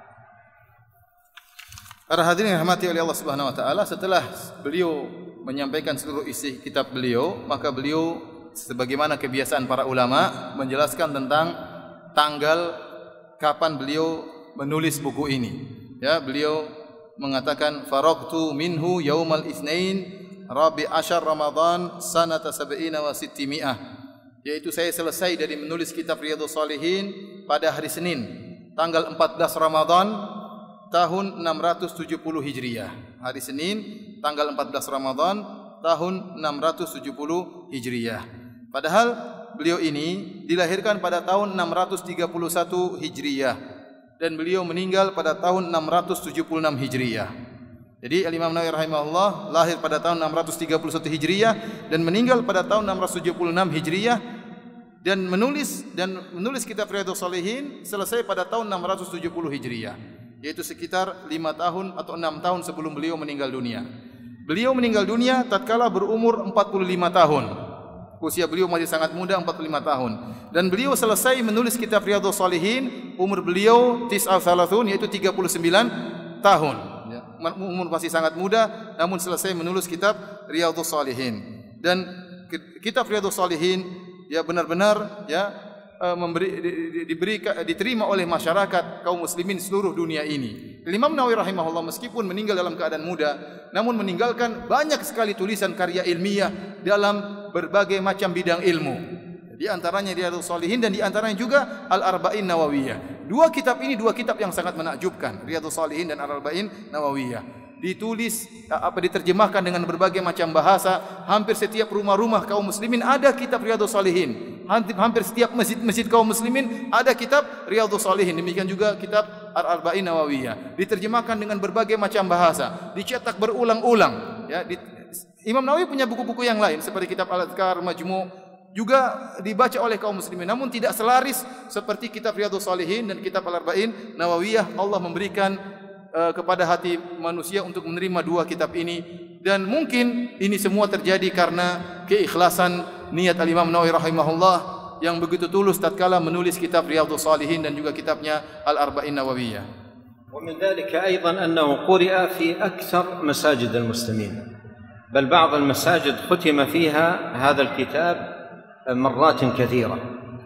Para hadirin yang dirahmati oleh Allah Subhanahu wa taala, setelah beliau menyampaikan seluruh isi kitab beliau, maka beliau sebagaimana kebiasaan para ulama menjelaskan tentang tanggal kapan beliau menulis buku ini. Ya, beliau mengatakan faraqtu minhu yaumal itsnain rabi' asyar Ramadan sanata 70 wa 600, yaitu saya selesai dari menulis kitab Riyadhus Shalihin pada hari Senin tanggal 14 Ramadan tahun 670 Hijriah. Hari Senin tanggal 14 Ramadan tahun 670 Hijriah. Padahal beliau ini dilahirkan pada tahun 631 Hijriah dan beliau meninggal pada tahun 676 Hijriah. Jadi Al-Imam Nawawi rahimahullah lahir pada tahun 631 Hijriah dan meninggal pada tahun 676 Hijriah, dan menulis kitab Riyadhus Shalihin selesai pada tahun 670 Hijriah, yaitu sekitar 5 tahun atau 6 tahun sebelum beliau meninggal dunia. Beliau meninggal dunia tatkala berumur 45 tahun. Usia beliau masih sangat muda, 45 tahun. Dan beliau selesai menulis kitab Riyadhus Shalihin umur beliau 39, yaitu 39 tahun. Umur masih sangat muda namun selesai menulis kitab Riyadhus Shalihin. Dan kitab Riyadhus Shalihin ya benar-benar ya diterima oleh masyarakat kaum muslimin seluruh dunia ini. Imam Nawawi rahimahullah meskipun meninggal dalam keadaan muda, namun meninggalkan banyak sekali tulisan karya ilmiah dalam berbagai macam bidang ilmu. Di antaranya Riyadhus Shalihin dan di antaranya juga Al-Arba'in Nawawiyah. Dua kitab ini dua kitab yang sangat menakjubkan, Riyadhus Shalihin dan Al-Arba'in Nawawiyah. Ditulis diterjemahkan dengan berbagai macam bahasa. Hampir setiap rumah-rumah kaum muslimin ada kitab Riyadhus Shalihin. Hampir setiap masjid kaum muslimin ada kitab Riyadhus Shalihin. Demikian juga kitab Al-Arba'in Nawawiyah. Diterjemahkan dengan berbagai macam bahasa, dicetak berulang-ulang ya. Imam Nawawi punya buku-buku yang lain seperti kitab Al-Adhkar, Majmu' juga dibaca oleh kaum muslimin, namun tidak selaris seperti kitab Riyadhus Shalihin dan kitab Al-Arba'in Nawawiyah. Allah memberikan kepada hati manusia untuk menerima dua kitab ini, dan mungkin ini semua terjadi karena keikhlasan niat Al-Imam Nawawi rahimahullah yang begitu tulus tatkala menulis kitab Riyadhus Shalihin dan juga kitabnya Al-Arba'in Nawawiyah. ومن ذلك أيضا أنه قرئ في أكثر مساجد المسلمين، بل بعض المساجد ختم فيها هذا الكتاب مرات كثيرة.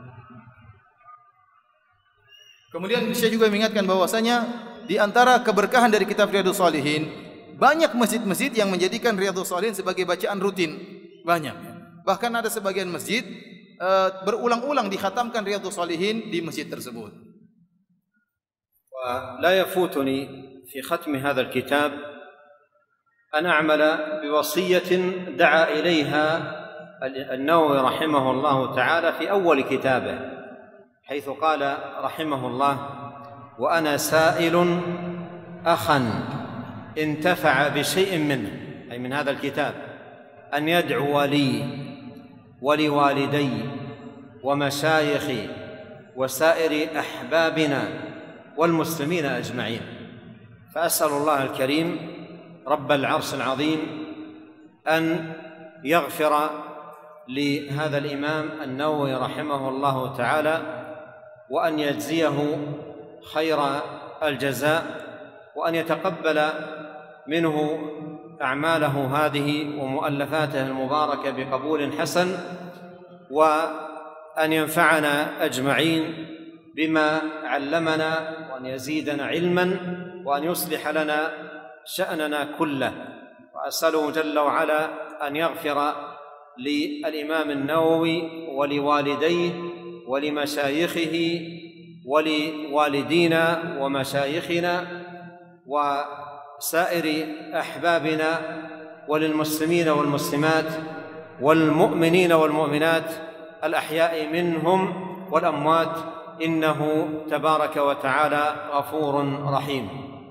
Kemudian saya juga mengingatkan bahwasanya di antara keberkahan dari kitab Riyadhus Shalihin, banyak masjid-masjid yang menjadikan Riyadhus Shalihin sebagai bacaan rutin. Banyak. Bahkan ada sebagian masjid berulang-ulang dikhatamkan Riyadhus Shalihin di masjid tersebut. ولا يفوتني في ختم هذا الكتاب أن أعمل بوصية دعا إليها النووي رحمه الله تعالى في أول كتابه، حيث قال رحمه الله: وأنا سائل أخا انتفع بشيء منه، أي من هذا الكتاب، أن يدعو لي ولوالدي ومشايخي وسائر أحبابنا والمسلمين أجمعين. فأسأل الله الكريم رب العرش العظيم أن يغفر لهذا الإمام النووي رحمه الله تعالى، وأن يجزيه خير الجزاء، وأن يتقبل منه أعماله هذه ومؤلفاته المباركة بقبول حسن، وأن ينفعنا أجمعين بما علمنا، وأن يزيدنا علما، وأن يصلح لنا شأننا كله. وأسأله جل وعلا أن يغفر للإمام النووي ولوالديه ولمشايخه ولوالدينا ومشايخنا وسائر أحبابنا وللمسلمين والمسلمات والمؤمنين والمؤمنات الأحياء منهم والأموات، إنه تبارك وتعالى غفور رحيم.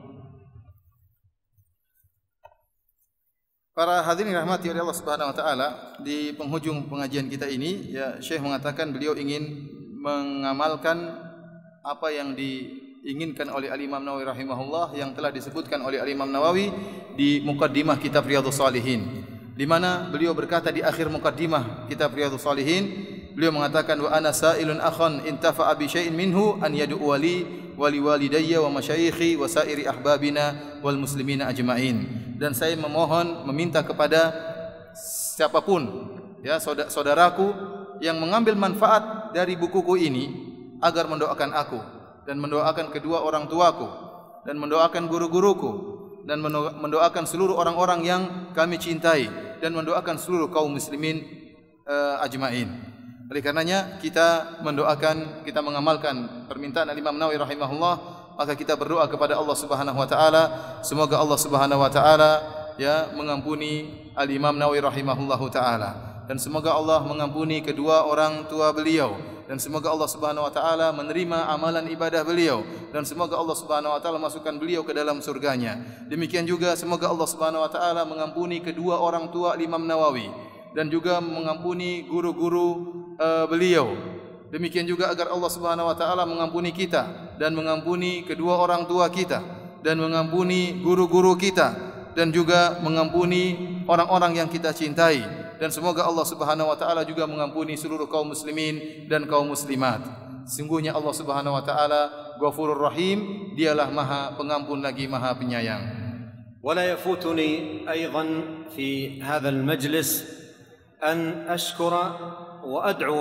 Para hadirin rahmati oleh Allah Subhanahu wa taala, di penghujung pengajian kita ini ya Syekh mengatakan beliau ingin mengamalkan apa yang diinginkan oleh Al-Imam Nawawi rahimahullah yang telah disebutkan oleh Al-Imam Nawawi di mukaddimah kitab Riyadhus Shalihin, di mana beliau berkata di akhir mukaddimah kitab Riyadhus Shalihin, beliau mengatakan wa ana sa'ilun akhan intafa'a bi syai'in minhu an yad'u li wa liwalidayya wa masyayikhi wa sa'iri ahbabina wal muslimina ajma'in. Dan saya meminta kepada siapapun ya saudaraku yang mengambil manfaat dari bukuku ini agar mendoakan aku dan mendoakan kedua orang tuaku dan mendoakan guru-guruku dan mendoakan seluruh orang-orang yang kami cintai dan mendoakan seluruh kaum muslimin ajma'in. Oleh karenanya kita mendoakan, kita mengamalkan permintaan Al-Imam Nawawi rahimahullah, maka kita berdoa kepada Allah Subhanahu wa taala semoga Allah Subhanahu wa taala ya mengampuni Al-Imam Nawawi rahimahullahu taala, dan semoga Allah mengampuni kedua orang tua beliau, dan semoga Allah Subhanahu wa taala menerima amalan ibadah beliau, dan semoga Allah Subhanahu wa taala masukkan beliau ke dalam surganya. Demikian juga semoga Allah Subhanahu wa taala mengampuni kedua orang tua Imam Nawawi dan juga mengampuni guru-guru beliau. Demikian juga agar Allah Subhanahu wa taala mengampuni kita dan mengampuni kedua orang tua kita dan mengampuni guru-guru kita dan juga mengampuni orang-orang yang kita cintai, dan semoga Allah Subhanahu wa taala juga mengampuni seluruh kaum muslimin dan kaum muslimat. Sungguhnya Allah Subhanahu wa taala Ghafurur Rahim, dialah Maha Pengampun lagi Maha Penyayang. ولا يفوتني أيضا في هذا المجلس أن أشكر وأدعو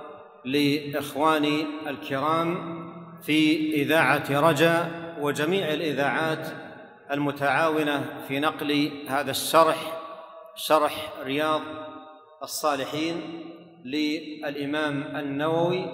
لإخواني الكرام في إذاعة رجاء وجميع الإذاعات المتعاونة في نقل هذا شرح رياض الصالحين للإمام النووي،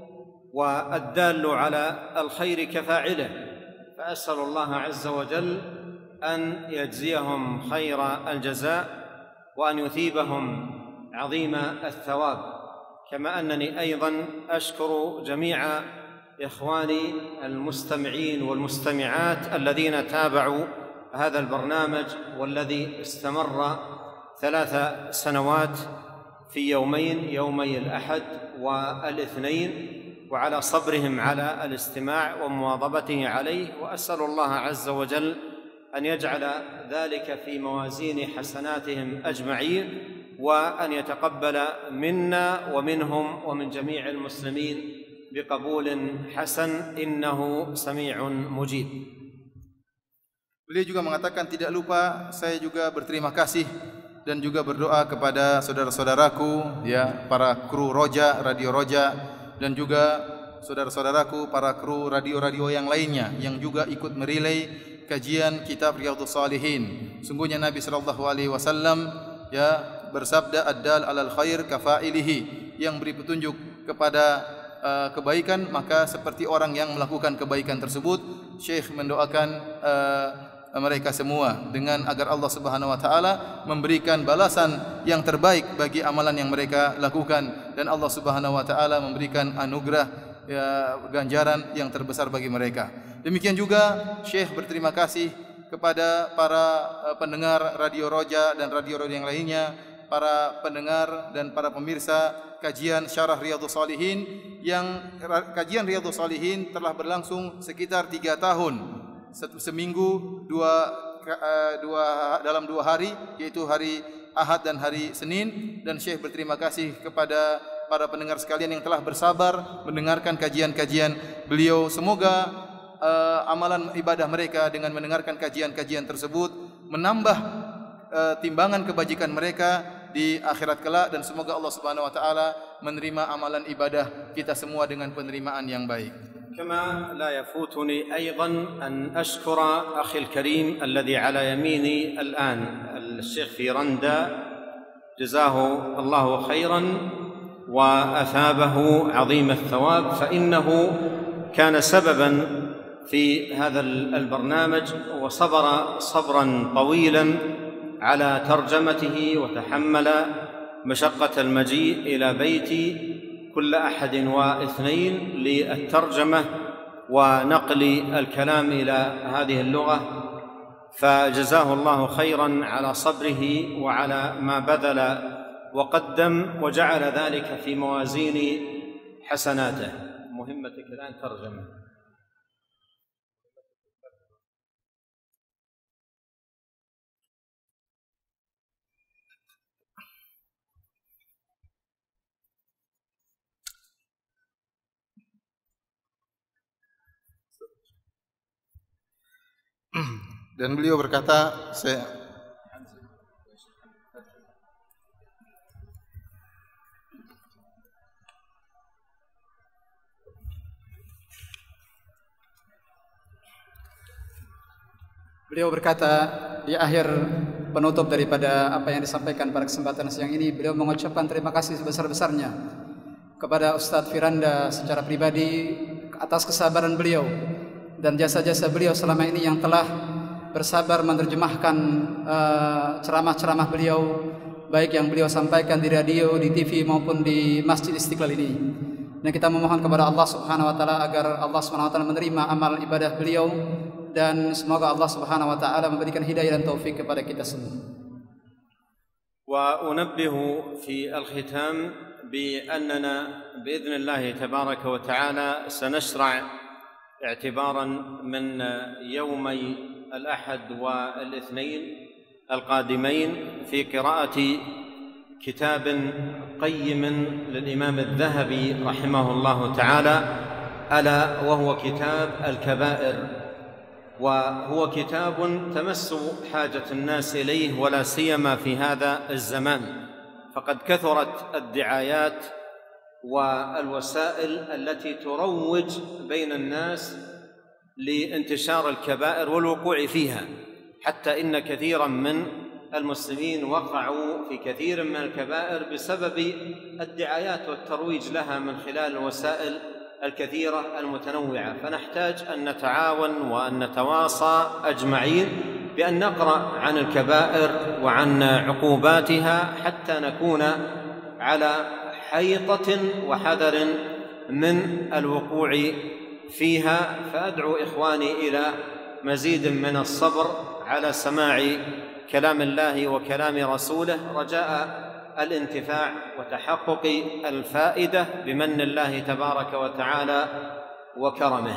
والدال على الخير كفاعله، فأسأل الله عز وجل أن يجزيهم خير الجزاء وأن يثيبهم عظيم الثواب، كما أنني أيضا أشكر جميع إخواني المستمعين والمستمعات الذين تابعوا هذا البرنامج والذي استمر 3 سنوات في يومي الأحد والاثنين، وعلى صبرهم على الاستماع ومواظبته عليه. وأسأل الله عز وجل أن يجعل ذلك في موازين حسناتهم أجمعين، وأن يتقبل منا ومنهم ومن جميع المسلمين بقبول حسن إنه سميع مجيب. Beliau juga mengatakan, tidak lupa saya juga berterima kasih dan juga berdoa kepada saudara-saudaraku, ya, para kru Roja, Radio Roja, dan juga saudara-saudaraku para kru radio-radio yang lainnya yang juga ikut merelay kajian kitab Riyadhus Shalihin. Sungguhnya Nabi sallallahu alaihi wasallam ya bersabda, ad-dal 'alal khair kafa'ilihi, yang beri petunjuk kepada kebaikan maka seperti orang yang melakukan kebaikan tersebut. Syekh mendoakan mereka semua dengan agar Allah Subhanahu wa taala memberikan balasan yang terbaik bagi amalan yang mereka lakukan, dan Allah Subhanahu wa taala memberikan anugerah, ya, ganjaran yang terbesar bagi mereka. Demikian juga Syekh berterima kasih kepada para pendengar Radio Roja dan radio-radio yang lainnya, para pendengar dan para pemirsa kajian Syarah Riyadhus Shalihin, yang kajian Riyadhus Shalihin telah berlangsung sekitar 3 tahun, seminggu dalam 2 hari, yaitu hari Ahad dan hari Senin. Dan Syekh berterima kasih kepada para pendengar sekalian yang telah bersabar mendengarkan kajian-kajian beliau. Semoga amalan ibadah mereka dengan mendengarkan kajian-kajian tersebut menambah timbangan kebajikan mereka di akhirat kelak, dan semoga Allah Subhanahu wa taala menerima amalan ibadah kita semua dengan penerimaan yang baik. كما لا يفوتني أيضا أن أشكر أخي الكريم الذي على يميني الآن، الشيخ في رندا، جزاه الله خيرا وأثابه عظيم الثواب، فإنه كان سببا في هذا البرنامج وصبر صبرا طويلا على ترجمته، وتحمل مشقة المجيء إلى بيتي كل أحد واثنين للترجمة ونقل الكلام إلى هذه اللغة، فجزاه الله خيرا على صبره وعلى ما بذل وقدم، وجعل ذلك في موازين حسناته. مهمتك الآن ترجمة. Dan beliau berkata, beliau berkata di akhir penutup daripada apa yang disampaikan pada kesempatan siang ini, beliau mengucapkan terima kasih sebesar-besarnya kepada Ustadz Firanda secara pribadi atas kesabaran beliau dan jasa-jasa beliau selama ini yang telah bersabar menerjemahkan ceramah-ceramah beliau, baik yang beliau sampaikan di radio, di TV maupun di Masjid Istiqlal ini. Dan kita memohon kepada Allah Subhanahu wa taala agar Allah Subhanahu wa taala menerima amal ibadah beliau, dan semoga Allah Subhanahu wa taala memberikan hidayah dan taufik kepada kita semua. وأنبه في الختام بأننا بإذن الله تبارك وتعالى سنشرع اعتبارا من يومي الأحد والاثنين القادمين في قراءة كتاب قيم للإمام الذهبي رحمه الله تعالى، ألا وهو كتاب الكبائر، وهو كتاب تمس حاجة الناس إليه ولا سيما في هذا الزمان، فقد كثرت الدعايات والوسائل التي تروج بين الناس لانتشار الكبائر والوقوع فيها، حتى إن كثيرا من المسلمين وقعوا في كثير من الكبائر بسبب الدعايات والترويج لها من خلال الوسائل الكثيرة المتنوعة. فنحتاج أن نتعاون وأن نتواصى أجمعين بأن نقرأ عن الكبائر وعن عقوباتها حتى نكون على حيطة وحذر من الوقوع فيها. فأدعو إخواني إلى مزيد من الصبر على سماع كلام الله وكلام رسوله رجاء الانتفاع وتحقق الفائدة بمن الله تبارك وتعالى وكرمه.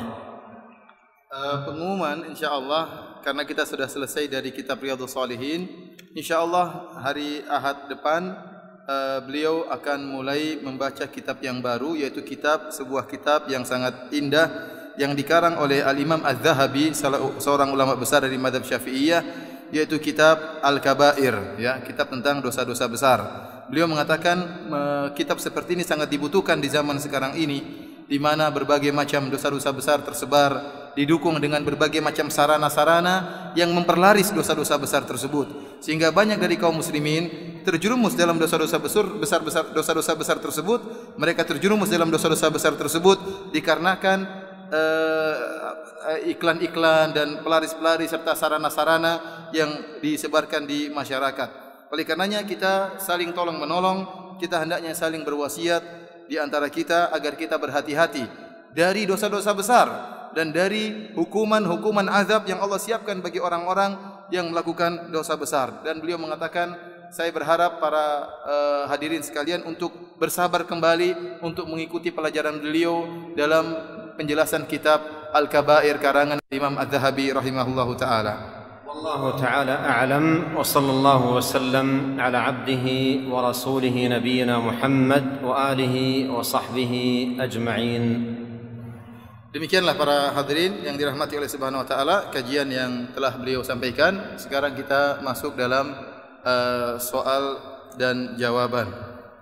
Pengumuman insyaallah karena kita sudah selesai dari kitab Riyadhus Shalihin, insyaallah hari Ahad depan beliau akan mulai membaca kitab yang baru, yaitu sebuah kitab yang sangat indah yang dikarang oleh Al-Imam Az-Zahabi, seorang ulama besar dari mazhab Syafi'iyah, yaitu kitab Al-Kabair, ya, kitab tentang dosa-dosa besar. Beliau mengatakan kitab seperti ini sangat dibutuhkan di zaman sekarang ini, di mana berbagai macam dosa-dosa besar tersebar, didukung dengan berbagai macam sarana-sarana yang memperlaris dosa-dosa besar tersebut, sehingga banyak dari kaum muslimin terjerumus dalam dosa-dosa besar tersebut. Mereka terjerumus dalam dosa-dosa besar tersebut dikarenakan iklan-iklan dan pelaris-pelaris serta sarana-sarana yang disebarkan di masyarakat. Oleh karenanya kita saling tolong menolong, kita hendaknya saling berwasiat di antara kita agar kita berhati-hati dari dosa-dosa besar dan dari hukuman-hukuman azab yang Allah siapkan bagi orang-orang yang melakukan dosa besar. Dan beliau mengatakan, saya berharap para hadirin sekalian untuk bersabar kembali untuk mengikuti pelajaran beliau dalam penjelasan kitab Al-Kabair karangan Imam Az-Zahabi rahimahullahu taala. والله تعالى أعلم وصلى الله وسلم على عبده ورسوله نبينا محمد وآله وصحبه أجمعين. Demikianlah para hadirin yang dirahmati oleh Subhanahu wa taala, kajian yang telah beliau sampaikan. Sekarang kita masuk dalam soal dan jawaban.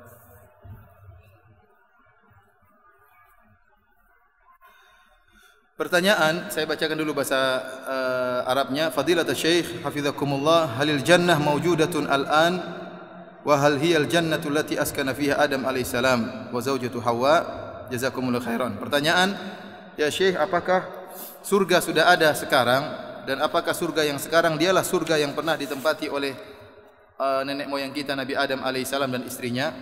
Pertanyaan, saya bacakan dulu bahasa Arabnya. Fadilatul Syekh hafizakumullah, halil jannah mawjudatun al-an wa hal hiya al-jannatu allati askana fiha Adam alaihi salam wa zawjatu Hawa? Jazakumullahu khairan. Pertanyaan, ya Syekh, apakah surga sudah ada sekarang, dan apakah surga yang sekarang dialah surga yang pernah ditempati oleh nenek moyang kita Nabi Adam alaihi salam dan istrinya?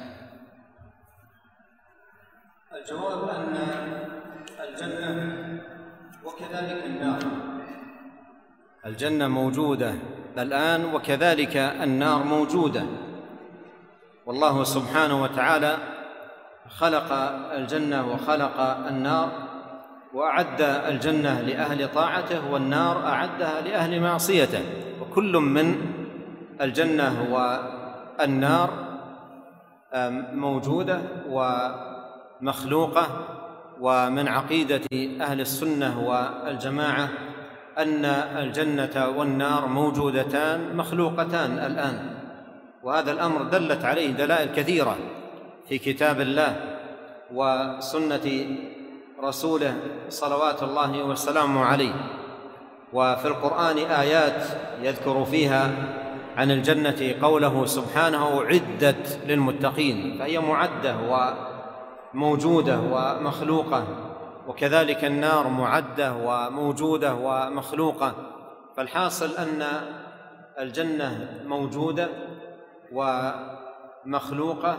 Al-jawab anna al-jannah وكذلك النار. الجنة موجودة الآن وكذلك النار موجودة، والله سبحانه وتعالى خلق الجنة وخلق النار وأعد الجنة لأهل طاعته والنار أعدها لأهل معصيته، وكل من الجنة والنار موجودة ومخلوقة. ومن عقيدة أهل السنة والجماعة أن الجنة والنار موجودتان مخلوقتان الآن، وهذا الأمر دلت عليه دلائل كثيرة في كتاب الله وسنة رسوله صلوات الله وسلامه عليه. وفي القرآن آيات يذكر فيها عن الجنة قوله سبحانه أعدت للمتقين، فهي معدة وموجودة ومخلوقة، وكذلك النار معدة وموجودة ومخلوقة. فالحاصل أن الجنة موجودة ومخلوقة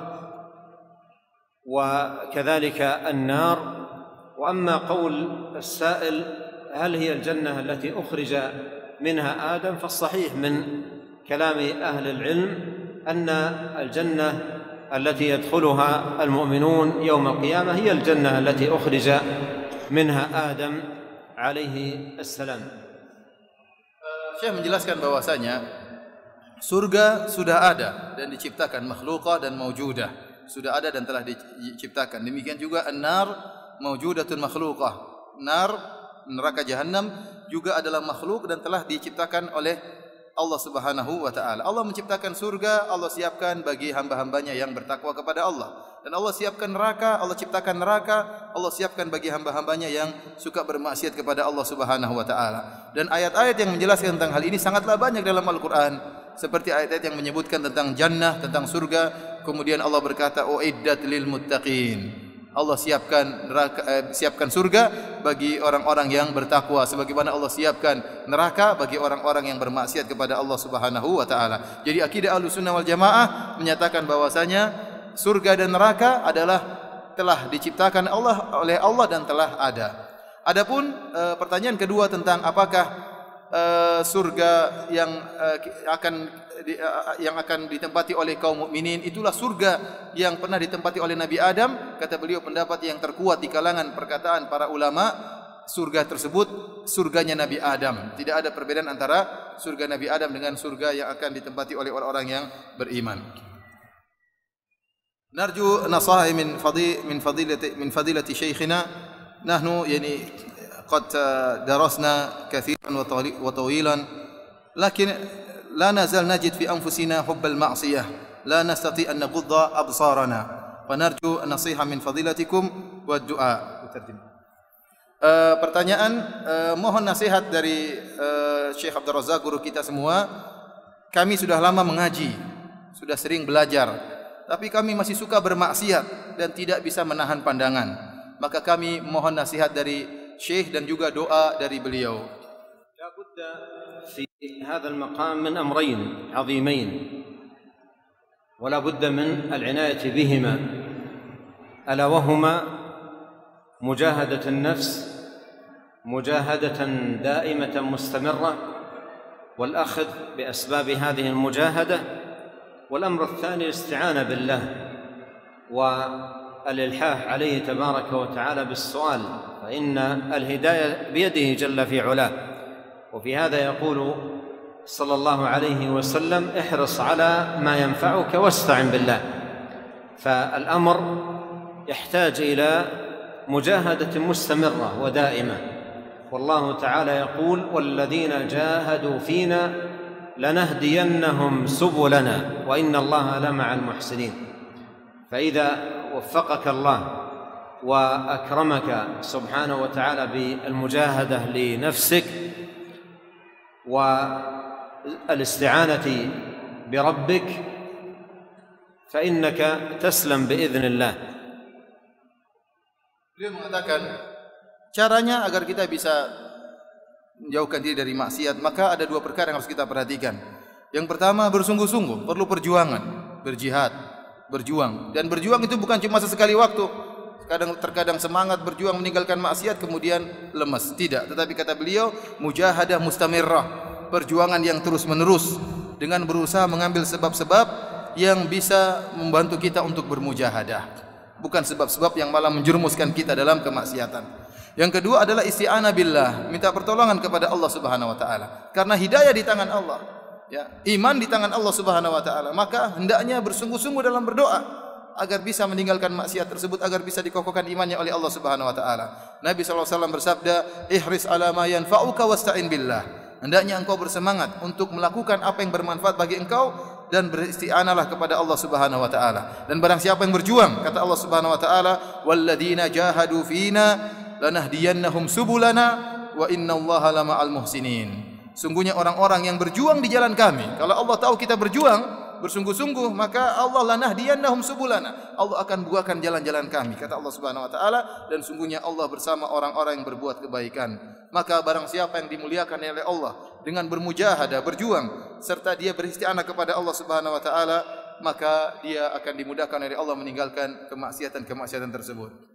وكذلك النار. وأما قول السائل هل هي الجنة التي أخرج منها آدم، فالصحيح من كلام أهل العلم أن الجنة التي يدخلها المؤمنون يوم القيامة هي الجنة التي أخرج منها آدم عليه السلام. Syekh menjelaskan bahwasanya surga sudah ada dan diciptakan, makhlukah dan maujudah, sudah ada dan telah diciptakan. Demikian juga an-nar maujudatun makhlukah. Nar, neraka jahanam juga adalah makhluk dan telah diciptakan oleh Allah Subhanahu wa taala. Allah menciptakan surga, Allah siapkan bagi hamba-hambanya yang bertakwa kepada Allah. Dan Allah siapkan neraka, Allah ciptakan neraka, Allah siapkan bagi hamba-hambanya yang suka bermaksiat kepada Allah Subhanahu wa taala. Dan ayat-ayat yang menjelaskan tentang hal ini sangatlah banyak dalam Al-Qur'an. Seperti ayat-ayat yang menyebutkan tentang jannah, tentang surga. Kemudian Allah berkata, "Uiddat lil muttaqin." Allah siapkan neraka, siapkan surga bagi orang-orang yang bertakwa, sebagaimana Allah siapkan neraka bagi orang-orang yang bermaksiat kepada Allah Subhanahu wa taala. Jadi akidah Ahlussunnah wal Jamaah menyatakan bahwasanya surga dan neraka adalah telah diciptakan oleh Allah dan telah ada. Adapun pertanyaan kedua tentang apakah surga yang akan ditempati oleh kaum mukminin itulah surga yang pernah ditempati oleh Nabi Adam. Kata beliau, pendapat yang terkuat di kalangan perkataan para ulama, surga tersebut surganya Nabi Adam. Tidak ada perbedaan antara surga Nabi Adam dengan surga yang akan ditempati oleh orang-orang yang beriman. Narju nasaha min fadilati shaykhina. Nahnu قد درسنا كثيرا وطويلا لكن لا نزال نجد في أنفسنا حب المعصية لا نستطيع أن نغض أبصارنا فنرجو النصيحة من فضيلتكم والدعاء. Pertanyaan, mohon nasihat dari Syekh Abdul Razak, guru kita semua. Kami sudah lama mengaji, sudah sering belajar, tapi kami masih suka bermaksiat dan tidak bisa menahan pandangan. Maka kami mohon nasihat dari Syekh dan juga doa dari beliau. لا بد في هذا المقام من أمرين عظيمين ولا بد من العناية بهما، ألا وهما مجاهدة النفس مجاهدة دائمة مستمرة والأخذ بأسباب هذه المجاهدة، والأمر الثاني الاستعانة بالله والإلحاح عليه تبارك وتعالى بالسؤال، فإن الهداية بيده جل في علاه. وفي هذا يقول صلى الله عليه وسلم: احرص على ما ينفعك واستعن بالله. فالأمر يحتاج إلى مجاهدة مستمرة ودائمة، والله تعالى يقول: والذين جاهدوا فينا لنهدينهم سبلنا وإن الله لمع المحسنين. فإذا وفقك الله وأكرمك سبحانه وتعالى بالمجاهدة لنفسك والاستعانة بربك فإنك تسلم بإذن الله. Beliau mengatakan caranya agar kita bisa menjauhkan diri dari maksiat, maka ada dua perkara yang harus kita perhatikan. Yang pertama, bersungguh-sungguh, perlu perjuangan, berjihad, berjuang. Dan berjuang itu bukan cuma sesekali waktu. Terkadang semangat berjuang meninggalkan maksiat kemudian lemas. Tidak, tetapi kata beliau, mujahadah mustamirrah, perjuangan yang terus-menerus dengan berusaha mengambil sebab-sebab yang bisa membantu kita untuk bermujahadah, bukan sebab-sebab yang malah menjerumuskan kita dalam kemaksiatan. Yang kedua adalah isti'anah billah, minta pertolongan kepada Allah Subhanahu wa taala. Karena hidayah di tangan Allah, ya, iman di tangan Allah Subhanahu wa taala, maka hendaknya bersungguh-sungguh dalam berdoa agar bisa meninggalkan maksiat tersebut, agar bisa dikokohkan imannya oleh Allah Subhanahu wa taala. Nabi sallallahu alaihi wasallam bersabda, "Ihris ala ma yanfa'uka wasta'in billah." Hendaknya engkau bersemangat untuk melakukan apa yang bermanfaat bagi engkau dan beristi'anahlah kepada Allah Subhanahu wa taala. Dan barang siapa yang berjuang, kata Allah Subhanahu wa taala, "Walladzina jahadu fina lanahdiyannahum subulana wa innallaha lama'al muhsinin." Sungguhnya orang-orang yang berjuang di jalan kami. Kalau Allah tahu kita berjuang bersungguh-sungguh, maka Allah lanahdiyannahum subulana, Allah akan bukakan jalan-jalan kami, kata Allah Subhanahu wa taala. Dan sungguhnya Allah bersama orang-orang yang berbuat kebaikan. Maka barang siapa yang dimuliakan oleh Allah dengan bermujahadah, berjuang, serta dia beristi'anah kepada Allah Subhanahu wa taala, maka dia akan dimudahkan oleh Allah meninggalkan kemaksiatan-kemaksiatan tersebut.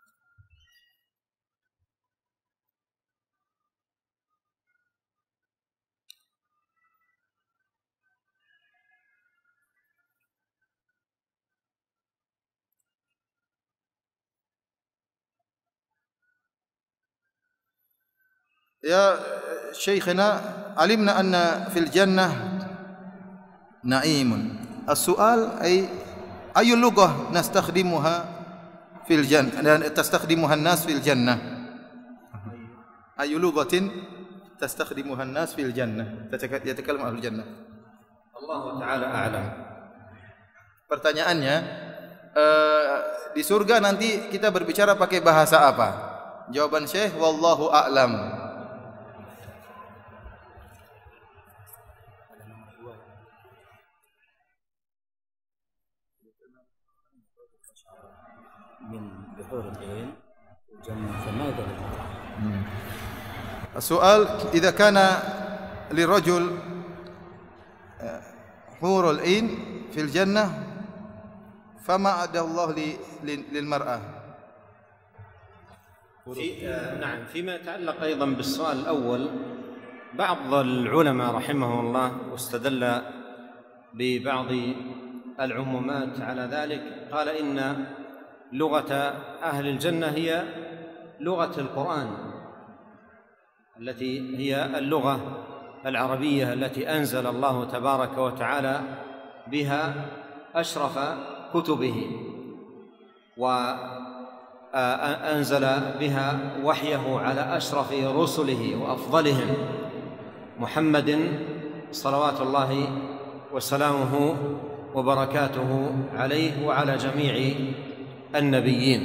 Ya Syekhana, alimna anna fil jannah na'imun. As-su'al ay ayu lughah nastakhdimuha fil jannah dan tastakhdimuha an-nas fil jannah. Ayu lughatin تستخدمها الناس في الجنة يتكلم أهل الجنة. Allah Ta'ala a'lam. Pertanyaannya, di surga nanti kita berbicara pakai bahasa apa? Jawaban Syekh, wallahu a'lam. السؤال إذا كان للرجل حور العين في الجنة فما أعد الله للمرأة؟ نعم، فيما يتعلق أيضا بالسؤال الأول، بعض العلماء رحمه الله واستدل ببعض العمومات على ذلك، قال إن لغة أهل الجنة هي لغة القرآن التي هي اللغة العربية التي أنزل الله تبارك وتعالى بها أشرف كتبه وأنزل بها وحيه على أشرف رسله وأفضلهم محمد صلوات الله وسلامه وبركاته عليه وعلى جميع النبيين.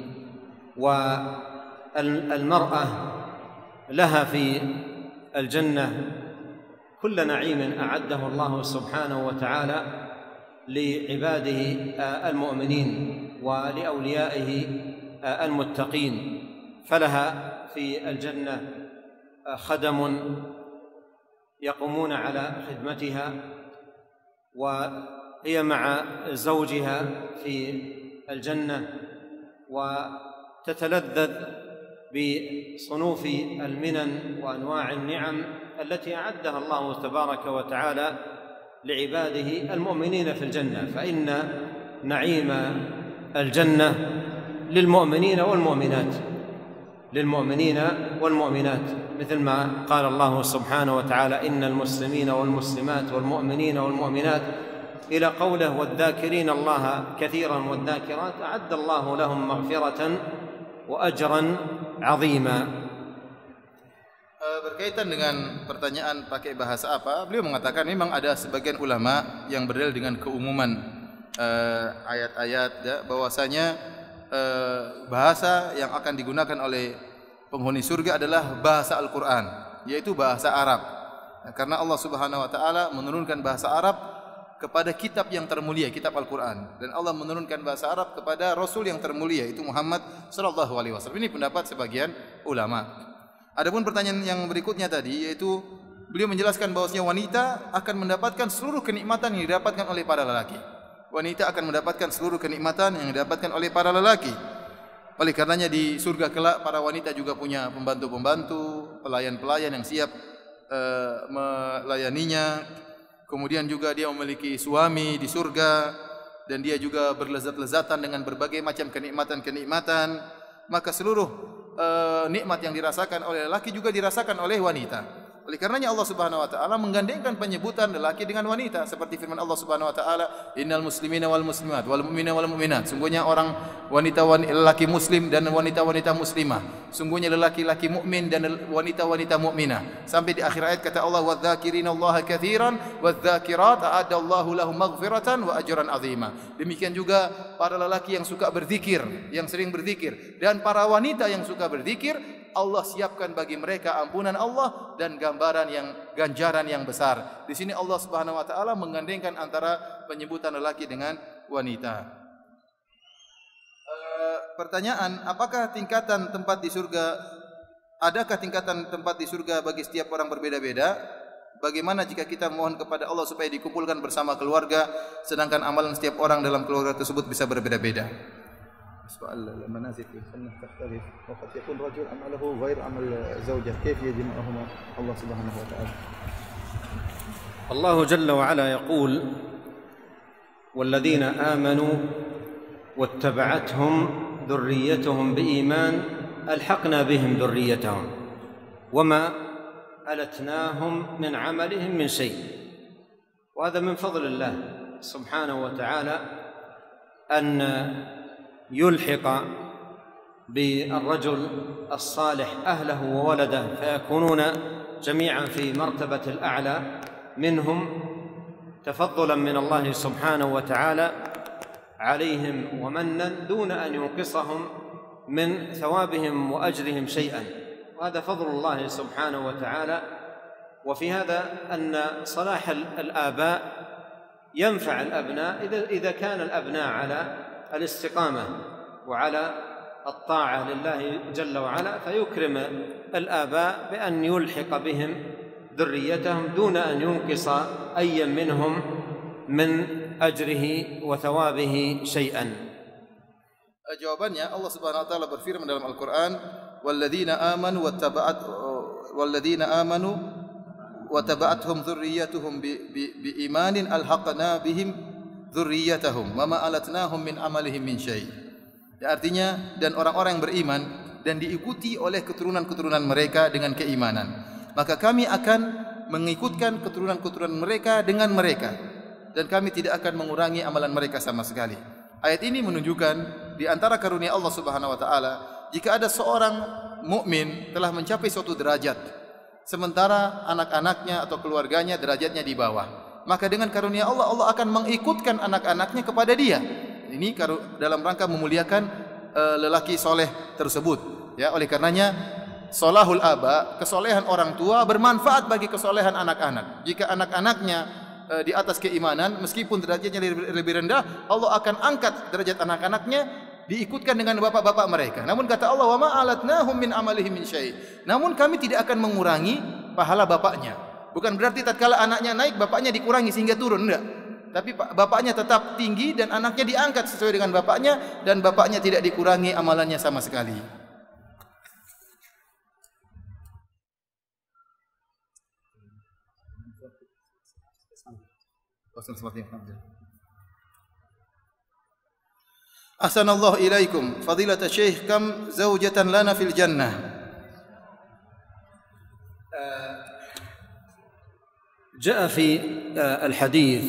والمرأة لها في الجنة كل نعيم أعده الله سبحانه وتعالى لعباده المؤمنين ولأوليائه المتقين، فلها في الجنة خدم يقومون على خدمتها، وهي مع زوجها في الجنة وتتلذذ بصنوف المنن وأنواع النعم التي أعدها الله تبارك وتعالى لعباده المؤمنين في الجنة. فإن نعيم الجنة للمؤمنين والمؤمنات، مثل ما قال الله سبحانه وتعالى: إن المسلمين والمسلمات والمؤمنين والمؤمنات، إلى قوله: والذاكرين الله كثيرا والذاكرات أعد الله لهم مغفرة وأجرا عظيما. Berkaitan dengan pertanyaan pakai bahasa apa, beliau mengatakan memang ada sebagian ulama yang berdalil dengan keumuman ayat-ayat bahwasanya bahasa yang akan digunakan oleh penghuni surga adalah bahasa Al-Quran, yaitu bahasa Arab. Karena Allah Subhanahu wa taala menurunkan bahasa Arab kepada kitab yang termulia, kitab Al-Quran, dan Allah menurunkan bahasa Arab kepada Rasul yang termulia, itu Muhammad sallallahu alaihi wasallam. Ini pendapat sebagian ulama. Adapun pertanyaan yang berikutnya tadi, yaitu beliau menjelaskan bahwasanya wanita akan mendapatkan seluruh kenikmatan yang didapatkan oleh para lelaki. Wanita akan mendapatkan seluruh kenikmatan yang didapatkan oleh para lelaki. Oleh karenanya di surga kelak para wanita juga punya pembantu-pembantu, pelayan-pelayan yang siap melayaninya. Kemudian juga dia memiliki suami di surga, dan dia juga berlezat-lezatan dengan berbagai macam kenikmatan-kenikmatan. Maka seluruh nikmat yang dirasakan oleh lelaki juga dirasakan oleh wanita. Oleh karenanya Allah Subhanahu wa taala menggandengkan penyebutan lelaki dengan wanita, seperti firman Allah Subhanahu wa taala, innal muslimina wal muslimat wal mu'minina wal mu'minat. Sungguhnya orang lelaki muslim dan wanita-wanita muslimah. Sungguhnya lelaki-lelaki mukmin dan wanita-wanita mukminah. Sampai di akhir ayat kata Allah, wadz-dzakirina Allaha katsiran wadz-dzakirat a'adda Allahu lahum maghfiratan wa ajran 'azima. Demikian juga para lelaki yang suka berzikir, yang sering berzikir, dan para wanita yang suka berzikir, Allah siapkan bagi mereka ampunan Allah dan ganjaran yang besar. Di sini Allah Subhanahu wa taala menggandengkan antara penyebutan lelaki dengan wanita. Pertanyaan, apakah tingkatan tempat di surga, adakah tingkatan tempat di surga bagi setiap orang berbeda-beda? Bagaimana jika kita mohon kepada Allah supaya dikumpulkan bersama keluarga, sedangkan amalan setiap orang dalam keluarga tersebut bisa berbeda-beda? Soal manazil sunnah takhtalif wa qad yakun rajul amalahu ghair amal zawjah, kayf yajma'uhuma Allah Subhanahu wa ta'ala? Allah jalla wa ala yaqul: والذين آمنوا واتبعتهم ذريتهم بإيمان ألحقنا بهم ذريتهم وما ألتناهم من عملهم من شيء. وهذا من فضل الله سبحانه وتعالى أن يلحق بالرجل الصالح أهله وولده فيكونون جميعا في مرتبة الأعلى منهم تفضلا من الله سبحانه وتعالى عليهم ومنا دون أن ينقصهم من ثوابهم وأجرهم شيئا، وهذا فضل الله سبحانه وتعالى. وفي هذا أن صلاح الآباء ينفع الأبناء إذا كان الأبناء على الاستقامة وعلى الطاعة لله جل وعلا، فيكرم الآباء بأن يلحق بهم ذريتهم دون أن ينقص أي منهم من أجره وثوابه شيئا. Jawabannya, Allah Subhanahu wa taala berfirman dalam Al-Qur'an, "Walladzina amanu wa taba'athum dzurriyyatuhum biimanin alhaqna bihim dzurriyyatahum wa ma alatnahum min amalihim min syai'." Ya, artinya, dan orang-orang yang beriman dan diikuti oleh keturunan-keturunan mereka dengan keimanan, maka kami akan mengikutkan keturunan-keturunan mereka dengan mereka, dan kami tidak akan mengurangi amalan mereka sama sekali. Ayat ini menunjukkan di antara karunia Allah Subhanahu wa taala, jika ada seorang mukmin telah mencapai suatu derajat, sementara anak-anaknya atau keluarganya derajatnya di bawah, maka dengan karunia Allah, Allah akan mengikutkan anak-anaknya kepada dia. Ini dalam rangka memuliakan lelaki soleh tersebut. Ya, oleh karenanya solahul aba, kesolehan orang tua bermanfaat bagi kesolehan anak-anak. Jika anak-anaknya di atas keimanan, meskipun derajatnya lebih rendah, Allah akan angkat derajat anak-anaknya, diikutkan dengan bapak-bapak mereka. Namun kata Allah, "Wa ma alatnahum min amalihim min syai'." Namun kami tidak akan mengurangi pahala bapaknya. Bukan berarti tatkala anaknya naik, bapaknya dikurangi sehingga turun, enggak. Tapi bapaknya tetap tinggi dan anaknya diangkat sesuai dengan bapaknya, dan bapaknya tidak dikurangi amalannya sama sekali. Ahsanallahu ilaikum fadilat Syekh, kam zaujatan lana fil jannah? جاء في الحديث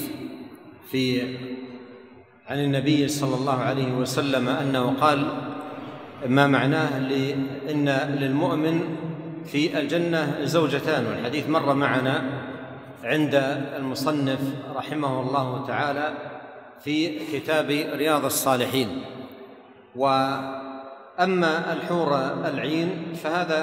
عن النبي صلى الله عليه وسلم أنه قال ما معناه إن للمؤمن في الجنة زوجتان، والحديث مر معنا عند المصنف رحمه الله تعالى في كتاب رياض الصالحين. وأما الحور العين فهذا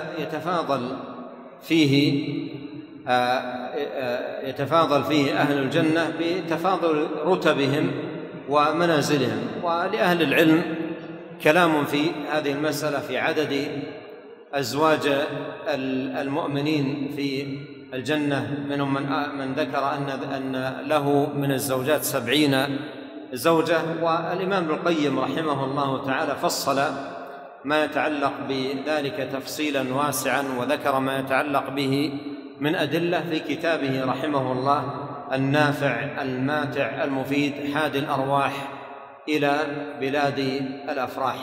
يتفاضل فيه أهل الجنة بتفاضل رتبهم ومنازلهم. ولأهل العلم كلام في هذه المسألة في عدد أزواج المؤمنين في الجنة، منهم من ذكر أن له من الزوجات 70 زوجة. والإمام ابن القيم رحمه الله تعالى فصل ما يتعلق بذلك تفصيلا واسعا، وذكر ما يتعلق به من أدلة في كتابه رحمه الله النافع الماتع المفيد حادي الأرواح إلى بلاد الأفراح.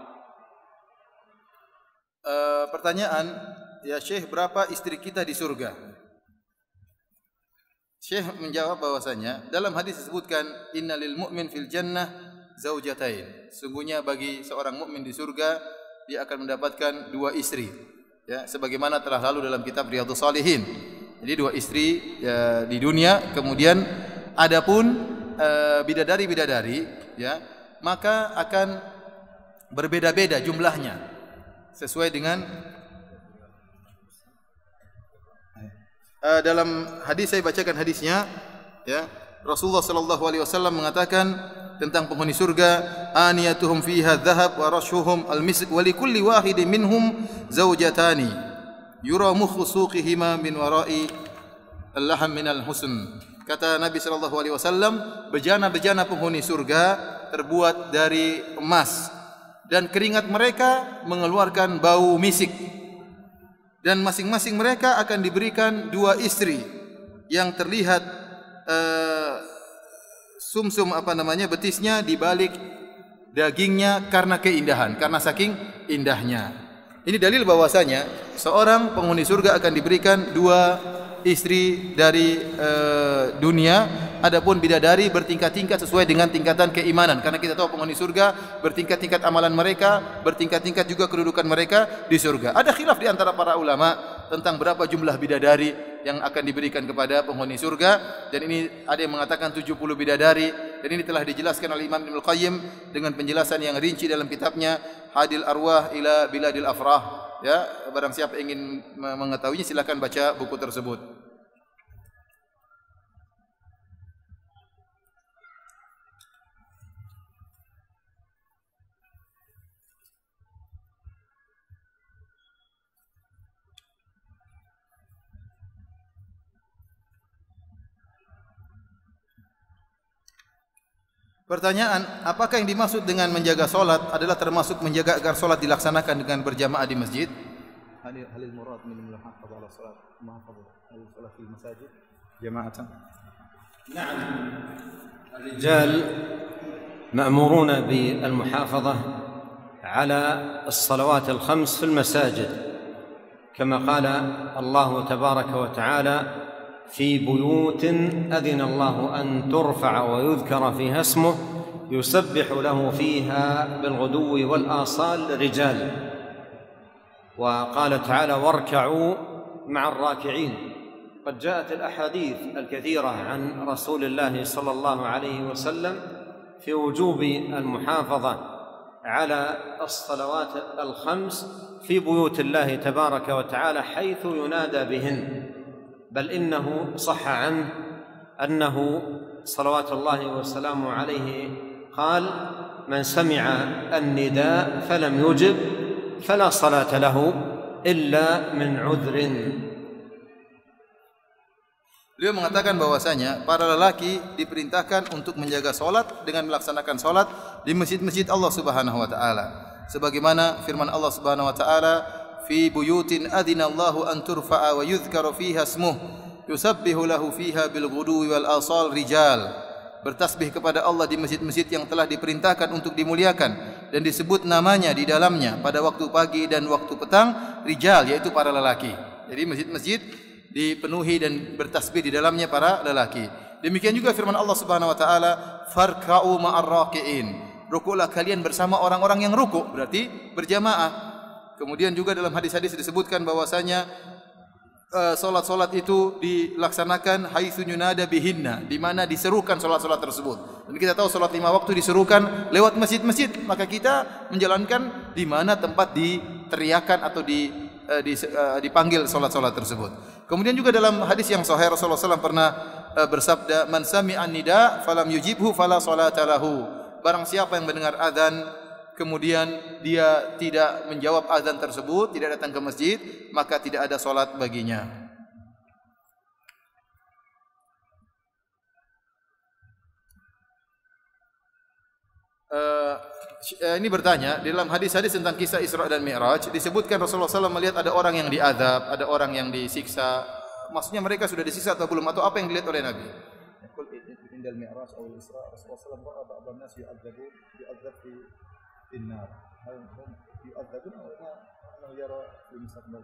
Pertanyaan, ya Syekh, berapa istri kita di surga? Syekh menjawab bahwasanya dalam hadis disebutkan innalil mu'min fil jannah zaujatain. Sungguhnya bagi seorang mukmin di surga dia akan mendapatkan 2 istri. Ya, sebagaimana telah lalu dalam kitab Riyadhus Shalihin. Jadi 2 istri ya, di dunia, kemudian adapun bidadari-bidadari, ya, maka akan berbeda-beda jumlahnya sesuai dengan dalam hadis, saya bacakan hadisnya, ya. Rasulullah sallallahu alaihi wasallam mengatakan tentang penghuni surga, aniyatuhum fiha dhahab wa rashuhum al-misk wa likulli wahidin minhum zawjatani yura mukhu suqihima min wara'i al-laham min al-husn. Kata Nabi sallallahu alaihi wasallam, bejana-bejana penghuni surga terbuat dari emas dan keringat mereka mengeluarkan bau misik, dan masing-masing mereka akan diberikan 2 istri yang terlihat sumsum betisnya di balik dagingnya karena keindahan, karena saking indahnya. Ini dalil bahwasanya seorang penghuni surga akan diberikan 2 istri dari dunia. Adapun bidadari bertingkat-tingkat sesuai dengan tingkatan keimanan, karena kita tahu penghuni surga bertingkat-tingkat amalan mereka, bertingkat-tingkat juga kedudukan mereka di surga. Ada khilaf di antara para ulama tentang berapa jumlah bidadari yang akan diberikan kepada penghuni surga, dan ini ada yang mengatakan 70 bidadari, dan ini telah dijelaskan oleh Imam Ibnu Qayyim dengan penjelasan yang rinci dalam kitabnya Hadil Arwah ila Biladil Afrah. Ya, barang siapa ingin mengetahuinya silakan baca buku tersebut. Pertanyaan, apakah yang dimaksud dengan menjaga solat adalah termasuk menjaga agar solat dilaksanakan dengan berjamaah di masjid? Halil murad min al-muhafazah ala salat, muhafazah ala salat fil masajid jama'atan. نعم الرجال مأمورون بالمحافظة على الصلوات الخمس في المساجد كما قال الله تبارك وتعالى في بيوت أذن الله أن ترفع ويذكر فيها اسمه يسبح له فيها بالغدو والآصال رجال. وقال تعالى واركعوا مع الراكعين. قد جاءت الأحاديث الكثيرة عن رسول الله صلى الله عليه وسلم في وجوب المحافظة على الصلوات الخمس في بيوت الله تبارك وتعالى حيث ينادى بهن، بل إنه صح عنه أنه صلوات الله وسلامه عليه قال من سمع النداء فلم يجب فلا صلاة له إلا من عذر. Beliau mengatakan bahwasanya para lelaki diperintahkan untuk menjaga solat dengan melaksanakan solat di masjid-masjid Allah Subhanahu wa taala. Sebagaimana firman Allah Subhanahu wa taala, fi buyutin adzinallahu an turfa'a wa yuzkaru fiha ismuh yusabbihu lahu fiha bil ghudwi wal asal rijal. Bertasbih kepada Allah di masjid-masjid yang telah diperintahkan untuk dimuliakan dan disebut namanya di dalamnya pada waktu pagi dan waktu petang, rijal yaitu para lelaki. Jadi masjid-masjid dipenuhi dan bertasbih di dalamnya para lelaki. Demikian juga firman Allah Subhanahu wa taala, farka'u ma'ar raqi'in. Rukuklah kalian bersama orang-orang yang rukuk, berarti berjamaah. Kemudian juga dalam hadis-hadis disebutkan bahwasanya solat-solat itu dilaksanakan haitsu yunada bihinna, di mana diserukan solat-solat tersebut. Dan kita tahu solat 5 waktu diserukan lewat masjid-masjid, maka kita menjalankan di mana tempat diteriakan atau dipanggil solat-solat tersebut. Kemudian juga dalam hadis yang sahih Rasulullah SAW pernah bersabda, man sami'an nida falam yujibhu fala salata lahu. Barang siapa yang mendengar azan kemudian dia tidak menjawab azan tersebut, tidak datang ke masjid, maka tidak ada solat baginya. Ini bertanya, dalam hadis-hadis tentang kisah Isra dan Mi'raj disebutkan Rasulullah SAW melihat ada orang yang diazab, ada orang yang disiksa. Maksudnya mereka sudah disiksa atau belum, atau apa yang dilihat oleh Nabi? Qul indal Mi'raj aw al-Isra Rasulullah SAW ra'a ba'd an-nas yu'adzab fi an-nar. Hal hum yu'adzabun aw annahu yara fi mustaqbal?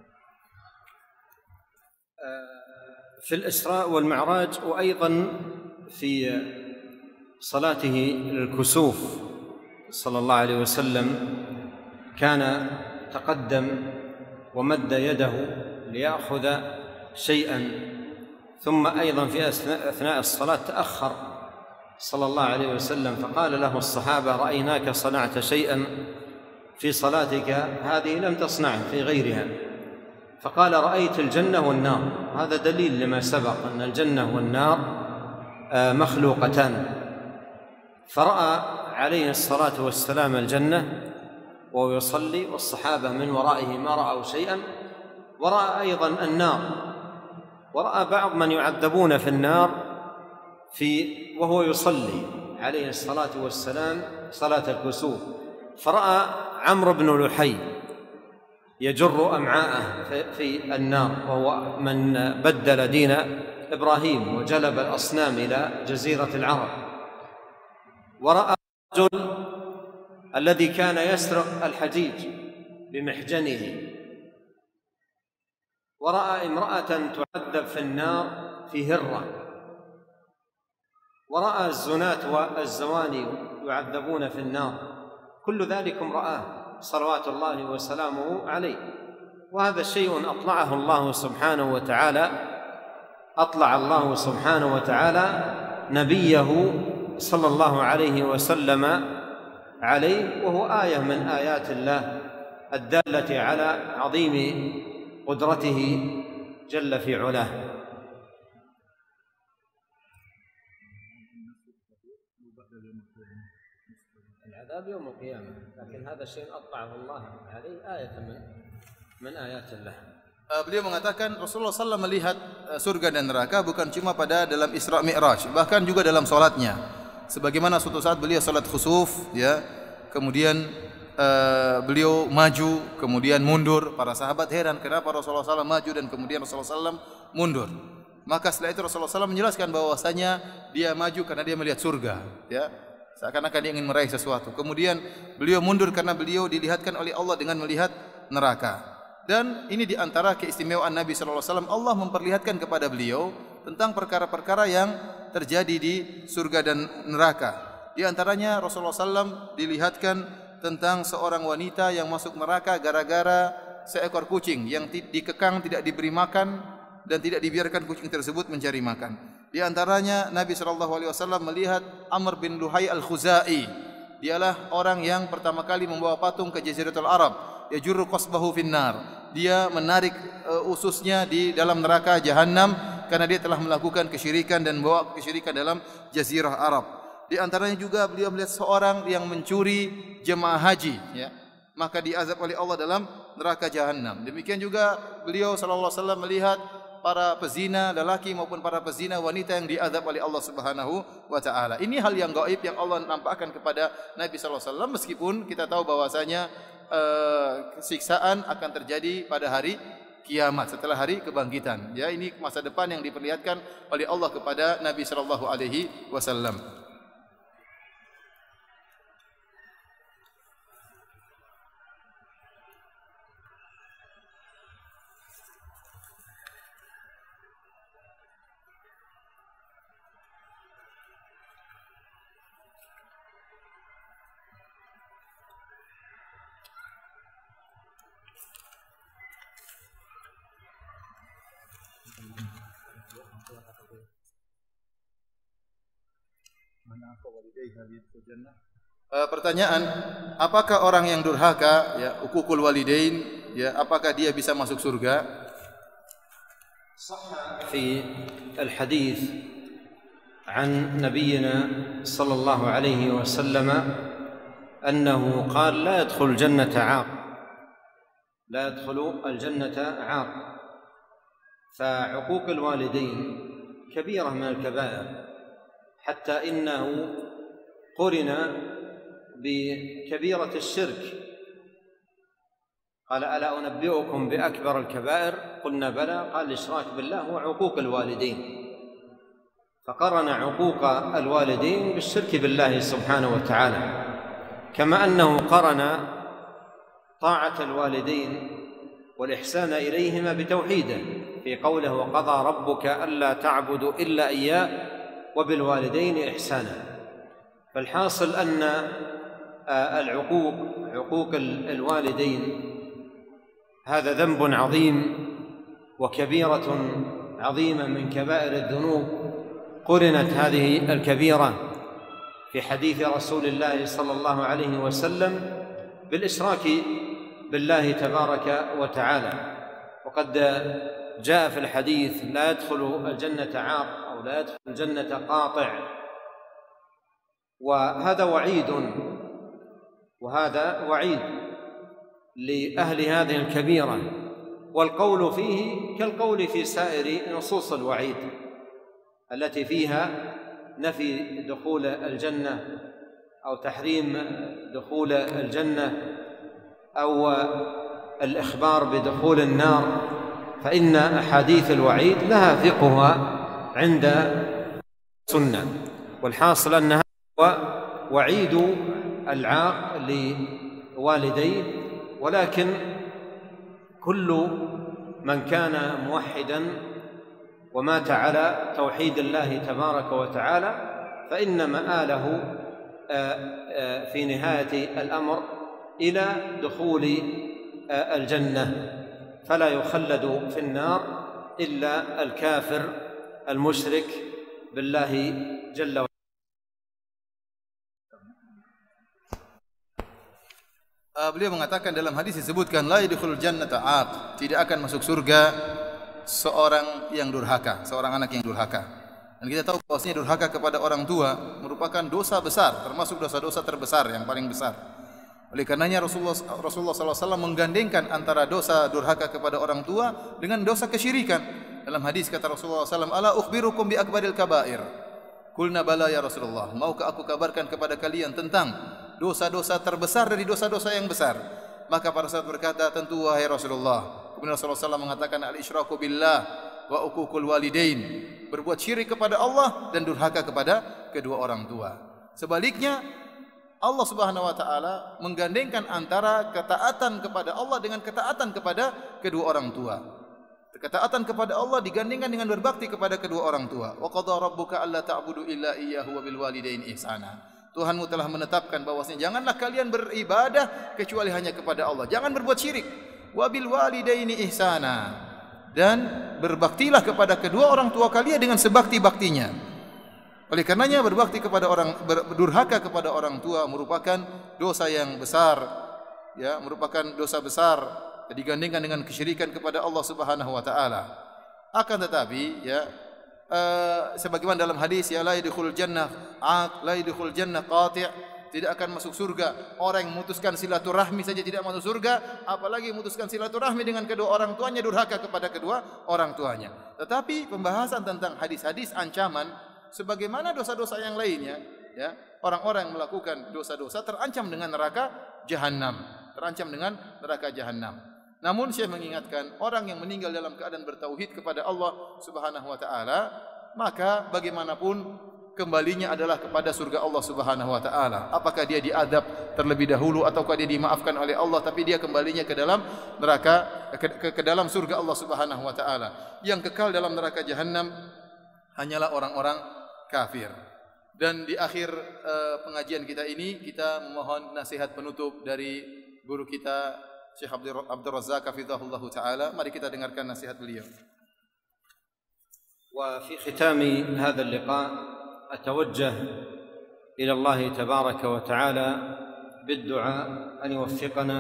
في الإسراء والمعراج وأيضا في صلاته للكسوف صلى الله عليه وسلم كان تقدم ومد يده ليأخذ شيئا، ثم أيضا في أثناء الصلاة تأخر صلى الله عليه وسلم فقال له الصحابة رأيناك صنعت شيئا في صلاتك هذه لم تصنعه في غيرها، فقال رأيت الجنة والنار. هذا دليل لما سبق أن الجنة والنار مخلوقتان. فرأى عليه الصلاة والسلام الجنة وهو يصلي والصحابة من ورائه ما رأوا شيئا، ورأى أيضا النار، ورأى بعض من يعذبون في النار وهو يصلي عليه الصلاة والسلام صلاة الكسوف. فرأى عمرو بن لحي يجر أمعاءه في النار وهو من بدل دين إبراهيم وجلب الأصنام إلى جزيرة العرب. ورأى الرجل الذي كان يسرق الحجيج بمحجنه. ورأى امرأة تعذب في النار في هرة. ورأى الزناة والزواني يعذبون في النار. كل ذلك رآه صلوات الله وسلامه عليه. وهذا شيء أطلع الله سبحانه وتعالى نبيه صلى الله عليه وسلم عليه، وهو آية من آيات الله الدالة على عظيم قدرته جل في علاه. العذاب يوم القيامة، لكن هذا الشيء أطلعه الله عليه آية من آيات الله. Beliau mengatakan Rasulullah SAW melihat surga dan neraka bukan cuma pada dalam Isra Mi'raj, bahkan juga dalam salatnya. Sebagaimana suatu saat beliau salat khusuf, ya, kemudian beliau maju, kemudian mundur. Para sahabat heran kenapa Rasulullah SAW maju dan kemudian Rasulullah SAW mundur. Maka setelah itu Rasulullah SAW menjelaskan bahwasanya dia maju karena dia melihat surga, ya, seakan-akan dia ingin meraih sesuatu. Kemudian beliau mundur karena beliau dilihatkan oleh Allah dengan melihat neraka. Dan ini di antara keistimewaan Nabi sallallahu alaihi wasallam, Allah memperlihatkan kepada beliau tentang perkara-perkara yang terjadi di surga dan neraka. Di antaranya Rasulullah SAW dilihatkan tentang seorang wanita yang masuk neraka gara-gara seekor kucing yang dikekang, tidak diberi makan dan tidak dibiarkan kucing tersebut mencari makan. Di antaranya Nabi sallallahu alaihi wasallam melihat Amr bin Luhai al-Khuzai. Dialah orang yang pertama kali membawa patung ke Jaziratul Arab. Yajurru qasbahu finnar. Dia menarik ususnya di dalam neraka Jahannam karena dia telah melakukan kesyirikan dan membawa kesyirikan dalam Jazirah Arab. Di antaranya juga beliau melihat seorang yang mencuri jemaah haji, ya, maka diazab oleh Allah dalam neraka Jahannam. Demikian juga beliau sallallahu alaihi wasallam melihat para pezina lelaki maupun para pezina wanita yang diazab oleh Allah Subhanahu wa taala. Ini hal yang gaib yang Allah nampakkan kepada Nabi sallallahu alaihi wasallam, meskipun kita tahu bahwasanya siksaan akan terjadi pada hari kiamat setelah hari kebangkitan. Ya, ini masa depan yang diperlihatkan oleh Allah kepada Nabi sallallahu alaihi wasallam. Pertanyaan, apakah orang yang durhaka, ya, uququl walidain, ya, apakah dia bisa masuk surga? Sahha fi al-hadits an nabiyyina sallallahu alaihi wasallam annahu qala la yadkhul jannata 'aq, la yadkhulu al-jannata 'aq. Fa 'uquq al-walidain kabirah min al-kaba'ir, hatta innahu قرن بكبيرة الشرك. قال ألا أنبئكم بأكبر الكبائر؟ قلنا بلى. قال الإشراك بالله وعقوق الوالدين، فقرن عقوق الوالدين بالشرك بالله سبحانه وتعالى، كما أنه قرن طاعة الوالدين والإحسان إليهما بتوحيده في قوله وقضى ربك ألا تعبدوا إلا إياه وبالوالدين إحسانا. فالحاصل أن عقوق الوالدين هذا ذنب عظيم وكبيرة عظيمة من كبائر الذنوب. قرنت هذه الكبيرة في حديث رسول الله صلى الله عليه وسلم بالإشراك بالله تبارك وتعالى. وقد جاء في الحديث لا يدخل الجنة عاق أو لا يدخل الجنة قاطع، وهذا وعيد لأهل هذه الكبيرة، والقول فيه كالقول في سائر نصوص الوعيد التي فيها نفي دخول الجنة أو تحريم دخول الجنة أو الإخبار بدخول النار، فإن أحاديث الوعيد لها ثقها عند السنة. والحاصل أنها وعيد العاق لوالديه، ولكن كل من كان موحدا ومات على توحيد الله تبارك وتعالى فإن مآله في نهاية الأمر إلى دخول الجنة. فلا يخلد في النار إلا الكافر المشرك بالله جل وعلا. Beliau mengatakan dalam hadis disebutkan la yadkhulul jannata 'aq, tidak akan masuk surga seorang yang durhaka, seorang anak yang durhaka. Dan kita tahu bahwasanya durhaka kepada orang tua merupakan dosa besar, termasuk dosa-dosa terbesar yang paling besar. Oleh karenanya Rasulullah SAW menggandengkan antara dosa durhaka kepada orang tua dengan dosa kesyirikan. Dalam hadis kata Rasulullah SAW, ala ukhbirukum bi akbaril kabair. Qulna bala ya Rasulullah, maukah aku kabarkan kepada kalian tentang dosa-dosa terbesar dari dosa-dosa yang besar? Maka para sahabat berkata, tentu wahai Rasulullah. Kemudian Rasulullah SAW mengatakan, al-isyraku billah wa uququl walidain, berbuat syirik kepada Allah dan durhaka kepada kedua orang tua. Sebaliknya, Allah Subhanahu wa taala menggandengkan antara ketaatan kepada Allah dengan ketaatan kepada kedua orang tua. Ketaatan kepada Allah digandingkan dengan berbakti kepada kedua orang tua. Wa qadha rabbuka alla ta'budu illa iyyahu wa bil walidaini ihsana. Tuhanmu telah menetapkan bahwasanya janganlah kalian beribadah kecuali hanya kepada Allah. Jangan berbuat syirik. Wa bil walidaini ihsana. Dan berbaktilah kepada kedua orang tua kalian dengan sebakti-baktinya. Oleh karenanya berbakti kepada berdurhaka kepada orang tua merupakan dosa yang besar, ya, merupakan dosa besar digandingkan dengan kesyirikan kepada Allah Subhanahu wa taala. Akan tetapi ya sebagaimana dalam hadis ya la yadkhulul jannah la yadkhulul jannah qati', tidak akan masuk surga orang yang memutuskan silaturahmi saja tidak masuk surga, apalagi memutuskan silaturahmi dengan kedua orang tuanya, durhaka kepada kedua orang tuanya. Tetapi pembahasan tentang hadis-hadis ancaman sebagaimana dosa-dosa yang lainnya, ya, orang-orang yang melakukan dosa-dosa terancam dengan neraka jahanam, terancam dengan neraka jahanam. Namun Syekh mengingatkan orang yang meninggal dalam keadaan bertauhid kepada Allah Subhanahu wa taala, maka bagaimanapun kembalinya adalah kepada surga Allah Subhanahu wa taala. Apakah dia diadab terlebih dahulu ataukah dia dimaafkan oleh Allah, tapi dia kembalinya ke dalam neraka, ke dalam surga Allah Subhanahu wa taala. Yang kekal dalam neraka jahanam hanyalah orang-orang kafir. Dan di akhir pengajian kita ini kita memohon nasihat penutup dari guru kita Syekh Abdul Razzaq hafizahullah taala. Mari kita dengarkan nasihat beliau. وفي ختام هذا اللقاء أتوجه إلى الله تبارك وتعالى بالدعاء أن يوفقنا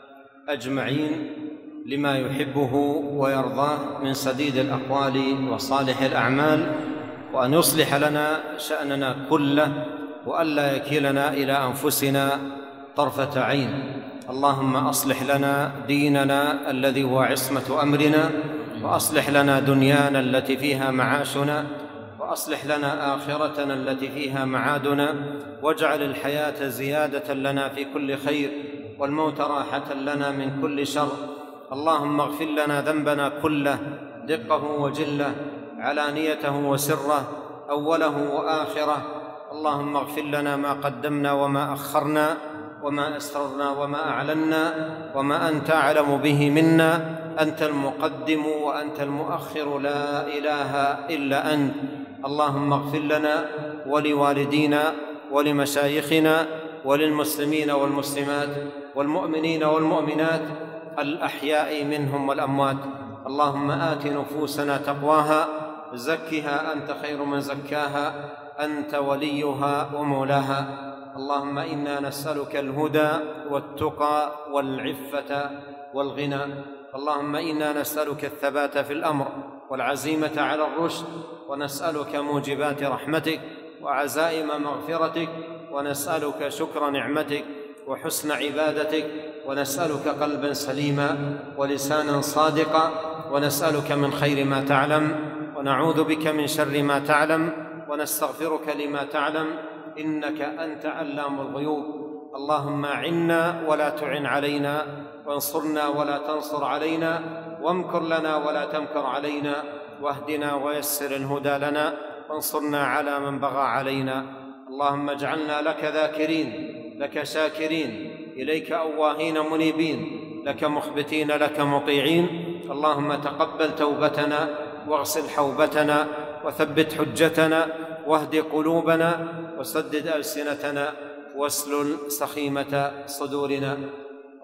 أجمعين لما يحبه ويرضاه من سديد الأقوال وصالح الأعمال، وأن يصلح لنا شأننا كله وألا يكلنا إلى أنفسنا طرفة عين. اللهم أصلح لنا ديننا الذي هو عصمة أمرنا، وأصلح لنا دنيانا التي فيها معاشنا، وأصلح لنا آخرتنا التي فيها معادنا، واجعل الحياة زيادة لنا في كل خير والموت راحة لنا من كل شر. اللهم اغفر لنا ذنبنا كله دقه وجله، علانيته وسره، أوله وآخره. اللهم اغفر لنا ما قدمنا وما أخرنا وما أسررنا وما أعلنا وما أنت أعلم به منا. أنت المقدم وأنت المؤخر، لا إله إلا أنت. اللهم اغفر لنا ولوالدينا ولمشايخنا وللمسلمين والمسلمات والمؤمنين والمؤمنات الأحياء منهم والأموات. اللهم آت نفوسنا تقواها، زكها أنت خير من زكاها، أنت وليها ومولاها. اللهم إنا نسألك الهدى والتقى والعفة والغنى. اللهم إنا نسألك الثبات في الأمر والعزيمة على الرشد، ونسألك موجبات رحمتك وعزائم مغفرتك، ونسألك شكر نعمتك وحسن عبادتك، ونسألك قلبا سليما ولسانا صادقا، ونسألك من خير ما تعلم، ونعوذ بك من شر ما تعلم، ونستغفرك لما تعلم، إنك أنت علام الغيوب. اللهم أعنا ولا تعن علينا، وانصرنا ولا تنصر علينا، وامكر لنا ولا تمكر علينا، واهدنا ويسر الهدى لنا، وانصرنا على من بغى علينا. اللهم اجعلنا لك ذاكرين، لك شاكرين، إليك أواهين منيبين، لك مخبتين، لك مطيعين. اللهم تقبل توبتنا، واغسل حوبتنا، وثبت حجتنا، واهد قلوبنا، وسدد ألسنتنا، واسلل سخيمة صدورنا.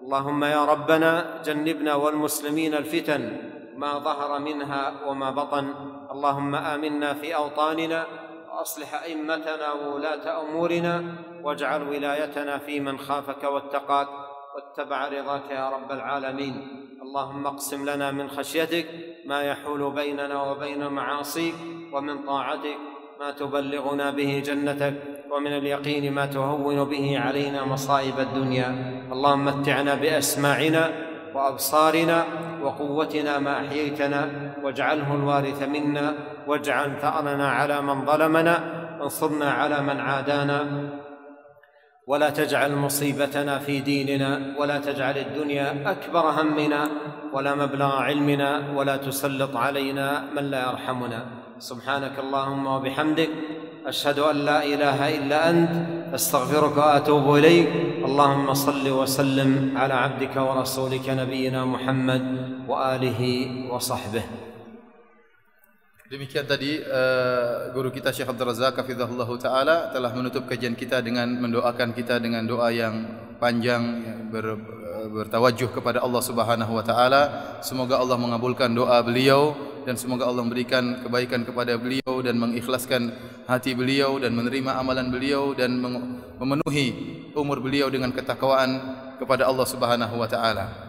اللهم يا ربنا جنبنا والمسلمين الفتن ما ظهر منها وما بطن. اللهم آمنا في أوطاننا وأصلح أئمتنا وولاة أمورنا واجعل ولايتنا في من خافك واتقاك واتبع رضاك يا رب العالمين. اللهم اقسم لنا من خشيتك ما يحول بيننا وبين معاصيك، ومن طاعتك ما تبلغنا به جنتك، ومن اليقين ما تهون به علينا مصائب الدنيا. اللهم متعنا بأسماعنا وأبصارنا وقوتنا ما أحييتنا، واجعله الوارث منا، واجعل ثأرنا على من ظلمنا، وانصرنا على من عادانا، ولا تجعل مصيبتنا في ديننا، ولا تجعل الدنيا أكبر همنا ولا مبلغ علمنا، ولا تسلط علينا من لا يرحمنا. سبحانك اللهم وبحمدك، أشهد أن لا إله إلا أنت، أستغفرك وأتوب إليك. اللهم صل وسلم على عبدك ورسولك نبينا محمد وآله وصحبه. Demikian tadi guru kita Syekh Abdul Razak hafizahullah taala telah menutup kajian kita dengan mendoakan kita dengan doa yang panjang bertawajuh kepada Allah Subhanahu wa taala. Semoga Allah mengabulkan doa beliau dan semoga Allah memberikan kebaikan kepada beliau dan mengikhlaskan hati beliau dan menerima amalan beliau dan memenuhi umur beliau dengan ketakwaan kepada Allah Subhanahu wa taala.